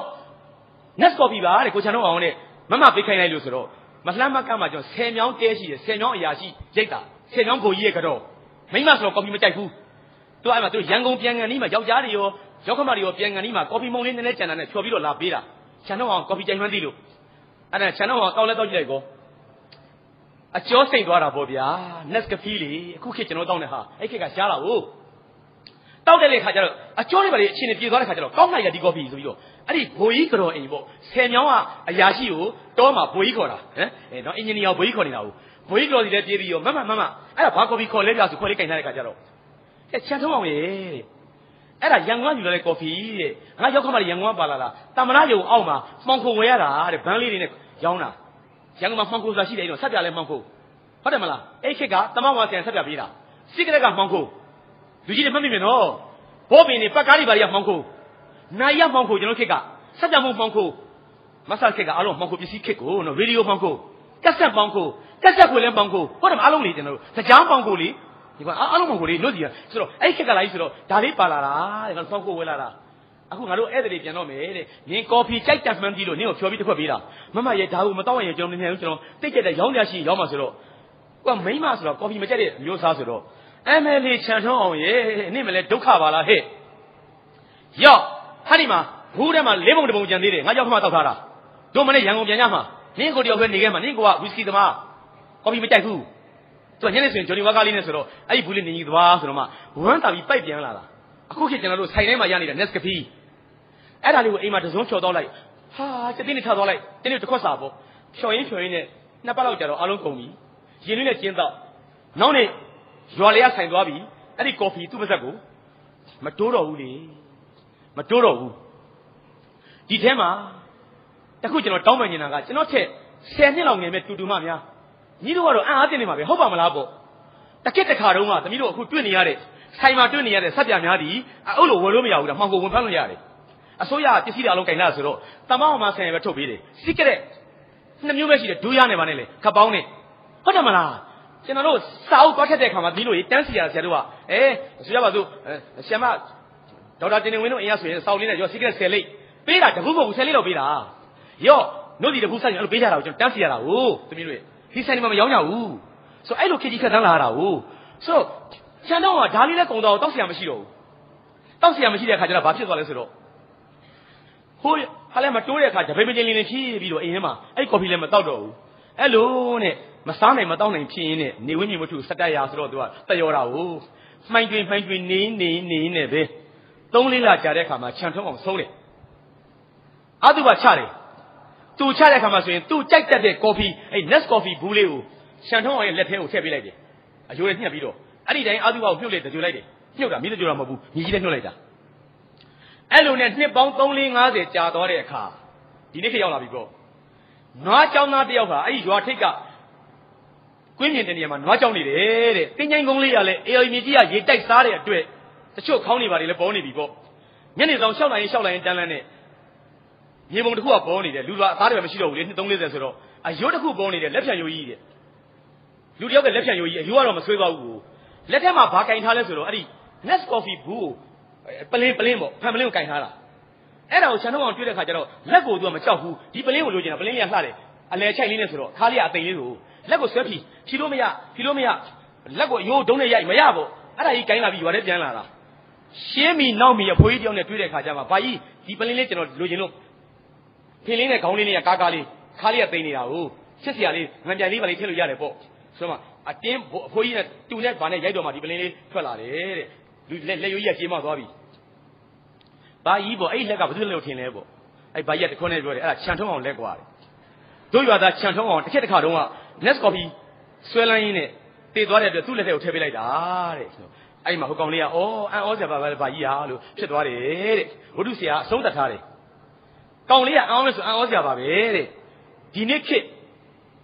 Nest coffee ပါတဲ့ကိုချန်တော့အောင်နဲ့မမပေးခိုင်းလိုက်လို့ဆိုတော့မလှမ်းမကမ်းမှာကျွန်တော်ဆယ်မြောင်းတဲရှိတယ်ဆယ်မြောင်းအရာရှိရိတ်တာဆယ်မြောင်းကိုကြီးရဲ့ကတော့မိမဆိုတော့ကော်ဖီမကြိုက်ဘူးသူအဲ့မှာသူရန်ကုန်ပြန်ကန်နီးမှာယောက်ျားတွေရောရောက်ခမတွေရောပြန်ကန်နီးမှာကော်ဖီမုံလေးနည်းနည်းကြံတာနဲ့ဖြော်ပြီးတော့လာပေးတာချန်တော့အောင်ကော်ဖီကြိုက်မှန်းသိလို့အဲ့ဒါချန်တော့အောင်ကောက်လဲတောက်ကြည့်လိုက်ကောအကျော်စိတ်သွားတာပေါ့ဗျာ Nescafe လေအခုခေတ်ကျွန်တော်တောက်နေဟာအဲ့ခေတ်ကရှားတာဟုတ်တောက်တဲ့လေခါကျတော့အကျော်လေးပါလေအချင်းနေပြေသွားတဲ့ခါကျတော့ကောက်လိုက်ရဒီကော်ဖီဆိုပြီးတော့အဲ့ဒီဘိုးကြီးကြော်အိမ်ပေါ့ဆယ်မြောင်းကအရာရှိကိုတောမှာဘိုးကြီးခေါ်တာဟမ်အဲတော့အင်ဂျင်နီယာဘိုးကြီးခေါ်နေတာဟုတ်ဘိုးကြီးကြော်စီလည်းပြေးပြီးရောမမမမအဲ့ဒါဘာကော်ဖီခေါ်လဲပြဆိုခေါ်လေးကင်ထားတဲ့ခါကျတော့အဲချန်ထုံးအောင်ရဲ့တဲ့အဲ့ဒါရန်ကုန်ကယူလာတဲ့ကော်ဖီတဲ့ငါရောက်ခမရန်ကုန်ကပါလာလားတမနာယုံအောက်မှာမှောင်ခုံဝဲရတာတဲ့ဘန်းလေးတွေနဲ့ရောင်းတာရန်ကုန်မှာမှောင်ခုံစာရှိတယ်အဲ့တော့ဆက်ပြလဲမှောင်ခုံဟုတ်တယ်မလားအဲ့ခေတ်ကတမောင်ဝါဆန်ဆက်ပြပေးတာစိကရက်ကမှောင်ခုံလူကြီးတွေမှတ်မိမယ်နော်ဘောပင်တွေပတ်ကားတွေပါရမှောင်ခုံနိုင်ရမှောင်ခုံကျွန်တော်ခေတ်ကဆက်ပြမှုမှောင်ခုံမဆတ်ခေတ်ကအလုံးမှောင်ခုံပစ္စည်းခေတ်ကိုနော်ရေဒီယိုမှောင်ခုံကက်ဆက်မှောင်ခုံကက်ဆက်ခွေလဲမှောင်ခုံဟုတ်တယ်မအားလုံးလေကျွန်တော်တို့စကြောင်းမှောင်ခုံလေဒီကအားလုံးမှောင်ခုံလေလို့ဒီဆိုတော့အဲ့ခေတ်ကလာကြီးဆိုတော့ဒါလေးပါလာတာတဲ့ငါမှောင်ခုံဝဲလာတာအခုငါတို့ဧည့်သည်ပြန်တော့မယ်တဲ့နင်ကော်ဖီကြိုက်တတ်မှန်းပြီးလို့နင်ကိုဖြော်ပြီးတစ်ခွက်ပေးတာမမရဲ့ဒါကိုမတော့ရင်ကျွန်တော်မမြင်ဘူးကျွန်တော်တိတ်ကြတဲ့ရောင်းရရှိရောင်းမှာဆိုတော့ကိုကမိမဆိုတော့ကော်ဖီမကြိုက်တဲ့မျိုးစားဆိုတော့အမ်အယ်ချန်ထုံးအောင်ရေနင့်မလဲဒုက္ခပါလားဟဲ့ရောက်ဟာဒီမှာဘူးထဲမှာလေးပုံတစ်ပုံကြံသေးတယ်ငါရောက်ခမတောက်ထားတာတို့မနေ့ရန်ကုန်ပြန်ကြမှာနင့်ကိုတယောက်ပဲနေခဲ့မှာနင့်ကိုကဝီစကီသမားကော်ဖီမကြိုက်ဘူးသူကညနေဆိုရင်ဂျိုဒီဝါကားလေးနဲ့ဆိုတော့အဲ့ဒီဘူးလေးနေကြီးသွားဆိုတော့မှဝမ်းတာပြီးပိုက်ပြန်လာတာအခုခေတ်ကျွန်တော်တို့ဆိုင်ထဲမှာရနေတာ Nescafe အဲ့ဒါလေးကိုအိမ်မှာတစုံချော်တော့လိုက်ဟာချက်တင်းနေထားတော့လိုက်တင်းနေတစ်ခွက်စာပေါ့ဖြော်ရင်းဖြော်ရင်းနဲ့နှစ်ပတ်လောက်ကြာတော့အားလုံးကုန်ပြီရင်းလေးနဲ့ကျင်းတော့နောက်နေ့ရွာလေးကဆိုင်သွားပြီအဲ့ဒီကော်ဖီသူ့ပါဇက်ကိုမတိုးတော့ဘူးလေမတိုးတော့ဘူးဒီထဲမှာတခုကျွန်တော်တောင်းပန်နေတာကကျွန်တော်ထက်ဆယ်နှစ်လောက်ငယ်မဲ့တူတူမများညီတို့ကတော့အံ့အားတင်နေမှာပဲဟုတ်ပါမလားပေါ့တကက်တခါတုန်းကသမီးတို့အခုတွေ့နေရတဲ့ဆိုင်မှာတွေ့နေရတဲ့ဆက်ပြများသည်အုပ်လို့ဝယ်လို့မရဘူးလားမှောင်ကိုဝင်ဖမ်းလို့ရတယ်အစိုးရပစ္စည်းတွေအလုံးကင်လာဆိုတော့တမောင်းမှာဆိုင်ရပဲထုတ်ပေးတယ်စိကရက်နှစ်မျိုးပဲရှိတယ်ဒူးရနေပါနဲ့လေခပ်ပေါင်းနဲ့ဟုတ်တယ်မလားကျွန်တော်တို့စာအုပ်တွားထက်တဲ့အခါမှာဒီလိုကြီးတန်းစီရဆရာတို့ကအဲဆိုရပါစို့ဆရာမဒေါက်တာတင်နေဝင်းတို့အင်ရဆိုရင်စောက်လေးနဲ့ရောစိကရက်ဆယ်လိပ်ပေးတာတခုမဟုတ်ဘူးဆယ်လိပ်တော့ပေးတာရော့တို့ဒီတခုဆိုင်အဲ့လိုပေးကြတာကိုကျွန်တော်တန်းစီရတာဟုတ်သမီးတို့ဒီဆိုင်မှာမရောင်းကြဘူးဆိုအဲ့လိုခေကြီးခက်တန်းလာတာဟုတ်ဆိုတော့ချန်တော့ကဒါလေးလည်းကုံတော့တောက်ဆရာမရှိတော့ဘူးတောက်ဆရာမရှိတဲ့အခါကျတော့ဘာဖြစ်သွားလဲဆိုတော့ဟိုဟာလည်းမတိုးတဲ့အခါတပိပိချင်းလေးလေးဖြည့်ပြီးတော့အိမ်ထဲမှာအဲ့ကော်ဖီလည်းမတောက်တော့ဘူးအဲ့လိုနဲ့မစားနိုင်မတောက်နိုင်ဖြစ်ရင်းနဲ့နေဝင်းမြေမထုစက်တက်ရဆိုတော့သူကတယောတာကိုမှိုင်းတွင်မှိုင်းတွင်နေနေနေနဲ့ပဲသုံးလေးလကြာတဲ့အခါမှာခြံထုံးအောင်ဆုံးတယ်အတူပါချတယ်သူချတဲ့အခါမှာဆိုရင်သူကြိုက်တတ်တဲ့ကော်ဖီအဲ့ Nest coffee ဘူးလေးကိုခြံထုံးအောင်ရဲ့လက်ထဲကိုထည့်ပေးလိုက်တယ်အယိုးနဲ့ညှက်ပြီးတော့အဲ့ဒီတိုင်းအတူပါကိုမြုပ်လိုက်တကြွလိုက်တယ်မြုပ်တာမိတကြွတာမဟုတ်ဘူးညီကြီးနဲ့မြုပ်လိုက်တာအဲ့လိုနဲ့နှစ်ပေါင်းသုံးလေးငါးဆယ်ကြာသွားတဲ့အခါဒီနေ့ခေတ်ရောက်လာပြီပေါ့နွားเจ้าသားတယောက်ဟာအဲ့ဒီရွာထိပ်ကကွင်းမြင်တဲ့နေရာမှာနွားเจ้าနေတယ်တဲ့တင်းချိုင်းကုန်းလေးကလည်းအေအိုမြေကြီးကရေတိုက်စားတဲ့အတွက်တချို့ခေါင်းနေပါလေလည်းပေါ်နေပြီပေါ့ညနေဆောင်ရှောက်လိုက်ရင်ရှောက်လိုက်ရင်တန်းလန်းနဲ့မြေပုံတစ်ခုကပေါ်နေတယ်လူတော်အသားတွေမရှိတော့ဘူးလေနှစ်သုံးလေးဆယ်ဆိုတော့အယိုးတစ်ခုပေါ်နေတယ်လက်ဖြံယိုးကြီးတဲ့လူတယောက်ကလက်ဖြံယိုးကြီးအယိုးကတော့မဆွေးသွားဘူးလက်ထဲမှာဘာကင်ထားလဲဆိုတော့အဲ့ဒီ Nest coffee ဘူးပလင်းပလင်းပေါ့ဖန်ပလင်းကိုကင်ထားတာအဲ့ဒါကိုခြံထုံးအောင်တွေ့တဲ့ခါကျတော့လက်ကိုသူကမကြောက်ဘူးဒီပလင်းကိုလိုချင်တာပလင်းလေးကလှတယ်အလဲချိုက်လေးနဲ့ဆိုတော့ခါလေးကအသိလေးကိုလက်ကိုဆွဲဖြီဖြီလို့မရဖြီလို့မရလက်ကိုအယိုးဒုံးနဲ့ရိုက်မရပေါ့အဲ့ဒါကြီးကင်လာပြီးရွာထဲပြန်လာတာရှင်းမီနောက်မီအဖိုးကြီးတယောက်နဲ့တွေ့တဲ့ခါကျမှဘာကြီးဒီပလင်းလေးကျွန်တော်လိုချင်လို့ဖင်လေးနဲ့ခေါင်းလေးနဲ့ကားကားလေးခါလေးကသိနေတာကိုချစ်စရာလေးငံပြိုင်လေးပါလေးထည့်လို့ရတယ်ပေါ့ဆိုတော့အတင်းအဖိုးကြီးနဲ့တူနဲ့ဗာနဲ့ရိုက်တော့မှဒီပလင်းလေးထွက်လာတယ်တဲ့လူလက်လက်ရိုးကြီးကကြေးမသွားပြီဘာကြီးပေါ့အဲ့လက်ကဘယ်သူလဲလို့ထင်လဲပေါ့အဲ့ဘာကြီးကတခွန်းနဲ့ပြောတယ်အဲ့ဒါခြံထုံးအောင်လက်ကွာတယ်တို့ရွာသားခြံထုံးအောင်တစ်ခက်တစ်ခါတုန်းက Nest coffee ဆွဲလန်းရင်းနဲ့တည်သွားတဲ့အတွက်သူ့လက်ထဲကိုထည့်ပေးလိုက်တာတဲ့အဲ့မှာဟိုကောင်လေးကအော်အန်ဩဆရာဘာဘာဘာကြီးဟာလို့ဖြစ်သွားတယ်တဲ့ဝိတုဆရာအဆုံးသတ်ထားတယ်ကောင်လေးကအန်ဩလဲဆိုအန်ဩဆရာပါပဲတဲ့ဒီနေ့ခေတ်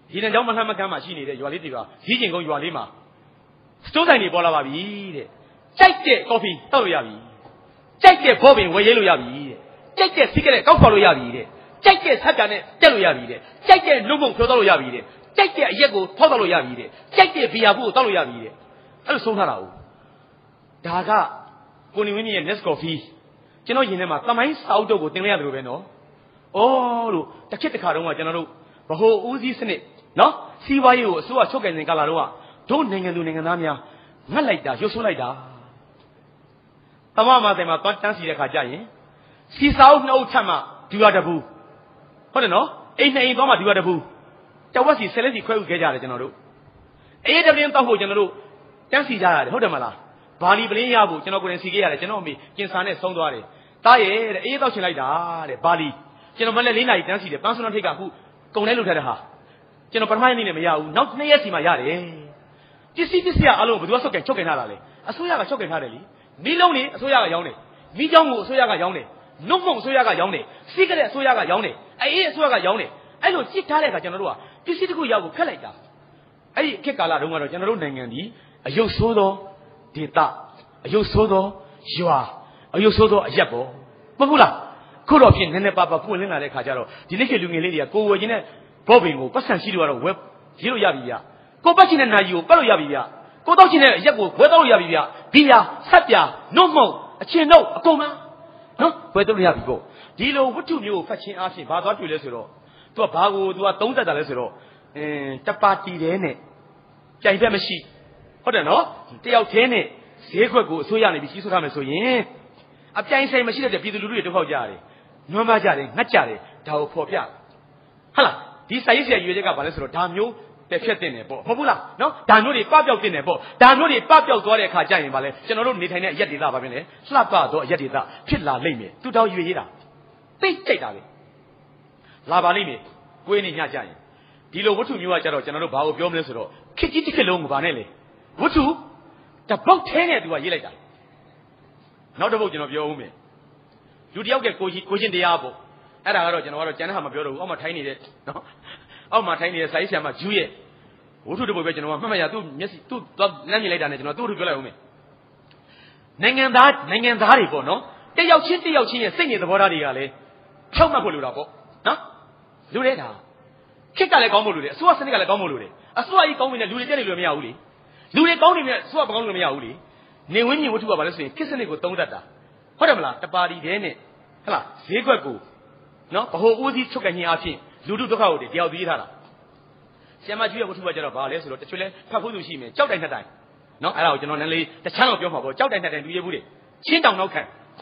ဒီနေ့ကြောင့်မလှမ်းမကမ်းမှာရှိနေတဲ့ရွာလေးတွေကဈေးကျင်ကုန်းရွာလေးမှာစတိုးဆိုင်တွေပေါ်လာပါပြီတဲ့ကြိုက်တဲ့ကော်ဖီတောက်လို့ရပြီကြိုက်တဲ့ဘောပင်ဝယ်ရဲလို့ရပြီတဲ့ကြိုက်တဲ့စီးကလေးကောက်ခေါ်လို့ရပြီတဲ့ကြိုက်တဲ့ဆက်ပြာနဲ့တက်လို့ရပြီတဲ့ကြိုက်တဲ့နှုတ်မုံဖြိုးတော့လို့ရပြီတဲ့ကြိုက်တဲ့အရက်ကိုထောက်တော့လို့ရပြီတဲ့ကြိုက်တဲ့ဘီယာဘူးကိုတောက်လို့ရပြီတဲ့အဲ့လိုဆုံးထားတာ哦ဒါကကိုနေဝင်းကြီးရဲ့ Nest Coffee ကျွန်တော်ယင်ထဲမှာသမိုင်းစာအုပ်တုပ်ကိုတင်လိုက်ရတယ်လို့ပဲနော်ဩလို့တစ်ခေတ်တစ်ခါတုန်းကကျွန်တော်တို့ဗဟိုဦးစီးစနစ်နော်စီးပွားရေးကိုအစိုးရချုပ်ကင်စဉ်ကာလတုန်းကဒုနိုင်ငံသူနိုင်ငံသားများငတ်လိုက်တာရုပ်ဆိုးလိုက်တာတမမတဲ့မှာတွန်းတန်းစီတဲ့ခါကျရင်စီစာအုပ်နှုတ်ထက်မှဒီဝါတဘူးဟုတ်တယ်နော်အိမ်နှစ်အိမ်သွားမှဒီဝါတဘူးတဝက်စီဆယ်လက်စီခွဲဥခဲ့ကြတယ်ကျွန်တော်တို့အေးတပြင်းတောက်ဖို့ကျွန်တော်တို့တန်းစီကြရတယ်ဟုတ်တယ်မလားဘာလီပလင်းရဖို့ကျွန်တော်ကိုယ်တိုင်စီခဲ့ရတယ်ကျွန်တော်အမေကျင်စာနဲ့ဆုံးသွားတယ်တားရဲ့တဲ့အေးတောက်ချင်လိုက်တာတဲ့ဘာလီကျွန်တော်မလည်းလေးနာရီတန်းစီတယ်ပန်းစွန်းထိတ်ကအခုကုံလဲလို့ထားတဲ့ဟာကျွန်တော်ပထမနေ့နဲ့မရဘူးနောက်နှစ်ရက်စီမှရတယ်ပစ္စည်းပစ္စည်းအလုံးဘယ်သူကဆုတ်ကင်ချုပ်ကင်ထားတာလဲအစိုးရကချုပ်ကင်ထားတယ်လीမီးလုံးနေအစိုးရကရောင်းတယ်မီးကြောင်းကိုအစိုးရကရောင်းတယ်နှုတ်မုံအစိုးရကရောင်းတယ်စီးကတဲ့အစိုးရကရောင်းတယ်အေးအစိုးရကရောင်းတယ်အဲ့လိုကြစ်ထားတဲ့အခါကျွန်တော်တို့ကပစ္စည်းတစ်ခုရောက်ကိုခက်လိုက်တာအဲ့ဒီအခက်ကာလတုန်းကတော့ကျွန်တော်တို့နိုင်ငံဒီအယုတ်ဆိုးသောဒေတာအယုတ်ဆိုးသောရွာအယုတ်ဆိုးသောအရက်ပေါ့မဟုတ်ဘူးလားခုတော့ပြင်နည်းနည်းပါးပါးပွင့်လင်းလာတဲ့ခါကျတော့ဒီနေ့ခေတ်လူငယ်လေးတွေကကိုယ်ဝယ်ခြင်းနဲ့ဘောပင်ကိုပတ်စံရှိလို့ကတော့ဝယ်ရေးလို့ရပြီဗျာကိုပတ်ချင်းတဲ့နာကြီးကိုပတ်လို့ရပြီဗျာကိုတောက်ချင်းတဲ့အရက်ကိုဝယ်တော့လို့ရပြီဗျာဘီယာဆက်ပြာနှုတ်မုံအချင်းနှုတ်အကုန်လုံးနော်ဝယ်တော့လို့ရပြီပေါ့ဒီလိုဝတ္ထုမျိုးကိုဖတ်ချင်းအားဖြင့်ဘာသွားတွေ့လဲဆိုတော့သူကဘာကိုသူကသုံးသက်တာလဲဆိုတော့အင်းတပါတီတဲနဲ့ကြိုင်ဘက်မရှိဟုတ်တယ်နော်တယောက်တည်းနဲ့ဈေးခွက်ကိုအစိုးရနေပြီးကြီးစိုးထားမယ်ဆိုရင်အပြိုင်ဆိုင်မရှိတဲ့ပြည်သူလူထုတွေတောက်ကြရတယ်နွမ်းမကြတယ်ငတ်ကြတယ်ဒါကိုဖော်ပြဟုတ်လားဒီစာရေးဆရာရွေးချက်ကဘာလဲဆိုတော့ဒါမျိုးတက်ဖြတ်တင်တယ်ပေါ့ဟုတ်ဘူးလားနော်ဒါမျိုးတွေပပျောက်တင်တယ်ပေါ့ဒါမျိုးတွေပပျောက်သွားတဲ့အခါကျရင်ဘာလဲကျွန်တော်တို့နေထိုင်တဲ့အရက်ဒေသပါပဲလေလှပတော့အရက်ဒေသဖြစ်လာလိမ့်မယ်သူတောင်ရွေရေးတာသိကြိုက်တာပဲလာပါလိမ့်မယ်ကိုယ်နေညကြရင်ဒီလိုဝတ္ထုမျိုးကကြတော့ကျွန်တော်တို့ဘာကိုပြောမလဲဆိုတော့ခစ်ကြီးတစ်ခစ်လုံးကိုဗာနဲ့လေဝတ္ထုတပုတ်ထဲနဲ့သူကရေးလိုက်တာနောက်တစ်ပုတ်ကျွန်တော်ပြောဦးမယ်လူတယောက်ကကိုကြီးကိုချင်းတရားပေါ့အဲ့ဒါကတော့ကျွန်တော်ကတော့ကျန်တဲ့ဟာမပြောတော့ဘူးအောက်မှာထိုင်းနေတဲ့နော်အောက်မှာထိုင်းနေတဲ့စာရေးဆရာမဂျူးရဲ့ဝတ္ထုတစ်ပုတ်ပဲကျွန်တော်ကမှတ်မှတ်ရသူ့မျက်စိသူ့လမ်းမြင်လိုက်တာနဲ့ကျွန်တော်သူ့ကိုပြောလိုက်ဦးမယ်နိုင်ငံသားနိုင်ငံသားတွေပေါ့နော်တယောက်ချင်းတယောက်ချင်းရဲ့စိတ်နေသဘောထားတွေကလည်းဖြောက်မှတ်ဖို့လိုတာပေါ့နော်လူတဲ့တာခက်ကလည်းကောင်းဖို့လိုတယ်အစိုးရစနစ်ကလည်းကောင်းဖို့လိုတယ်အစိုးရကြီးကောင်းနေတဲ့လူတွေတက်နေလို့မရဘူးလေလူတွေကောင်းနေတဲ့အစိုးရမကောင်းလို့မရဘူးလေနေဝင်းမြင့်ဝတ္ထုကဘာလဲဆိုရင်ခက်စနစ်ကိုသုံးတတ်တာဟုတ်တယ်မလားတပါတီတဲနဲ့ဟလားဈေးခွက်ကိုနော်ဗဟိုဦးစီးချုပ်ကညင်အဖြစ်လူထုဒုက္ခကိုတယောက်သေးထားတာဆရာမကြီးရဲ့ဝတ္ထုကကျတော့ဘာလဲဆိုတော့တချို့လဲဖတ်ဖို့သူရှိမယ်ကြောက်တိုင်နှစ်တိုင်နော်အဲ့ဒါကိုကျွန်တော်နည်းလေးတခြားတော့ပြောမှာပေါ့ကြောက်တိုင်နှစ်တိုင်တူရဘူးလေချင်းတောင်နောက်ခံ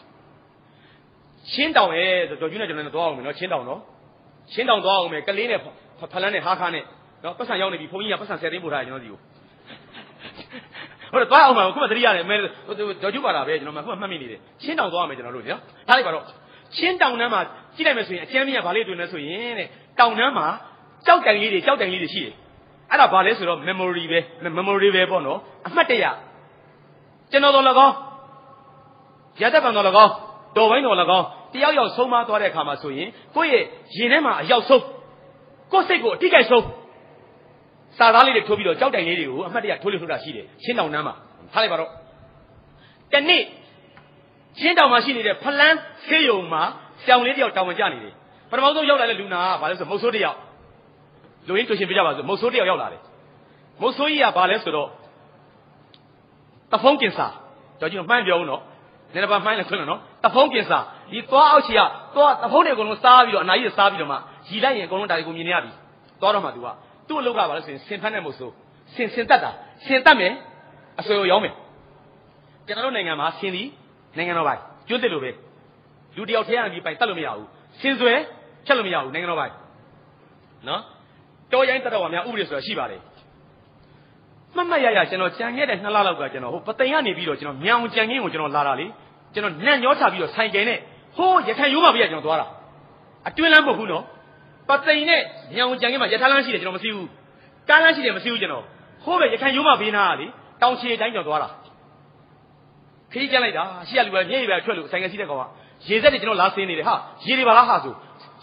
ချင်းတောင်ရဲ့ဆိုတော့ကျွန်းနဲ့ကျွန်တော်လည်းသွားအောင်မယ်နော်ချင်းတောင်နော်ချင်းတောင်သွားအောင်မယ်ကလေးနဲ့ဖလန်းနဲ့ဟားခါနဲ့နော်ပတ်စံရောက်နေပြီဘုန်းကြီးကပတ်စံဆယ်သိန်းပို့ထားတယ်ကျွန်တော်ဒီကိုဟုတ်တယ်သွားအောင်ပါခုမှသတိရတယ်မဲဒေါ်ကျူပါတာပဲကျွန်တော်မှခုမှမှတ်မိနေတယ်ချင်းတောင်သွားအောင်မယ်ကျွန်တော်တို့နော်ထားလိုက်ပါတော့ချင်းတောင်နှမ်းမှာကြည့်လိုက်မယ်ဆိုရင်အကျမ်းမြတ်ဘာလေးတွေ့လဲဆိုရင်တဲ့တောင်နှမ်းမှာကြောက်တိုင်လေးတွေကြောက်တိုင်လေးတွေရှိတယ်အဲ့ဒါဘာလဲဆိုတော့ memory ပဲ memory ပဲပေါ့နော်အမှတ်တရကျွန်တော်တော်၎င်းရတတ်ပံတော်၎င်းတော်ပိုင်းတော်၎င်းတယောက်ယောက်ဆုံးမသွားတဲ့အခါမှာဆိုရင်ကိုယ့်ရဲ့ရင်ထဲမှာအရောက်ဆုံးကိုယ့်စိတ်ကိုအထိကြိုက်ဆုံးစာသားလေးတွေထိုးပြီးတော့ကြောက်တိုင်လေးတွေကိုအမှတ်တရထိုးလို့ထုတ်တာရှိတယ်ချင်းတောင်နှမ်းမှာထားလိုက်ပါတော့တနေ့ချင်းတောင်မှာရှိနေတဲ့ဖလန်းဆေးရုံမှာကြောင်လေးတယောက်တောင်ဝင်ကြနေတယ်ပထမဆုံးရောက်လာတဲ့လူနာကဘာလဲဆိုမုတ်ဆိုးတယောက်လူရင်းတွေ့ရှင်ပြကြပါဆိုမုတ်ဆိုးတယောက်ရောက်လာတယ်မုတ်ဆိုးကြီးကဘာလဲဆိုတော့တဖုံးကင်စာတော့ကျွန်တော်မှန်းပြောဦးနော်နည်းနည်းပါမှန်းလိုက်ခွန်းလို့နော်တဖုံးကင်စာဒီသွားအောက်ချီကသွားတဖုံးတွေအကုန်လုံးစားပြီးတော့အနာကြီးစားပြီးတော့မှရီလိုက်ရင်အကုန်လုံးဒါတွေကိုမြင်နေရပြီသွားတော့မှ तू ကသူ့အလုပ်ကဘာလဲဆိုရင်စင်ဖက်နဲ့မုတ်ဆိုးစင်စင်တက်တာစင်တက်မယ်အဆွေကိုရောင်းမယ်ကျွန်တော်တို့နိုင်ငံမှာစင်သည်နိုင်ငံတော်ပိုင်ကျွတ်တက်လို့ပဲလူတယောက်ထဲကနေပိုင်တက်လို့မရဘူးစင်ဆွဲချက်လို့မရဘူးနိုင်ငံတော်ပိုင်နော်တော်ရိုင်းတက်တော်များဥပဒေဆိုတာရှိပါတယ်မှတ်မှတ်ရရကျွန်တော်ကြံခဲ့တဲ့နှစ်လလောက်ကကျွန်တော်ဟိုပသိမ်ကနေပြီးတော့ကျွန်တော်မြောင်ကြံခင်းကိုကျွန်တော်လာတာလေကျွန်တော်နန့်ညောချပြီးတော့ဆိုင်ကယ်နဲ့ဟိုးရခိုင်ရိုးမပြရကျွန်တော်သွားတာအတွင်းလမ်းမဟုတ်ဘူးနော်ပသိမ်နဲ့မြောင်ကြံခင်းမှာရထားလမ်းရှိတယ်ကျွန်တော်မသိဘူးကားလမ်းရှိတယ်မသိဘူးကျွန်တော်ဟိုးပဲရခိုင်ရိုးမဘေးနာကလေတောင်ချေတိုင်းကျွန်တော်သွားတာခရီးကျလိုက်တာရှေ့ကလူကမျက်ရည်ပဲထွက်လို့ဆိုင်ကယ်ရှိတဲ့ကောင်ကရေစက်တွေကျွန်တော်လာဆင်းနေတယ်ဟာရေတွေပါလားဟာဆို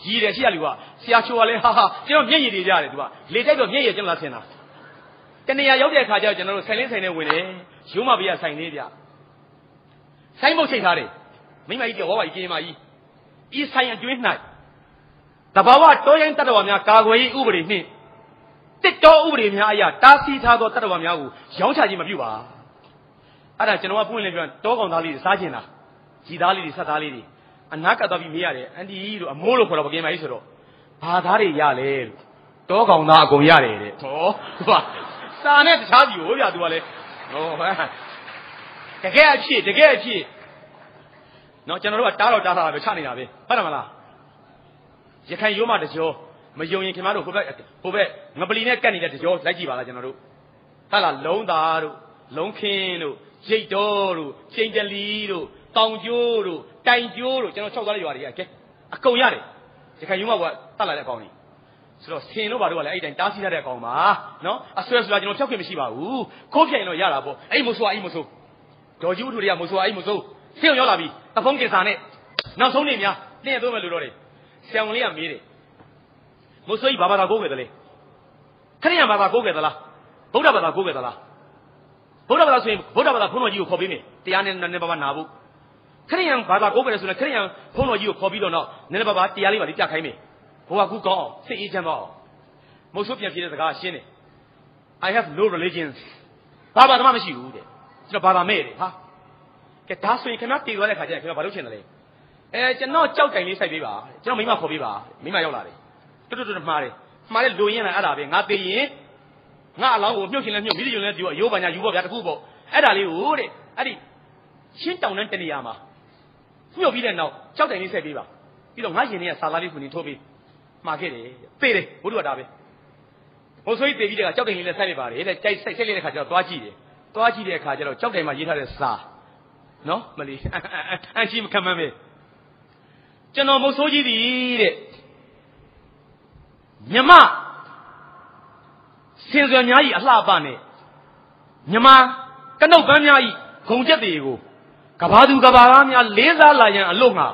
ရည်တယ်ရှိရလူကဆရာချိုကလည်းဟာဟာကျွန်တော်မျက်ရည်တွေရတယ်သူကလေတိုက်တော့မျက်ရည်ကျွန်တော်လာဆင်တာတနေရာရောက်တဲ့အခါကျတော့ကျွန်တော်တို့ဆိုင်လင်းဆိုင်နဲ့ဝင်တယ်ရုံးမဘေးကဆိုင်လေးဗျဆိုင်မုတ်ချိန်ထားတယ်မိမကြီးကဝါဝါကြီးกินမကြီးဤဆိုင်အတွင်း၌တဘာဝတောရိုင်းတတ္တဝါများကာကွယ်ရေးဥပဒေနှင့်တစ်တော်ဥပဒေများအရာတားဆီးထားသောတတ္တဝါများကိုရောင်းချခြင်းမပြုပါအဲ့ဒါကျွန်တော်ကပွင့်လင်းပြောတောကောင်သားလေးတွေစားခြင်းလားကြည်သားလေးတွေဆက်သားလေးတွေအနာကပ်သွားပြီးမေးရတယ်အန်တီတို့အမိုးလို့ခေါ်တော့ပကင်မကြီးဆိုတော့ဘာသားတွေရလဲလို့တောကောင်သားအကုန်ရတယ်တဲ့ဟောသူကစာနဲ့တခြားစီကိုဗျာသူကလည်းဟောတကယ်အဖြစ်တကယ်အဖြစ်နော်ကျွန်တော်တို့ကတားတော့တားတာပဲချနေတာပဲဟုတ်တယ်မလားရခိုင်ရိုးမတကြောမယုံရင်ခင်ဗျားတို့ဟိုဘက်ဟိုဘက်ငပလီနဲ့ကတ်နေတဲ့တကြောလိုက်ကြည့်ပါလားကျွန်တော်တို့ဟုတ်လားလုံးသားတို့လုံးခင်းတို့ရိတ်တော်တို့ချိန်တလီတို့တောင်ကျိုးတို့တိုင်ကျိုးတို့ကျွန်တော်၆သွားတဲ့ရွာတွေကဲအကုန်ရတယ်ရခိုင်ရိုးမကတတ်လာတဲ့အကောင်ကြီးဆိုတော့ဆင်တို့ဘာတို့ကလည်းအဲ့တိုင်းတားဆီးရတဲ့အကောင်ပါနော်အဆွဲဆိုတာကျွန်တော်ဖြောက်ခွင့်မရှိပါဘူးခိုးပြိုင်တော့ရတာပေါ့အဲ့မို့ဆိုအဲ့မို့ဆိုဒေါ်ကြီးဦးတို့တွေကမို့ဆိုအဲ့မို့ဆိုဆင်းရောက်လာပြီတဖုံးကင်စာနဲ့နောက်ဆုံးနေများလင်းရသွင်းမယ်လို့တော့တယ်ဆံဝင်လေးကမေးတယ်မို့ဆိုကြီးဘာဘာသာကိုးခဲ့တယ်လေခရိယံဘာသာကိုးခဲ့သလားဗုဒ္ဓဘာသာကိုးခဲ့သလားဗုဒ္ဓဘာသာဆိုရင်ဗုဒ္ဓဘာသာဘုန်းတော်ကြီးကိုခေါ်ပေးမယ်တရားနဲ့နည်းနည်းပါးပါးနာဖို့ခရိယံဘာသာကိုးခဲ့တယ်ဆိုရင်ခရိယံဘုန်းတော်ကြီးကိုခေါ်ပြီးတော့နောက်နည်းနည်းပါးပါးတရားလေးပါလေးပြခိုင်းမယ်ဘုရားကူကောင်းအောင်စိတ်အေးချမ်းပါအောင်မို့ဆိုပြန်ပြေတဲ့စကားရှင်းတယ် I have no religions ဘာဘာမှမရှိဘူးတဲ့ကျွန်တော်ဘာသာမဲ့တယ်ဟာကဲဒါဆိုရင်ခင်ဗျားတည်သွားတဲ့ခါကျရင်ခင်ဗျားဘာလုပ်ချင်တယ်လဲအဲကျွန်တော်ကြောက်တိုင်လေးစိုက်ပေးပါကျွန်တော်မိမခေါ်ပေးပါမိမရောက်လာတယ်တွတ်တွတ်တွတ်မှားတယ်မှားတယ်လိုရင်းလာအဲ့ဒါပဲငါတည်ရင်ငါအလောင်းကိုမြုပ်ရှင်လဲမြုပ်မိလိယုံလဲဒီအယိုးပါညာယူဖို့ဗျာတခုပေါ့အဲ့ဒါလေးကိုတဲ့အဲ့ဒီရှင်းတောင်တန်းတနေရာမှာမြုပ်ပြီးတဲ့နောက်ကြောက်တိုင်လေးစိုက်ပေးပါပြီးတော့ငါရင်ထဲကစာသားလေးခုနေထိုးပေးမှာခဲ့တယ်သေတယ်ဘုရားတာပဲဟိုဆိုကြီးသေပြီးတဲ့ကကြောက်တိုင်လေးလည်းစိုက်လိုက်ပါတယ်တဲ့ကြိုက်စိုက်စိုက်လိုက်တဲ့ခါကျတော့သွားကြည့်တယ်သွားကြည့်တဲ့အခါကျတော့ကြောက်တိုင်မှာရေးထားတဲ့စာနော်မလီအန်ရှိမခံမမဲကျွန်တော်မုတ်ဆိုးကြီးသည်တဲ့မြမစင်စွယ်များကြီးအလှပနဲ့မြမကနှုတ်ပန်းများကြီးဂုံချက်တွေကိုကဘာသူကဘာသားများလေးစားလာရန်အလို့ငါ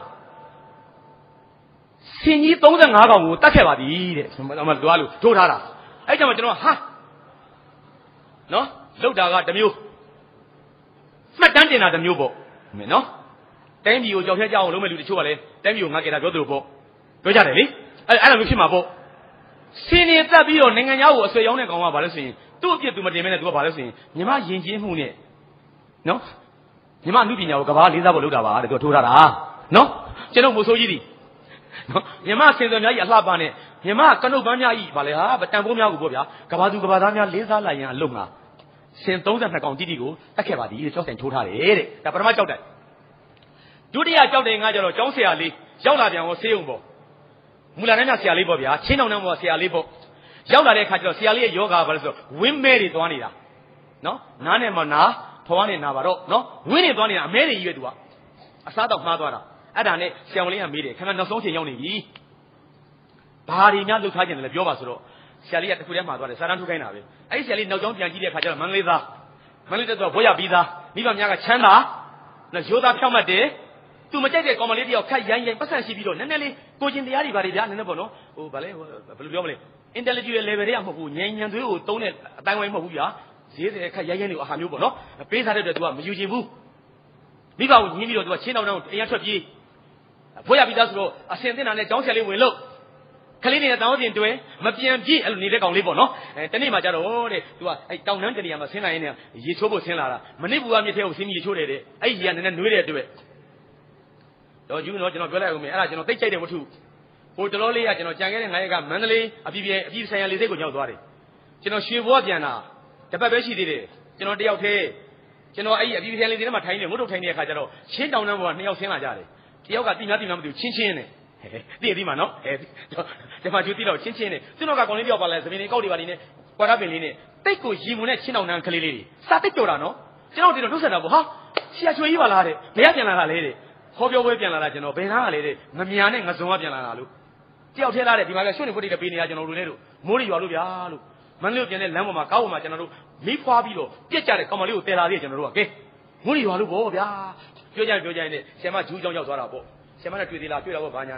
စင်ကြီးသုံးဆယ့်ငါးកောင်ကိုတတ်ခဲ့ပါသည်တဲ့မလွားလို့ထိုးထားတာအဲ့ကြောင့်ကျွန်တော်ဟာနော်လောက်တာကတစ်မျိုးမှတ်တမ်းတင်တာတစ်မျိုးပေါ့မင်းနော်တိုင်းပြည်ကိုကြောက်ဖြတ်ကြအောင်လုပ်မဲ့လူတချို့ကလည်းတိုင်းပြည်ကိုငါကြတာပြောသလိုပေါ့ပြောကြတယ်လေအဲ့အဲ့လိုမျိုးဖြစ်မှာပေါ့စင်းနေတက်ပြီးတော့နိုင်ငံသားကိုအဆွေရောက်တဲ့ကောင်ကဘာလဲဆိုရင်သူ့အပြစ်သူမတင်မဲနဲ့သူကဘာလဲဆိုရင်ညီမယဉ်ကျေးမှုနဲ့နော်ညီမအမှုပညာကိုကဘာလေးစားဖို့လုပ်တာပါတဲ့သူထိုးထားတာနော်ကျွန်တော်မို့ဆိုးကြီးဒီနော်ညီမစင်စွယ်များကြီးအလှပနဲ့ညီမကနှုတ်ပန်းများကြီးဗာလေဟာတန်ဖိုးများကိုပေါ့ဗျာကဘာသူကဘာသားများလေးစားလိုက်ရင်အလုပ်ငါစင်သုံးဆယ့်နှစ်ကောင်တိတိကိုတက်ခဲ့ပါသည်တဲ့ကြောက်တိုင်ထိုးထားတယ်တဲ့ဒါပထမကြောက်တိုင်ဒုတိယကြောက်တိုင်ကကျတော့ကျောင်းဆရာလေးရောက်လာပြန်ဟောဆေးုံပေါ့မူလာတန်းကဆရာလေးပေါ့ဗျာချင်းတောင်တန်းပေါ်ဆရာလေးပေါ့ရောက်လာတဲ့အခါကျတော့ဆရာလေးရဲ့ယောဂါဘာလဲဆိုတော့ဝင်းမဲတွေသွားနေတာနော်နားနဲ့မနာဖွားနဲ့နာပါတော့နော်ဝင်းတွေသွားနေတာအမဲတွေကြီးပဲသူကအစားတော့မှားသွားတာအဲ့ဒါနဲ့ဆရာဝန်လေးကမေးတယ်ခင်ဗျနောက်ဆုံးချိန်ရောက်နေပြီဘာတွေများလှုပ်ထားကြတယ်လဲပြောပါဆိုတော့ဆရာလေးကတခုတည်းမှာသွားတယ်စာတန်းထုတ်ခိုင်းတာပဲအဲ့ဒီဆရာလေးနောက်ကျောင်းပြန်ကြည့်တဲ့အခါကျတော့မန္တလေးသားမန္တလေးတက်တော့ဘွဲရပြီးသားမိဘများကချမ်းသာနော်ရိုးသားဖြောက်မှတ်တယ်သူမကြိုက်တဲ့ကောင်မလေးတယောက်ခက်ရိုင်းရိုင်းပတ်စံရှိပြီးတော့နည်းနည်းလေးကိုကျင်တရားတွေဘာတွေဗျာနည်းနည်းပေါ့နော်ဟိုဗာလဲဘယ်လိုပြောမလဲ intellectual level တွေကမဟုတ်ဘူးဉာဏ်ဉာဏ်သွေးကိုတုံးတဲ့အတိုင်းဝိုင်းမဟုတ်ဘူးဗျာဈေးတဲ့ခက်ရိုင်းရိုင်းတွေအဟာမျိုးပေါ့နော်ပေးစားတဲ့အတွက် तू ကမယူချင်ဘူးမိဘကိုညင်းပြီးတော့ तू ကချင်းတောင်တောင်အရင်ထွက်ပြေးဘွဲရပြီးသားဆိုတော့အစင်တင်တာနဲ့ကျောင်းဆရာလေးဝင်လို့ခလေးနေတဲ့တောင်းစင်တွဲမပြန်ပြေးအဲ့လိုနေတဲ့ကောင်လေးပေါ့နော်အဲတနေ့မှကျတော့တဲ့ तू ကအဲ့တောင်တန်းတနေရာမှာဆင်းလာရင်းနဲ့ရေချိုးဖို့ဆင်းလာတာမနစ်ဘူးကမြစ်ထဲကိုဆင်းပြီးရေချိုးတယ်တဲ့အဲ့ဒီကနည်းနည်းနှွေးတဲ့အတွက်တော့ယူနော်ကျွန်တော်ပြောလိုက်အောင်မယ်အဲ့ဒါကျွန်တော်သိကြိုက်တဲ့ဝတ္ထုဟိုတလောလေးကကျွန်တော်ကြံခဲ့တဲ့ငါးရက်ကမန္တလေးအပြည်ပြည်အပြည်ဆိုင်ရာလေဆိပ်ကိုရောက်သွားတယ်ကျွန်တော်ရွှေဘွားပြန်တာတပတ်ပဲရှိသေးတယ်ကျွန်တော်တယောက်တည်းကျွန်တော်အဲ့ဒီအပြည်ပြည်ဆိုင်ရာလေဆိပ်ထဲမှာထိုင်နေငုတ်တုတ်ထိုင်နေတဲ့အခါကျတော့ချင်းတောင်တန်းပေါ်ကနှစ်ယောက်ဆင်းလာကြတယ်တယောက်ကတိများတိများမသိဘူးချင်းချင်းနဲ့ဟဲ့သိရသည်မှာနော်ဟဲ့ဒီမှာကျူတိတော့ချင်းချင်းနဲ့သူတို့ကကောင်လေးတယောက်ပါလဲသမီးလေးကောက်တွေပါနေနဲ့ကွာရပင်လေးနဲ့တိတ်ကိုရီမုံနဲ့ချင်းတောင်တန်းကလေးလေးတွေစာတိတ်ကြော်တာနော်ကျွန်တော်ဒီတော့နှုတ်ဆက်တာပေါ့ဟာဆရာချွေကြီးပါလားတဲ့ဘယ်ကပြန်လာတာလဲတဲ့ဟောပြောပွဲပြန်လာတာကျွန်တော်ဘယ်နာကလေတဲ့ငမြာနဲ့ငစုံကပြန်လာတာလို့တယောက်ထဲလာတဲ့ဒီမှာကရွှေနေခွတ်တွေပေးနေရကျွန်တော်တို့လည်းလို့မိုးတွေရွာလို့ဗျာလို့မန္တလေးပြန်တဲ့လမ်းပေါ်မှာကားပေါ်မှာကျွန်တော်တို့မိဖွားပြီးတော့ပြက်ကြတဲ့ကောင်မလေးကိုတည်လာသေးတယ်ကျွန်တော်တို့ကကဲမိုးတွေရွာလို့ပေါ့ဗျာပြောကြရင်ပြောကြရင်နဲ့ဆရာမဂျူးကြောင်ရောက်သွားတာပေါ့ဆရာမနဲ့တွေ့သေးလားတွေ့တာပေါ့ဘာညာနဲ့ဆ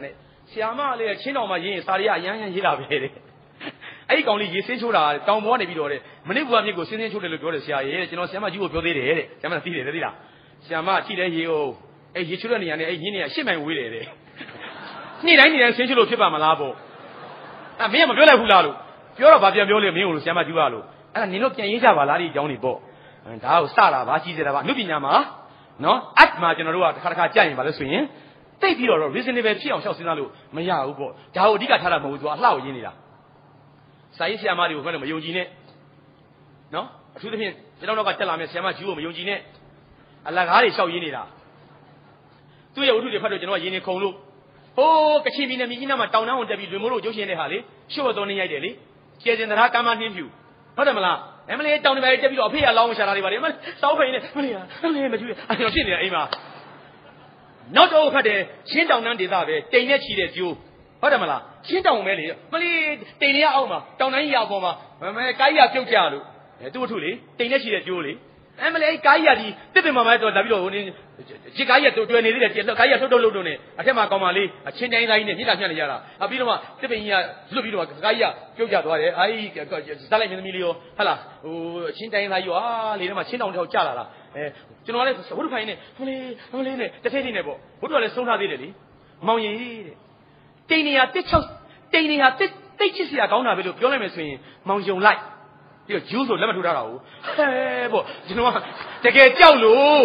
ရှာမလေးချင်းတော်မှာရင်းစာရီကအရန်ရန်ရေးတာပဲတဲ့အဲ့ဒီကောင်လေးရေစင်းချိုးတာတောင်ပေါ်ကနေပြီးတော့တဲ့မနစ်ဘူကမြစ်ကိုစင်းစင်းချိုးတယ်လို့ပြောတယ်ဆရာရဲ့ကျွန်တော်ဆရာမကြီးကိုပြောသေးတယ်တဲ့ဆရာမသိတယ်သိလားဆရာမကြည့်တယ်ရေအောင်အဲ့ရေချိုးတဲ့နေရာနဲ့အဲ့ရင်းနေရရှစ်မိုင်ဝေးတယ်တဲ့နေ့တိုင်းနေ့တိုင်းစင်းချိုးလို့ဖြစ်ပါမလားပေါ့အဲ့မင်းကမပြောလိုက်ဘူးလားလို့ပြောတော့ဗာပြန်ပြောလေမင်းကိုလို့ဆရာမကြီးကလို့အဲ့ဒါနင်တို့ပြန်ရေးကြပါလားဒီအကြောင်းတွေပေါ့ဒါကိုစတာပါကြီးစေတာပါအနုပညာမှာနော်အတ်မှာကျွန်တော်တို့ကတစ်ခါတစ်ခါကြက်ရင်ပါလို့ဆိုရင်တိတ်ပြီးတော့ reasonable ဖြစ်အောင်ရှောက်စဉ်းစားလို့မရဘူးပေါ့ဒါကိုအဓိကထားတာမဟုတ်ဘူးသူကအလှကိုရင်းနေတာစာရေးဆရာမတွေကိုဘယ်နဲ့မယုံကြည်နဲ့နော်အထူးသဖြင့်ကျွန်တော်တို့ကတက်လာမယ်ဆရာမဂျူးကိုမယုံကြည်နဲ့အလကားတွေရှောက်ရင်းနေတာသူ့ရဲ့ဝတ္ထုတွေဖတ်လို့ကျွန်တော်ကရင်းနေခုံလို့ဟိုးကချင်ပြည်နယ်မြင်းကြီးနားမှာတောင်တန်းဝင်တက်ပြီးလွင်မိုးလို့ကျုပ်ရှင်တဲ့ဟာလေရှုပ်တော်နေရိုက်တယ်လေကျေစင်တရားကမ်းမနှင်းဖြူဟုတ်တယ်မလားအမလေးတောင်တန်းပဲတက်ပြီးတော့အဖေကလောင်းရှာတာတွေပါလေအမစောက်ဖိန်နဲ့မလေးမလေးမကြည့်အဲ့တော့ဖြစ်နေတာအိမ်မှာနောက်တော့ဖတ်တယ်ရှင်းတောင်တန်းဒေသပဲတိမ်နဲ့ချီတဲ့ကျိုးဟုတ်တယ်မလားရှင်းတောင်ပဲလေမလေးတိမ်လေးအောက်မှာတောင်တန်းကြီးရောက်ပေါ်မှာမဲကိုင်းရပြုတ်ကြလို့အဲသူ့အထုလေတိမ်နဲ့ချီတဲ့ကျိုးလေအမလေးကိုင်းရဒီတစ်ပင်မှာမဲတော့လာပြီးတော့ဟိုနေချစ်ကိုင်းရတွယ်နေသေးတယ်ကိုင်းရထုတ်ထုတ်လို့လို့နေအထက်မှာကောင်းပါလေးအချင်းတိုင်းတိုင်းနဲ့မြစ်တာဖြတ်နေရတာအပြီးတော့မှတစ်ပင်ကြီးကလွတ်ပြီးတော့ကိုင်းရပြုတ်ကြသွားတယ်အဲဒီဇက်လိုက်မင်းသမီးလေးရောဟလာဟိုအချင်းတိုင်းတိုင်းရောအာလေထဲမှာချင်းတောင်ထောက်ကြလာတာအဲကျွန်တော်လည်းဝုဒ္ဓဖိုင်နဲ့မလေးမလေးနဲ့တစ်ထည့်ထည့်နဲ့ပေါ့ဝုဒ္ဓကလည်းဆုံးထားသေးတယ်လေမောင်ရည်တဲ့တိန်နေရတစ်ချောက်တိန်နေရတစ်တိတ်ချစ်စရာကောင်းတာပဲလို့ပြောလိုက်မယ်ဆိုရင်မောင်ယုံလိုက်ပြီးတော့ဂျူးဆိုလက်မထိုးထားတာဟုတ်ဟဲပေါ့ကျွန်တော်ကတကယ်ကြောက်လို့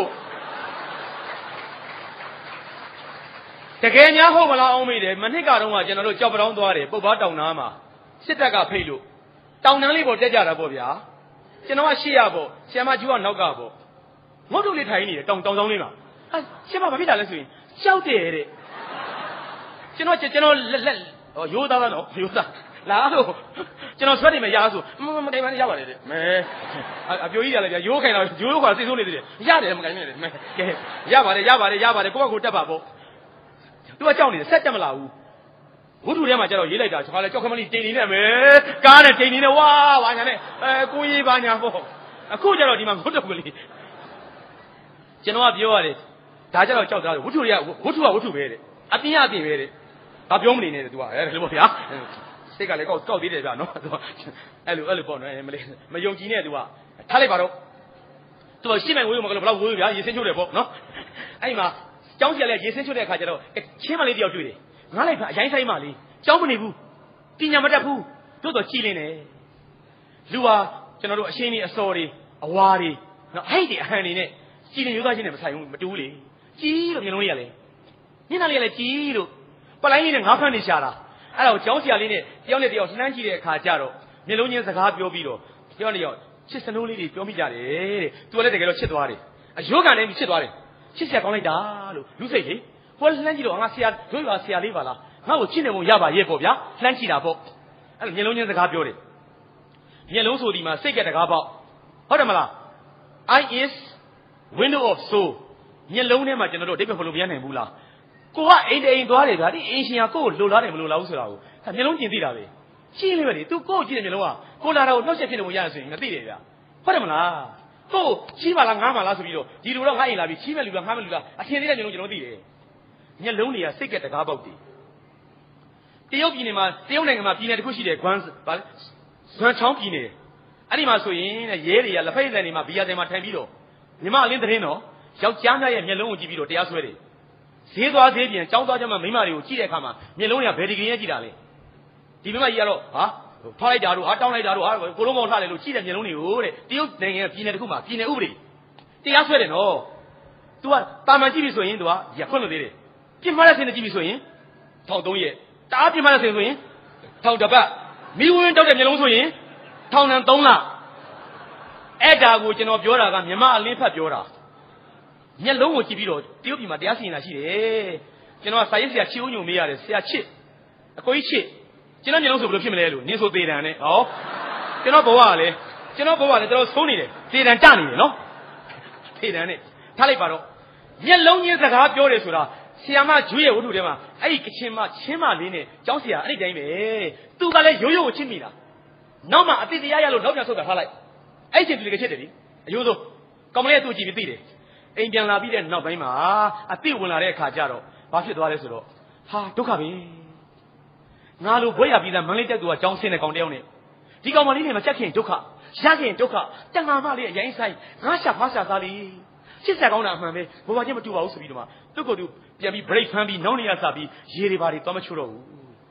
တကယ်များဟုတ်မလားအောင်မေးတယ်မနှစ်ကတော့ကကျွန်တော်တို့ကြောက်ပတောင်းသွားတယ်ပုတ်ပါတောင်နားမှာစစ်တပ်ကဖိတ်လို့တောင်တန်းလေးပေါ်တက်ကြတာပေါ့ဗျာကျွန်တော်ကရှေ့ရပေါ့ဆရာမဂျူးကနောက်ကပေါ့ငုတ်တုတ်လေးထိုင်နေတယ်တောင်တောင်ဆောင်လေးမှာဟာရှင်းမဘာဖြစ်တာလဲဆိုရင်ကြောက်တယ်တဲ့ကျွန်တော်ကျွန်တော်လက်လက်ဟောရိုးသားသားတော့ရိုးသားလာလို့ကျွန်တော်ဆွဲနေမယ်ရဆိုမတိုင်ပါနဲ့ရပါတယ်တဲ့မဲအပြိုကြီးရလဲဗျာရိုးခိုင်တော့ရိုးခွာသိဆိုးနေသေးတယ်ရတယ်မကိုင်နဲ့မဲကဲရပါတယ်ရပါတယ်ရပါတယ်ကိုယ့်ဘက်ကိုတက်ပါပေါ့သူကကြောက်နေတယ်ဆက်တက်မလာဘူးဝုထုထဲမှာကျတော့ရေးလိုက်တာကျွန်တော်လည်းကြောက်ခမလေးတိန်နေနဲ့မယ်ကားနဲ့တိန်နေနဲ့ဝါးဘာညာနဲ့အဲကိုရေးပါညာပေါ့အခုကျတော့ဒီမှာငုတ်တော့ကလေးကျွန်တော်ကပြောရတယ်ဒါကြတော့ကြောက်သားတယ်ဝုထုတွေကဝုထုကဝုထုပဲတဲ့အပြင်းအပြင်းပဲတဲ့ဘာပြောမနေနဲ့တဲ့ तू ကအဲ့လိုပေါ့ဗျာစိတ်ကလည်းကောက်ကောက်သေးတယ်ဗျာနော် तू အဲ့လိုအဲ့လိုပေါ့နော်မလေးမယုံကြည်နဲ့ तू ကထားလိုက်ပါတော့ तू ရှင်းမိုင်ဝေးမှာကလည်းဘလောက်ဝေးဗျာရေစင်းချိုးတယ်ပေါ့နော်အဲ့မှာကျောင်းကျက်လဲရေစင်းချိုးတဲ့အခါကျတော့ချင်းမလေးတယောက်တွေ့တယ်ငားလိုက်ပါအရင်ဆိုင်မှလေးကျောင်းမနေဘူးပညာမတတ်ဘူးတို့တော့ကြည်လင်းတယ်လူဟာကျွန်တော်တို့အရှင်းကြီးအစော်တွေအဝါတွေနော်ဟိတ်တွေအဟန်တွေနဲ့ကြည်လင်ရိုးသားချင်းနဲ့မဆိုင်ဘူးမတူးလေကြီးလို့မျိုးလုံးလေးရလဲညနေလေးကလည်းကြီးလို့ပလိုင်းလေးနဲ့ငါးဖမ်းနေရှာတာအဲ့တော့ကျောင်းဆရာလေးနဲ့တယောက်နဲ့တယောက်နှမ်းကြည့်တဲ့အခါကျတော့မျိုးလုံးချင်းစကားပြောပြီးတော့တယောက်နဲ့တယောက်ချစ်စနိုးလေးတွေပြောမိကြတယ်တဲ့သူကလည်းတကယ်တော့ချစ်သွားတယ်အယိုးကန်နဲ့ချစ်သွားတယ်ချစ်ဆရာကောင်းလိုက်တာလို့လူစိတ်လေဟိုလှမ်းကြည့်တော့ငါဆရာတို့ပါဆရာလေးပါလားငါ့ကိုချစ်နေဖို့ရပါရဲ့ပေါ့ဗျာလှမ်းကြည့်တာပေါ့အဲ့လိုမျိုးလုံးချင်းစကားပြောတယ်မျိုးလုံးဆိုဒီမှာစိတ်ကတကားပေါက်ဟုတ်တယ်မလား I is window of soul မျက်လုံးထဲမှာကျွန်တော်တို့အတိတ်ဘယ်လိုမရနိုင်ဘူးလားကိုကအိမ်တိမ်သွားတယ်ဗျာဒီအင်ရှင်ကကိုကိုလိုလားတယ်မလိုလားဘူးဆိုတာကိုမျက်လုံးကျင်သိတာပဲရှင်းလေးပဲလေ तू ကိုကိုကြည့်တဲ့မျက်လုံးကကိုလာတာကိုနှောက်ချက်ဖြစ်နေလို့ရရဆိုရင်မသိတယ်ဗျာဟုတ်တယ်မလားကိုချီးပါလားငားပါလားဆိုပြီးတော့ဒီလိုတော့ငါ့အိမ်လာပြီးချီးမဲ့လူကငားမဲ့လူကအထင်သေးတဲ့မျက်လုံးကျွန်တော်သိတယ်မျက်လုံးတွေကစိတ်ကတကားပေါက်တယ်တရုတ်ပြည်နယ်မှာတရုတ်နိုင်ငံမှာပြည်နယ်တစ်ခုရှိတယ်ဂွမ်ဗာလဲဇွမ်ချောင်းပြည်နယ်အဲ့ဒီမှာဆိုရင်ရဲတွေကလက်ဖက်ရည်တွေမှာဘီယာတွေမှာထိုင်ပြီးတော့မြမအလင်းသတင်းတော့ယောက်ျားများရဲ့မျက်လုံးကိုကြည့်ပြီးတော့တရားစွဲတယ်ဈေးသွားဈေးပြန်ចောင်းသွားကြမှာမိမတွေကိုကြည့်တဲ့အခါမှာမျက်လုံးတွေကဘယ်ဒီဂရီနဲ့ကြည့်တာလဲဒီမိမကြီးကတော့ဟာဖောက်လိုက်တာတို့ဟာတောင်းလိုက်တာတို့ဟာကိုလုံးမောင်ထားတယ်လို့ကြည့်တဲ့မျက်လုံးတွေကိုတဲ့တရုတ်နိုင်ငံပြည်နယ်တစ်ခုမှာပြည်နယ်ဥပဒေတရားစွဲတယ်နော် तू ကတာမန်ကြည့်ပြီဆိုရင် तू ကရခွင့်လို့သေးတယ်ပြစ်မှားတဲ့ဆင်းနဲ့ကြည့်ပြီဆိုရင်ထောင်သုံးရက်တအားပြစ်မှားတဲ့ဆင်းဆိုရင်ထောင်တစ်ပတ်မိဝင်တောက်တဲ့မျက်လုံးဆိုရင်ထောင်နဲ့သုံးလအဲ့ဒါကိုကျွန်တော်ပြောတာကမြမအလင်းဖတ်ပြောတာမျက်လုံးကိုကြည့်ပြီးတော့တရုတ်ပြည်မှာတရားစီရင်တာရှိတယ်ကျွန်တော်ကစာရေးဆရာချီဦးညုံမေးရတယ်ဆရာချစ်အကိုကြီးချစ်ကျွန်တော်မျက်လုံးဆိုဘယ်လိုဖြစ်မလဲလို့နင်းဆိုသေးတယ်နဲ့ဟောကျွန်တော်ဘဝကလည်းကျွန်တော်ဘဝကလည်းတော်တော်ဆုံးနေတယ်သေတံကြနေတယ်နော်သေတံနဲ့ထားလိုက်ပါတော့မျက်လုံးချင်းစကားပြောတယ်ဆိုတာဆရာမဂျွေရဲ့ဝတ္ထုထဲမှာအဲ့ဒီကချင်မချင်းမလေးနဲ့ကျောင်းဆရာအဲ့ဒီတိုင်းပဲသူကလည်းရိုးရိုးကိုချစ်မိတာနောက်မှအတိတရားရလို့နောက်ပြန်ဆုတ်တာထားလိုက်အဲ့ချင်းသူတကယ်ချစ်တယ်လေအယိုးဆုံးကောင်မလေးကသူ့ကြည့်ပြီးသိတယ်အိမ်ပြန်လာပြီးတဲ့နောက်ပိုင်းမှာအတိဝင်လာတဲ့အခါကျတော့ဘာဖြစ်သွားလဲဆိုတော့ဟာဒုက္ခပဲ ngà lu bơi à bị là mang lấy tao trong xe này còn đeo này đi câu mà đi này mà chắc hiện chốt khả chắc hiện chốt khả chẳng ngà mà đi vậy sai ngà sạp hóa sạp sao đi chết sao con nào mà về bố bà chỉ mà chụp vào số video mà tôi có được giờ bị break phán bị nấu này là bị gì đi bà đi tao mà chụp đâu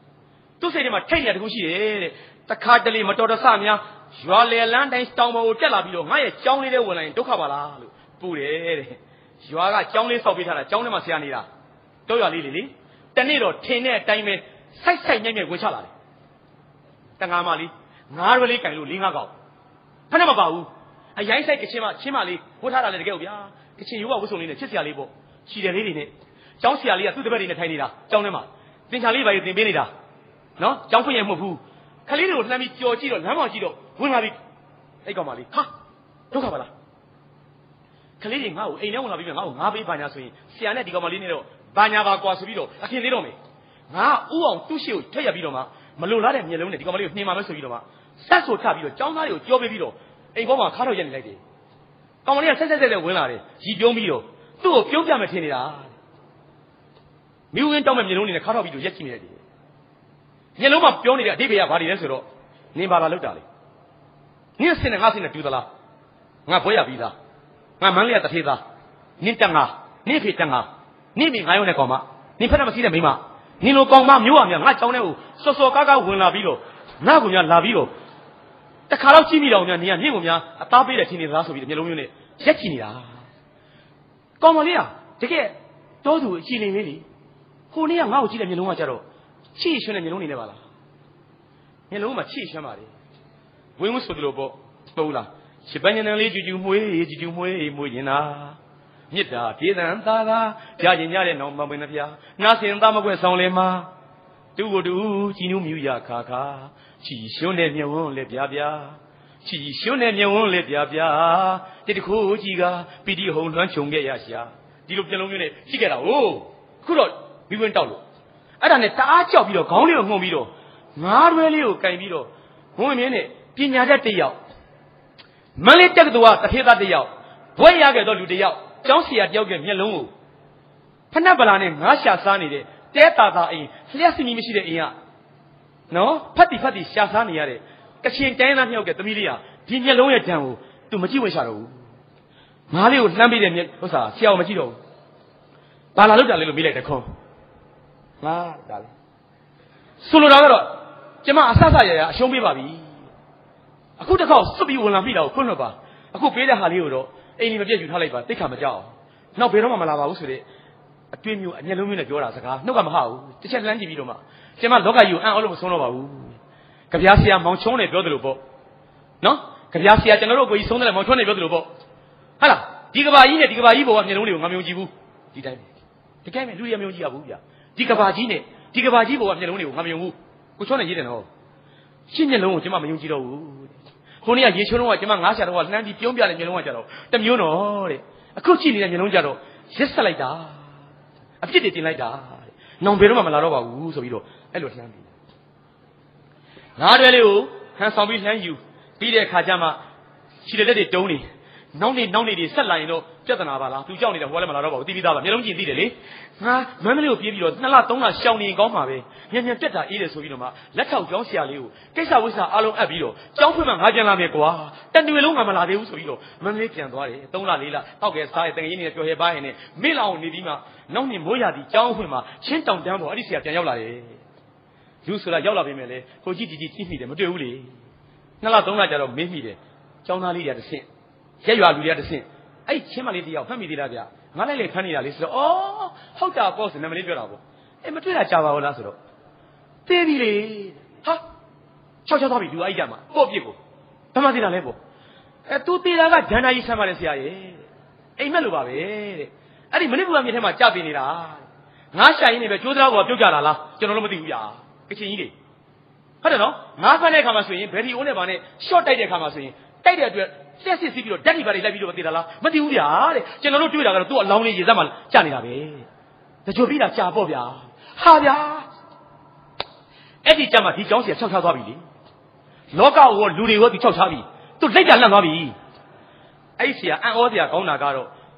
tôi xem mà thấy nhà thì cũng gì tất cả đây là mà tôi đã xem nha vừa lên lần này trong một cái là bị đồ ngay trong này đều này chốt khả bà la bù đấy vừa cái trong này sau bị thằng trong này mà xem này là tôi vào đi điแต่นี่တော့ထင်းတဲ့အတိုင်းပဲစိုက်စိုက်ညံ့ညံ့ဝင်ချလာတယ်တငါမလေးငါးရွယ်လေးကင်လို့လေးငါးကောင်ဖက်နဲ့မပါဘူးအရိုင်းစိုက်ကချင်းမချင်းမလေးဝတ်ထားတာလည်းတကယ်ဟုတ်ဗျာကချင်းရိုးကဝတ်စုံလေးနဲ့ချစ်စရာလေးပေါ့ခြီတယ်လေးတွေနဲ့ကျောင်းဆရာလေးကသူ့တပည့်တွေနဲ့ထိုင်နေတာကျောင်းထဲမှာသင်္ချာလေးပါရေးသင်ပေးနေတာနော်ကျောင်းဖွင့်ရမဟုတ်ဘူးခလေးတွေကိုလှမ်းပြီးကြော်ကြည့်တော့လမ်းပေါ်ကြည့်တော့ဝင်လာပြီအဲ့ကောင်မလေးဟာဒုက္ခပါလားခလေးတွေငါ့ကိုအိမ်ထဲဝင်လာပြီးငါ့ကိုငါးပေးပါညာဆိုရင်ဆရာနဲ့ဒီကောင်မလေးနဲ့တော့ဘာညာပါကွာဆိုပြီးတော့အခင်းသေးတော့မယ်ငါဥအောင်သူ့ရှိကိုထက်ရပြီးတော့မှမလိုလားတဲ့မျက်လုံးနဲ့ဒီကောင်မလေးကိုနှင်ပါမယ်ဆိုပြီးတော့မှဆက်ဆိုထပြီးတော့ចောင်းသားတွေကိုကြောပေးပြီးတော့အိမ်ပေါ်မှာခါတော့ရက်နေလိုက်တယ်ကောင်မလေးကဆက်ဆက်ဆက်ဆက်ဝင်လာတယ်ရီပြုံးပြီးတော့သူ့ကိုပြုံးပြမယ်ထင်နေတာမိဝင်းတောင်းမဲ့မျက်လုံးနဲ့ခါတော့ပြီးတော့ရက်ကြည့်နေတယ်မျက်လုံးမှာပြောနေတဲ့အဓိပ္ပာယ်ကဘာတွေလဲဆိုတော့နင်ပါလာလောက်တာလေနင်စင်နဲ့ငါစင်နဲ့တူသလားငါဘွဲရပြီးသားငါမန်းလေးကတထေးသားနင်တန်ငါနင်ဖေတန်ငါนี่มีงายเนี่ยကောင်မนี่ဖက်နဲ့မရှိတဲ့မိမနင်လိုကောင်မမျိုးอ่ะငါချောင်းထဲကိုစောစောကားကားဝင်လာပြီးတော့ငါ့ကိုများလာပြီးတော့တခါတော့ကြည့်မိတော့များနင်ကနင့်ကိုများအသားပေးတယ်ထင်နေသလားဆိုပြီးမျိုးလုံးမျိုးနဲ့ရက်ချီနေတာကောင်မလေးอ่ะတကယ်တောသူအချီနေမင်းလေဟိုနေ့ကငါ့ကိုကြည့်တဲ့မျိုးလုံးကကြတော့ချီရွှန်းတဲ့မျိုးလုံးနေနေပါလားမျိုးလုံးမှာချီရွှန်းပါလေဝင်းဝဆိုသလိုပေါ့ပုံလားရှစ်ပန်းညံလေးကျူကျူမွေးကျူကျူမွေးမွေးနေတာမြစ်တာပြေးတန်သားသားကြားကျင်ကြတဲ့နောင်မပင်နှဖျားနားစင်သားမကွက်ဆောင်လေမှာတူကိုတူကြည်နူးမြူရခါခါချီရွှန်းတဲ့မြဝန်းလက်ပြပြချီရွှန်းတဲ့မြဝန်းလက်ပြပြတိတခိုးကြီးကပီတိဟုံလွှမ်းခြုံခဲ့ရရှာဒီလိုပြလုံးမျိုးနဲ့ရှိခဲ့တာဟုတ်အခုတော့မိဝင်တောက်လို့အဲ့ဒါနဲ့တအားကြောက်ပြီးတော့ခေါင်းလေးကိုငုံပြီးတော့ငါးရွယ်လေးကိုကင်ပြီးတော့ဘုံမြင်းနဲ့ပညာတတ်တစ်ယောက်မလေးတက်ကတော်ကတထေးသားတစ်ယောက်ဘွဲရခဲ့တော့လူတစ်ယောက်ကျောင်းဆရာတယောက်ကမျက်လုံးကိုဖနှက်ပလာနဲ့ငါးရှာစားနေတဲ့တဲတာတာအိမ်လျှက်စီမီမရှိတဲ့အိမ်ကနော်ဖတ်တီဖတ်တီရှာစားနေရတဲ့ကချင်တိုင်းသားတယောက်ကသမီးလေးဟာဒီမျက်လုံးရဲ့ဓာတ်ကိုသူမကြည့်ဝင်ရှာတော့ဘူးငါးလေးကိုလှမ်းပေးတဲ့မျက်ဥစ္စာဆရာကိုမကြည့်တော့ဘူးဘာလာလောက်တာလဲလို့မေးလိုက်တယ်ခွန်းငါဒါလေဆိုလိုတာကတော့ကျမအဆဆရရအရှုံးပေးပါပြီအခုတစ်ခေါက်စွတ်ပြီးဝင်လာပြီတော့ခွန်းတော့ပါအခုပေးတဲ့ဟာလေးကိုတော့အိမ်ကြီးမပြည့်ယူထားလိုက်ပါတိတ်ခါမကြောက်နောက်ဘယ်တော့မှမလာပါဘူးဆိုတဲ့အတွေ့မျိုးအမျက်လုံးမျိုးနဲ့ပြောတာစကားနှုတ်ကမဟဘူးတစ်ချက်လမ်းကြည့်ပြီးတော့မှကျမလောကကြီးကိုအံ့ဩလို့မဆုံးတော့ပါဘူးကြပြားဆရာမောင်ချုံးနဲ့ပြောတယ်လို့ပေါ့နော်ကြပြားဆရာကျွန်တော်တို့ကိုကြီးဆုံးတယ်မောင်ချုံးနဲ့ပြောတယ်လို့ပေါ့ဟာလားဒီကဘာကြီးနဲ့ဒီကဘာကြီးဘောကမျက်လုံးတွေကိုငါမယုံကြည်ဘူးဒီတိုင်းပဲဒီတိုင်းပဲလူရမယုံကြည်ရဘူးဗျာဒီကဘာကြီးနဲ့ဒီကဘာကြီးဘောကမျက်လုံးတွေကိုငါမယုံဘူးကိုချုံးနဲ့ရေးတယ်နော်ရှင်းမျက်လုံးကိုကျမမယုံကြည်တော့ဘူးခုနေ့ကရေချိုးလုံးကကျမငါးရှာတော့ကလှမ်းပြီးပြုံးပြတဲ့မျိုးလုံးကကြတော့တမျိုးတော့တဲ့အခုကြည့်နေတဲ့မျိုးလုံးကြတော့ရစ်ဆက်လိုက်တာအပြစ်တွေတင်လိုက်တာတဲ့နောင်ဘယ်တော့မှမလာတော့ပါဘူးဆိုပြီးတော့အဲ့လိုလှမ်းပြီးငါးတွဲလေးကိုဟန်ဆောင်ပြီးလှမ်းယူပြီးတဲ့အခါကျမှခြေလက်တွေတုံးနေနောက်နေနောက်နေတွေဆက်လာရင်တော့ပြဿနာပါလားသူကြောက်နေတာဟိုကလည်းမလာတော့ပါဘူးတီးပြီးသားပါမျိုးလုံးကြည့်သိတယ်လေငါမန်းမလေးကိုပြေးပြီးတော့နှစ်လသုံးလရှောင်နေရင်ကောင်းမှာပဲညံ့ညံ့ပြက်တာအေးတယ်ဆိုပြီးတော့မှလက်ထောက်ကျောင်းဆရာလေးကိုကိစ္စဝိစ္စအားလုံးအပ်ပြီးတော့ကျောင်းဖွင့်မှငါပြန်လာမယ်ကွာတန်တွေလုံးငါမလာသေးဘူးဆိုပြီးတော့မန်းလေးပြန်သွားတယ်သုံးလလေးလတောက်ကဲစားရတငယ်ကြီးနေပြောရဲပါရင်နဲ့မေ့လောင်နေပြီးမှနောက်နေမိုးရသည်ကျောင်းဖွင့်မှချင်းတောင်တန်းပေါ်အဲ့ဒီဆရာပြန်ရောက်လာတယ်လူဆိုတာရောက်လာပြီမဲ့လေကိုကြည့်ကြည့်ကြည့်ကြည့်မိတယ်မတွေ့ဘူးလေနှစ်လသုံးလကြာတော့မေးမိတယ်ကျောင်းသားလေးတွေကတစ်ဆင့်ရက်ရွာလူတွေကတစ်ဆင့်အဲ့ချင်းမလေးတယောက်ဖတ်မိသေးလားဗျငါလည်းလေဖမ်းနေတာလေဆိုတော့အော်ဟုတ်တာပေါ့ဆိုနာမလေးပြောတာပေါ့အေးမတွေ့တာကြာပါဘူးလားဆိုတော့သေးပြီလေဟာချောက်ချောက်သွားပြီလူအဲ့ကြမှာပေါ့ပြစ်ကိုဘာမှသိတာလဲပေါ့အဲသူသေးတာကဒန္တာကြီးဆမ်းပါလေဆရာရဲ့အိမ်မက်လိုပါပဲတဲ့အဲ့ဒီမနစ်ဘူးကမြေထဲမှာကြပင်နေတာငါရှာရင်းနေပဲကျိုးသားကပြုတ်ကြတာလားကျွန်တော်လည်းမသိဘူးဗျာကချင်ကြီးလေဟုတ်တယ်နော်ငါဖမ်းတဲ့အခါမှာဆိုရင်ဘယ်ဒီအိုးနဲ့ဗာနဲ့ရှော့တိုက်တဲ့အခါမှာဆိုရင်တိုက်တဲ့အတွက်လက်စစ်စီးပြီးတော့ဓာတ်တွေပါလိုက်ပြီးတော့မသိတာလားမသိဘူးဗျာတဲ့ကျွန်တော်တို့တွေ့တာကတော့သူ့အလောင်းလေးရေစက်မှာကြာနေတာပဲတချို့ပြီးတာကြာပေါ့ဗျာဟာဗျာအဲ့ဒီကြမှာဒီကျောင်းဆရာ၆ချသွားပြီလေလောကကိုလူတွေကိုသူ၆ချပြီသူလက်ကြလန့်သွားပြီအဲ့ဆရာအံ့ဩဆရာကောင်းတာကတော့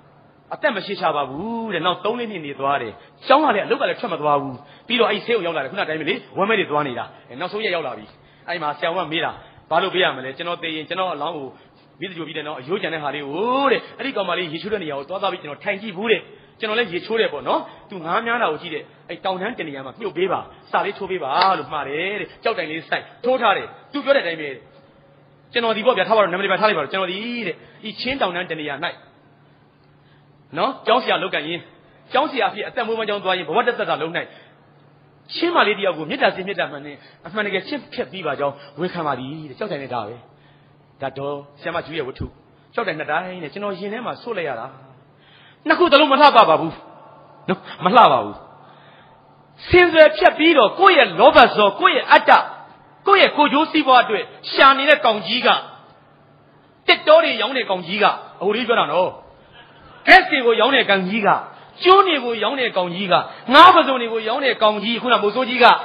အသက်မရှိချပါဘူးတဲ့နောက်သုံးလေးနှစ်နေသွားတယ်ကျောင်းကလည်းအလုပ်ကလည်းထွက်မသွားဘူးပြီးတော့အဲ့ဆေးကိုရောက်လာတယ်ခုနတိုင်းပဲလေဝမ်းမဲတွေသွားနေတာနောက်ဆုံးရက်ရောက်လာပြီအဲ့မှာဆရာဝန်ကမေးတာဘာလို့ပေးရမလဲကျွန်တော်သိရင်ကျွန်တော်အလောင်းကိုပြီးတကြိုပြီးတဲ့နောက်အယိုးကျန်တဲ့ဟာလေးကိုတဲ့အဲ့ဒီကောင်မလေးရေချိုးတဲ့နေရာကိုသွားသွားပြီးကျွန်တော်ထိုင်ကြည့်ဘူးတဲ့ကျွန်တော်လည်းရေချိုးတယ်ပေါ့နော်သူငားများတာကိုကြည့်တဲ့အဲ့တောင်တန်းတင်နေရာမှာမြုပ်ပေးပါစာလေးချိုးပေးပါလို့မှားတယ်တဲ့ကြောက်တိုင်လေးစိုက်ထိုးထားတယ်သူပြောတဲ့အတိုင်းပဲကျွန်တော်ဒီပေါ့ဗျာထားပါတော့နံပါတ်လေးပါထားလိုက်ပါတော့ကျွန်တော်ဒီတဲ့ဒီချင်းတောင်တန်းတင်နေရာ၌နော်ကျောင်းဆရာလောက်ကန်ရင်ကျောင်းဆရာဖြစ်အသက်မွေးမကျောင်းသွားရင်ဘဝတက်သက်တာလုံး၌ချင်းမလေးတယောက်ကိုမေတ္တာစိတ်မေတ္တာမှန်နဲ့အမှန်တကယ်ချစ်ဖြတ်ပြီးပါကြောင်းဝေခံပါသည်တဲ့ကြောက်တိုင်နဲ့ဒါပဲဒါတော့ဆရာမကျူးရဲ့ဝတ္ထုကြောက်တိုင်နှစ်တိုင်းနဲ့ကျွန်တော်ရင်ထဲမှာဆွတ်လိုက်ရတာနှစ်ခုတလုံးမလှပပါဘူးနော်မလှပါဘူးစင်စွယ်ဖြတ်ပြီးတော့ကိုယ့်ရဲ့လောဘဇောကိုယ့်ရဲ့အတ္တကိုယ့်ရဲ့ကိုကြိုးစည်းပွားအတွက်ရှာနေတဲ့ကောင်ကြီးကတက်တော်တွေရောင်းတဲ့ကောင်ကြီးကအခုလေးပြောတာနော်ဂက်စ်တွေကိုရောင်းတဲ့ကောင်ကြီးကကျိုးတွေကိုရောင်းတဲ့ကောင်ကြီးကငါးပစုံတွေကိုရောင်းတဲ့ကောင်ကြီးခုနမိုးစိုးကြီးက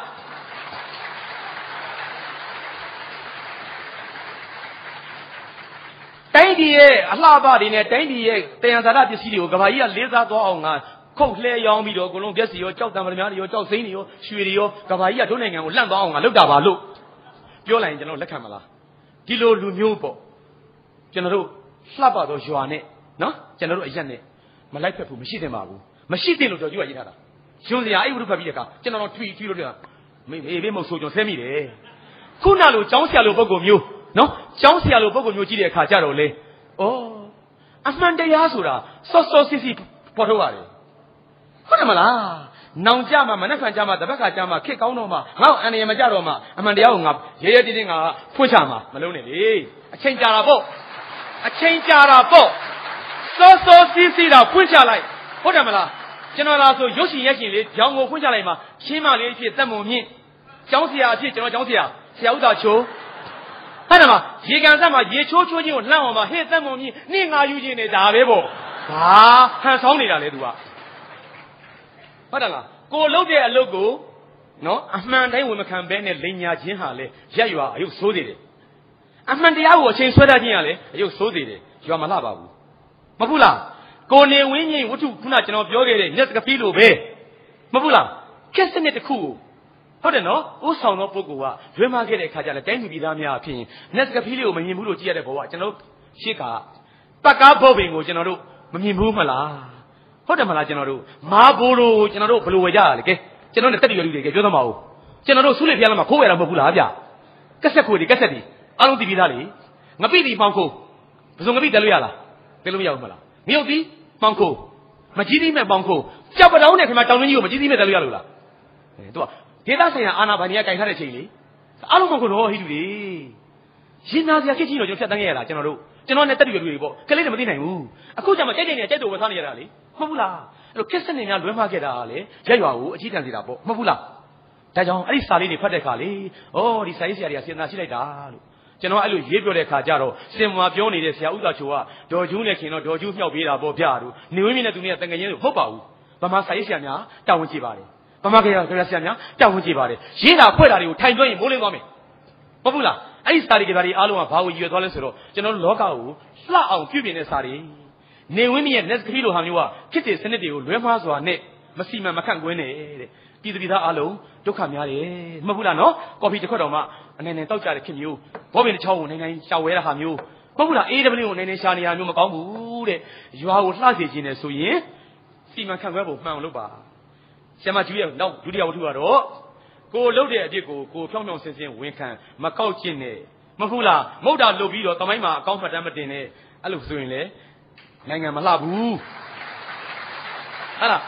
တိုင်းပြည်ရဲ့အလှပတွေနဲ့တိုင်းပြည်ရဲ့တယံဇာတပစ္စည်းတွေကိုကဘာကြီးကလေးစားသွားအောင်ငါခုတ်လှဲရောင်းပြီးတော့အကုန်လုံးပြက်စီရောကြောက်တံပရမတွေရောကြောက်စိမ့်တွေရောရွှေတွေရောကဘာကြီးကတို့နိုင်ငံကိုလန့်သွားအောင်ငါလုပ်တာပါလို့ပြောလိုက်ရင်ကျွန်တော်လက်ခံမလားဒီလိုလူမျိုးပေါ့ကျွန်တော်တို့လှပတော့ရွာနဲ့နော်ကျွန်တော်တို့အရက်နဲ့မလိုက်ဖက်ဘူးမရှိသင့်ပါဘူးမရှိသင့်လို့တော်ကျူကရေးထားတာရှင်စရာအဲ့ဝိရုဖတ်ပြီးတဲ့အခါကျွန်တော်တို့ထွီထွီလို့တဲ့မေးမေးလေးမဟုတ်ဆိုကျွန်တော်ဆဲမိတယ်ခုနလိုကျောင်းဆရာလိုပုံကိုမျိုးနော်ကျောင်းဆရာလိုပုံကိုမျိုးကြည့်တဲ့အခါကြတော့လေဩအမှန်တရားဆိုတာစောစောစစ်စစ်ပေါ်ထုတ်ရတယ်ဟုတ်တယ်မလားနောင်ကြမှာမနှက်ခံကြမှာတပတ်ခါကြမှာခစ်ကောင်းတော့မှာငါ့အန်ရမကြတော့မှာအမှန်တရားကိုငါရဲရဲတင်းတင်းငါဖွင့်ချမှာမလုံးနဲ့လေအချိန်ကြာတာပေါ့အချိန်ကြာတာပေါ့စောစောစစ်စစ်တော့ဖွင့်ချလိုက်ဟုတ်တယ်မလားကျွန်တော်လာဆိုရုပ်ရှင်ရက်ရှင်လေးကြောင်ကိုဖွင့်ချလိုက်မှာရှင်းမလေးအဖြစ်သက်မုံမြင့်ကျောင်းဆရာအဖြစ်ကျွန်တော်ကျောင်းဆရာဆရာဥသာချိုးဟုတ်တယ်မလားရေကန်ဆက်မှာရေချိုးချိုးချင်းကိုလှမ်းအောင်မှာဟဲ့သက်မုံမြင့်နေငါယူခြင်းနေတာပဲပေါ့ဘာဟန်ဆောင်နေတာလေသူကဟုတ်တယ်လားကိုလှုပ်တဲ့အလုပ်ကိုနော်အမှန်တိုင်းဝင်မခံဘဲနဲ့လိန်ညာခြင်းဟာလေရက်ရွာအယုတ်ဆိုးသေးတယ်အမှန်တရားကိုအချိန်ဆွဲတတ်ခြင်းဟာလေအယုတ်ဆိုးသေးတယ်ရွာမလှပါဘူးမဟုတ်လားကိုနေဝင်းကြီးဝတ္ထုခုနကျွန်တော်ပြောခဲ့တဲ့ညက်ကဖီးလိုပဲမဟုတ်လားခက်စနစ်တစ်ခုကိုဟုတ်တယ်နော်ဥဆောင်သောပုဂ္ဂိုလ်ကလွှဲမခဲ့တဲ့အခါကျလည်းတိုင်းပြည်သားများအဖြစ်ညက်ကဖီးလေးကိုမမြင်ဘူးလို့ကြည့်ရတဲ့ဘဝကျွန်တော်ရှေ့ကပတ်ကားဘောပင်ကိုကျွန်တော်တို့မမြင်ဘူးမလားဟုတ်တယ်မလားကျွန်တော်တို့မာဘိုးတို့ကျွန်တော်တို့ဘယ်လိုဝယ်ကြရလဲကဲကျွန်တော်နဲ့တက်တရလူတွေကပြောသမှာဟုတ်ကျွန်တော်တို့ဆုလက်ပြားလာမှာခိုးရတာမဟုတ်ဘူးလားဗျကက်ဆက်ခွေတွေကက်ဆက်တွေအားလုံးတည်ပြီးသားလေငပိတီပေါင်းခိုးဘယ်စုံငပိတက်လို့ရလားတက်လို့မရဘူးမလားမြုပ်ပြီးပေါင်းခိုးမကြီးသေးမဲ့ပေါင်းခိုးကြောက်ပတောင်းနဲ့ခင်ဗျတောင်တွင်းကြီးကိုမကြီးသေးမဲ့တက်လို့ရလို့လားအဲသူကဒေသဆိုင်ရာအာဏာပိုင်တွေကကင်ထားတဲ့ချိန်လေအားလုံးပေါင်းခိုးတော့ဟိတူလေရင်နာစရာခက်ကြီးတော့ကျွန်တော်ဖြတ်တန်းခဲ့ရတာကျွန်တော်တို့ကျွန်တော်နဲ့တက်တရလူတွေပေါ့ကလေးတွေမသိနိုင်ဘူးအခုကျမှကြိုက်ကြိုက်နဲ့ကြိုက်တူဝယ်စားနေရတာလေမဟုတ်ဘူးလားအဲ့လိုခက်စနေများလွဲမှားခဲ့တာလေရက်ရွာကိုအကြီးတန်းစီတာပေါ့မဟုတ်ဘူးလားဒါကြောင့်အဲ့ဒီစာလေးတွေဖတ်တဲ့ခါလေဩဒီစာရေးဆရာတွေကစေတနာရှိလိုက်တာလို့ကျွန်တော်အဲ့လိုရေးပြောတဲ့ခါကျတော့စင်မာပြောနေတဲ့ဆရာဥသာချိုကဒေါ်ကျူးနဲ့ခင်တော့ဒေါ်ကျူးမြောက်ပေးတာပေါ့ဗျာတို့နေဝင်းမြင့်နဲ့သူနဲ့တန်ငယ်ချင်းတို့ဟုတ်ပါဘူးဗမာစာရေးဆရာများတာဝန်ကြည့်ပါတယ်ဗမာခေတ်ကဆရာများတာဝန်ကြည့်ပါတယ်ရေးတာဖွဲ့တာတွေကိုထိုင်ပြောရင်မိုးလင်းသွားမယ်ဟုတ်ဘူးလားအဲ့ဒီစာတွေကဘာတွေအားလုံးကဘာကိုရည်ရွယ်သွားလဲဆိုတော့ကျွန်တော်တို့လောကကိုလှအောင်ပြုပြင်တဲ့စာတွေနေဝင်းမြင့်ရဲ့ net ကလေးလိုဟာမျိုးကဖြစ်တဲ့စနစ်တွေကိုလွဲမှားစွာနဲ့မစီမံမခန့်ကွင်းနဲ့တဲ့ပြည်သူပြည်သားအားလုံးဒုက္ခများတယ်မဟုတ်ဘူးလားနော်ကော်ဖီတစ်ခွက်တော်မှအနေနဲ့တောက်ကြတဲ့ခင်မျိုးဘောပင်တစ်ချောင်းကိုနိုင်နိုင်ရှာဝဲတဲ့ဟာမျိုးမဟုတ်ဘူးလားအေးဒဘလင်းကိုနိုင်နိုင်ရှာနေရမျိုးမကောင်းဘူးတဲ့ရွာကိုလှစေခြင်းနဲ့ဆိုရင်စီမံခန့်ခွဲဖို့မှန်အောင်လုပ်ပါဆရာမကျူးရဲ့နောက်ဒုတိယဝတ္ထုကတော့ကိုလှုပ်တဲ့အဖြစ်ကိုကိုဖြောင်းဖြောင်းဆင်းဆင်းဝင်ခံမကောက်ကျင့်နဲ့မဟုတ်လားမဟုတ်တာလုပ်ပြီးတော့တမိုင်းမှာအကောင့်မှတ်တမ်းမတင်နဲ့အဲ့လိုဆိုရင်လေနိုင်ငံမလှဘူးဟာလား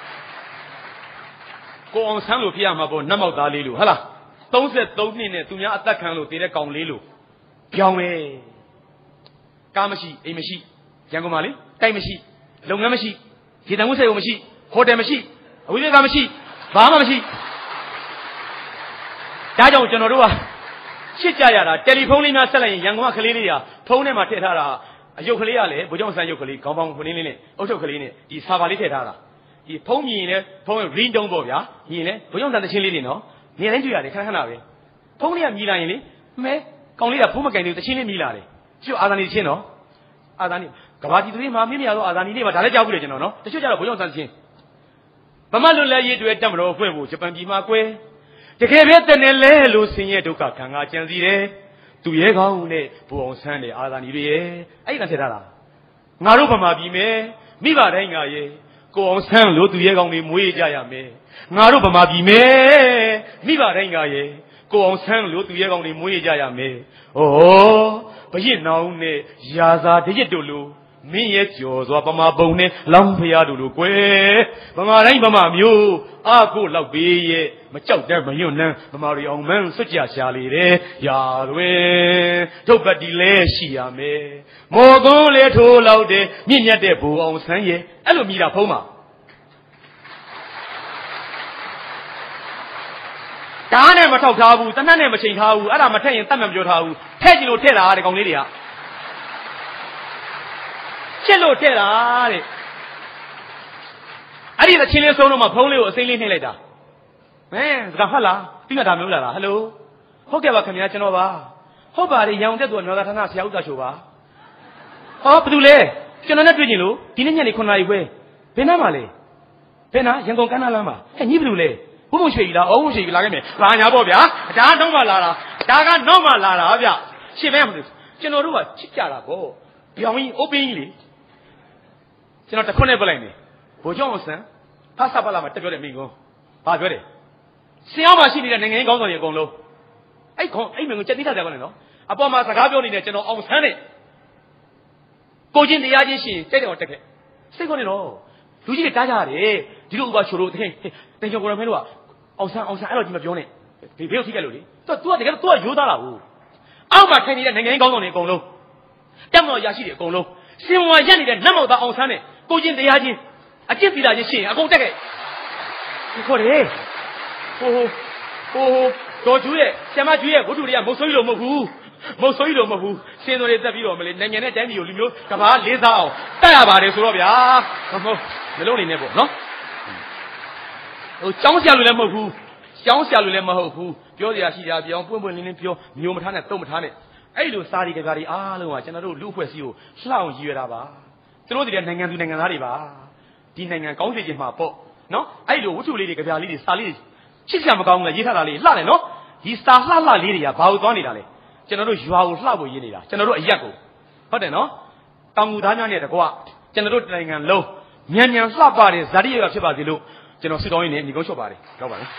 ကိုအောင်ဆန်းလို့ဖြစ်ရမှာပေါ့နတ်မောက်သားလေးလို့ဟာလားသုံးသုံးနှစ်နဲ့သူများအသက်ခံလို့တည်တဲ့ကောင်လေးလို့ပြောင်းပဲကားမရှိအိမ်မရှိရန်ကုန်မှာလေတိုက်မရှိလုပ်ငန်းမရှိရေတံမှုဆိုင်ုံမရှိဟိုတယ်မရှိအဝိဇ္ဇာမရှိဘာမှမရှိဒါကြောင့်ကျွန်တော်တို့ကရှစ်ကြရတာတယ်လီဖုန်းလေးများဆက်လိုက်ရင်ရန်ကုန်ကကလေးလေးတွေကဖုန်းထဲမှာထည့်ထားတာအယုတ်ကလေးကလည်းဘိုးကျောင်းဆန်းယုတ်ကလေးခေါင်းပေါင်းခွင်းလေးနဲ့အုတ်ထုတ်ကလေးနဲ့ဒီဆာဘာလေးထည့်ထားတာဒီဖုန်းမြင်ရင်လည်းဖုန်း ring တုံးပေါ့ဗျာမြင်ရင်လည်းဘိုးကျောင်းဆန်းတချင်းလေးတွေနော်နေတိုင်းတွေ့ရတယ်ခဏခဏပဲဖုန်းလေးကမြည်လာရင်လေမဲကောင်လေးကဖုန်းမကင်သေးဘူးတချင်းလေးမြည်လာတယ်ကျွတ်အာသာနေတချင်းနော်အာသာနေကဘာတီတွေမှာမြင့်မြတ်သောအာဇာနည်တွေမှာဒါလည်းကြောက်ဘူးလေကျွန်တော်နော်တချို့ကျတော့ဘုံရောက်ဆန်းချင်းဗမာလွတ်လပ်ရေးတွေတက်မတော်ဖွဲ့ဖို့ဂျပန်ပြည်မှာကွဲတကယ်ပဲတနေ့လဲလို့ဆင်းရဲဒုက္ခခံငါကြံစီတယ်သူရဲကောင်းနဲ့ဘူအောင်ဆန်းတဲ့အာဇာနည်တွေရဲ့အဲ့ဒီကထည့်ထားတာငါတို့ဗမာပြည်မယ်မိဘတိုင်းငါရဲ့ကိုအောင်ဆန်းလို့သူရဲကောင်းတွေမွေးကြရမယ်ငါတို့ဗမာပြည်မယ်မိဘတိုင်းငါရဲ့ကိုအောင်ဆန်းလို့သူရဲကောင်းတွေမွေးကြရမယ်ဩဘရင်နောင်နဲ့ရာဇာတရစ်တို့လို့မင်းရဲ့ကြော်စွာဗမာပုံနဲ့လောင်းဖျားတို့လိုကွယ်ဗမာတိုင်းဗမာမျိုးအကိုလောက်ပေးရဲ့မကြောက်တဲ့မယွန့်နှမ်းဗမာတွေအောင်မန်းစွတ်ကြရှာလေတယ်ရာတွင်ထုတ်ပတ်ဒီလဲရှိရမယ်မော်ကွန်းလေထိုးလောက်တဲ့မြင့်မြတ်တဲ့ဘူအောင်ဆန်းရဲ့အဲ့လိုမြည်တာဖုံးပါဓာတ်နဲ့မထောက်ထားဘူးတနတ်နဲ့မချိန်ထားဘူးအဲ့ဒါမထက်ရင်တတ်မှမပြောထားဘူးထည့်ကြည့်လို့ထည့်တာတဲ့ကောင်လေးတွေကချစ်လို့ထည့်တာတဲ့အဲ့ဒီသချင်းလေးဆုံးတော့မှဖုံးလေးကိုအစိမ့်လေးနှိမ့်လိုက်တာမင်းစကားဟုတ်လားပြီးမှဒါမျိုးလာလားဟယ်လိုဟုတ်ကဲ့ပါခင်ဗျာကျွန်တော်ပါဟုတ်ပါလေရောင်တက်သူအမျိုးသားဌာနဆရာဥသာချိုပါဟောဘာလို့လဲကျွန်တော်နဲ့တွေ့ကြင်လို့ဒီနေ့ညနေခုနှစ်နာရီခွဲဘယ်နားမှာလဲဘယ်နာရန်ကုန်ကမ်းနားလမ်းမှာဟဲ့ညီဘယ်လိုလဲဘုံဘုံရွှေကြီးလားအုံးရွှေကြီးလာခဲ့မယ်လာညာပေါ့ဗျာဒါတော့မှလာတာဒါကတော့မှလာတာဗျရှင်းမဲမလို့ကျွန်တော်တို့ကချစ်ကြတာပေါ့ပြောင်းကြီးအိုးပင်းကြီးလေကျွန်တော်တခွန်းနဲ့ပြလိုက်နေဘိုးကျောင်းအောင်ဆန်းဖတ်စပါလာမှာတက်ပြောတဲ့မိကုန်းဘာပြောတယ်ဆင်းအောင်မရှိနေတဲ့နိုင်ငံရေးကောင်းဆောင်တွေအကုန်လုံးအဲ့ခေါင်းအဲ့မိကုန်းချက်တိထားတယ်ကောင်းတယ်နော်အပေါ်မှာစကားပြောနေတဲ့ကျွန်တော်အောင်ဆန်းနဲ့ကိုချင်းတရားချင်းရှင်ကြိုက်တယ်အောင်တက်ခဲ့စိတ်ခေါင်းနေတော့လူကြီးတွေတားကြရတယ်ဒီလိုဥပါချိုတို့တဲ့တင်ကျော်ကိုရမင်းတို့ကအောင်ဆန်းအောင်ဆန်းအဲ့လိုဒီမပြောနဲ့ဒီဘေးကိုထိခဲ့လို့လေသူကသူကတကယ်တော့သူကရိုးသားတာဘူးအောက်မှာထိုင်နေတဲ့နိုင်ငံရေးကောင်းဆောင်တွေအကုန်လုံးတက်မော်ရရှိတယ်အကုန်လုံးစင်ဝါရက်နေတဲ့နတ်မောက်သားအောင်ဆန်းနဲ့ကိုချင်းတရားချင်းအကျင့်သီလချင်းရှင်အကုန်တက်ခဲ့ဒီခေါ်တယ်ဟိုဟိုတော်ကျူးရဲ့ဆ iam ကျူးရဲ့ဝတ္ထုတွေကမုတ်ဆိုးကြီးလို့မဟုတ်ဘူးမုတ်ဆိုးကြီးလို့မဟုတ်ဘူးစင်တော်တွေတက်ပြီးတော့မလေးနိုင်ငံနဲ့တိုင်းပြည်ကိုလူမျိုးကဘာလေးစားအောင်တက်ရပါတယ်ဆိုတော့ဗျာမဟုတ်မလုံးနေနဲ့ပေါ့နော်ဟိုကျောင်းဆရာလူလည်းမဟုတ်ဘူးကျောင်းဆရာလူလည်းမဟုတ်ဘူးပြောစရာရှိတာပြောင်းပွင့်ပွင့်လင်းလင်းပြောမျိုးမထားနဲ့တုံးမထားနဲ့အဲ့လိုစာရီကကားတွေအားလုံးကကျွန်တော်တို့လူအဖွဲ့အစည်းကိုလှအောင်ရည်ရတာပါသူတို့တွေနိုင်ငံသူနိုင်ငံသားတွေပါဒီနိုင်ငံကောင်းစေခြင်းမှာပေါ့နော်အဲ့လိုဝတ္ထုလေးတွေကြပြလေးတွေစာလေးတွေချစ်စရာမကောင်းဘူးလားရေးထားတာလေးလှတယ်နော်ဒီစာလှလှလေးတွေကဘာလို့သွားနေတာလဲကျွန်တော်တို့ရွာကိုလှဖို့ရေးနေတာကျွန်တော်တို့အရက်ကိုဟုတ်တယ်နော်တောင်ငူသားများနဲ့တကွကျွန်တော်တို့နိုင်ငံလုံးမြန်မြန်လှပတဲ့ဇာတိရွာဖြစ်ပါစေလို့ကျွန်တော်ဆုတောင်းရင်းနဲ့ညီကုန်းချော့ပါတယ်ဟုတ်ပါလေ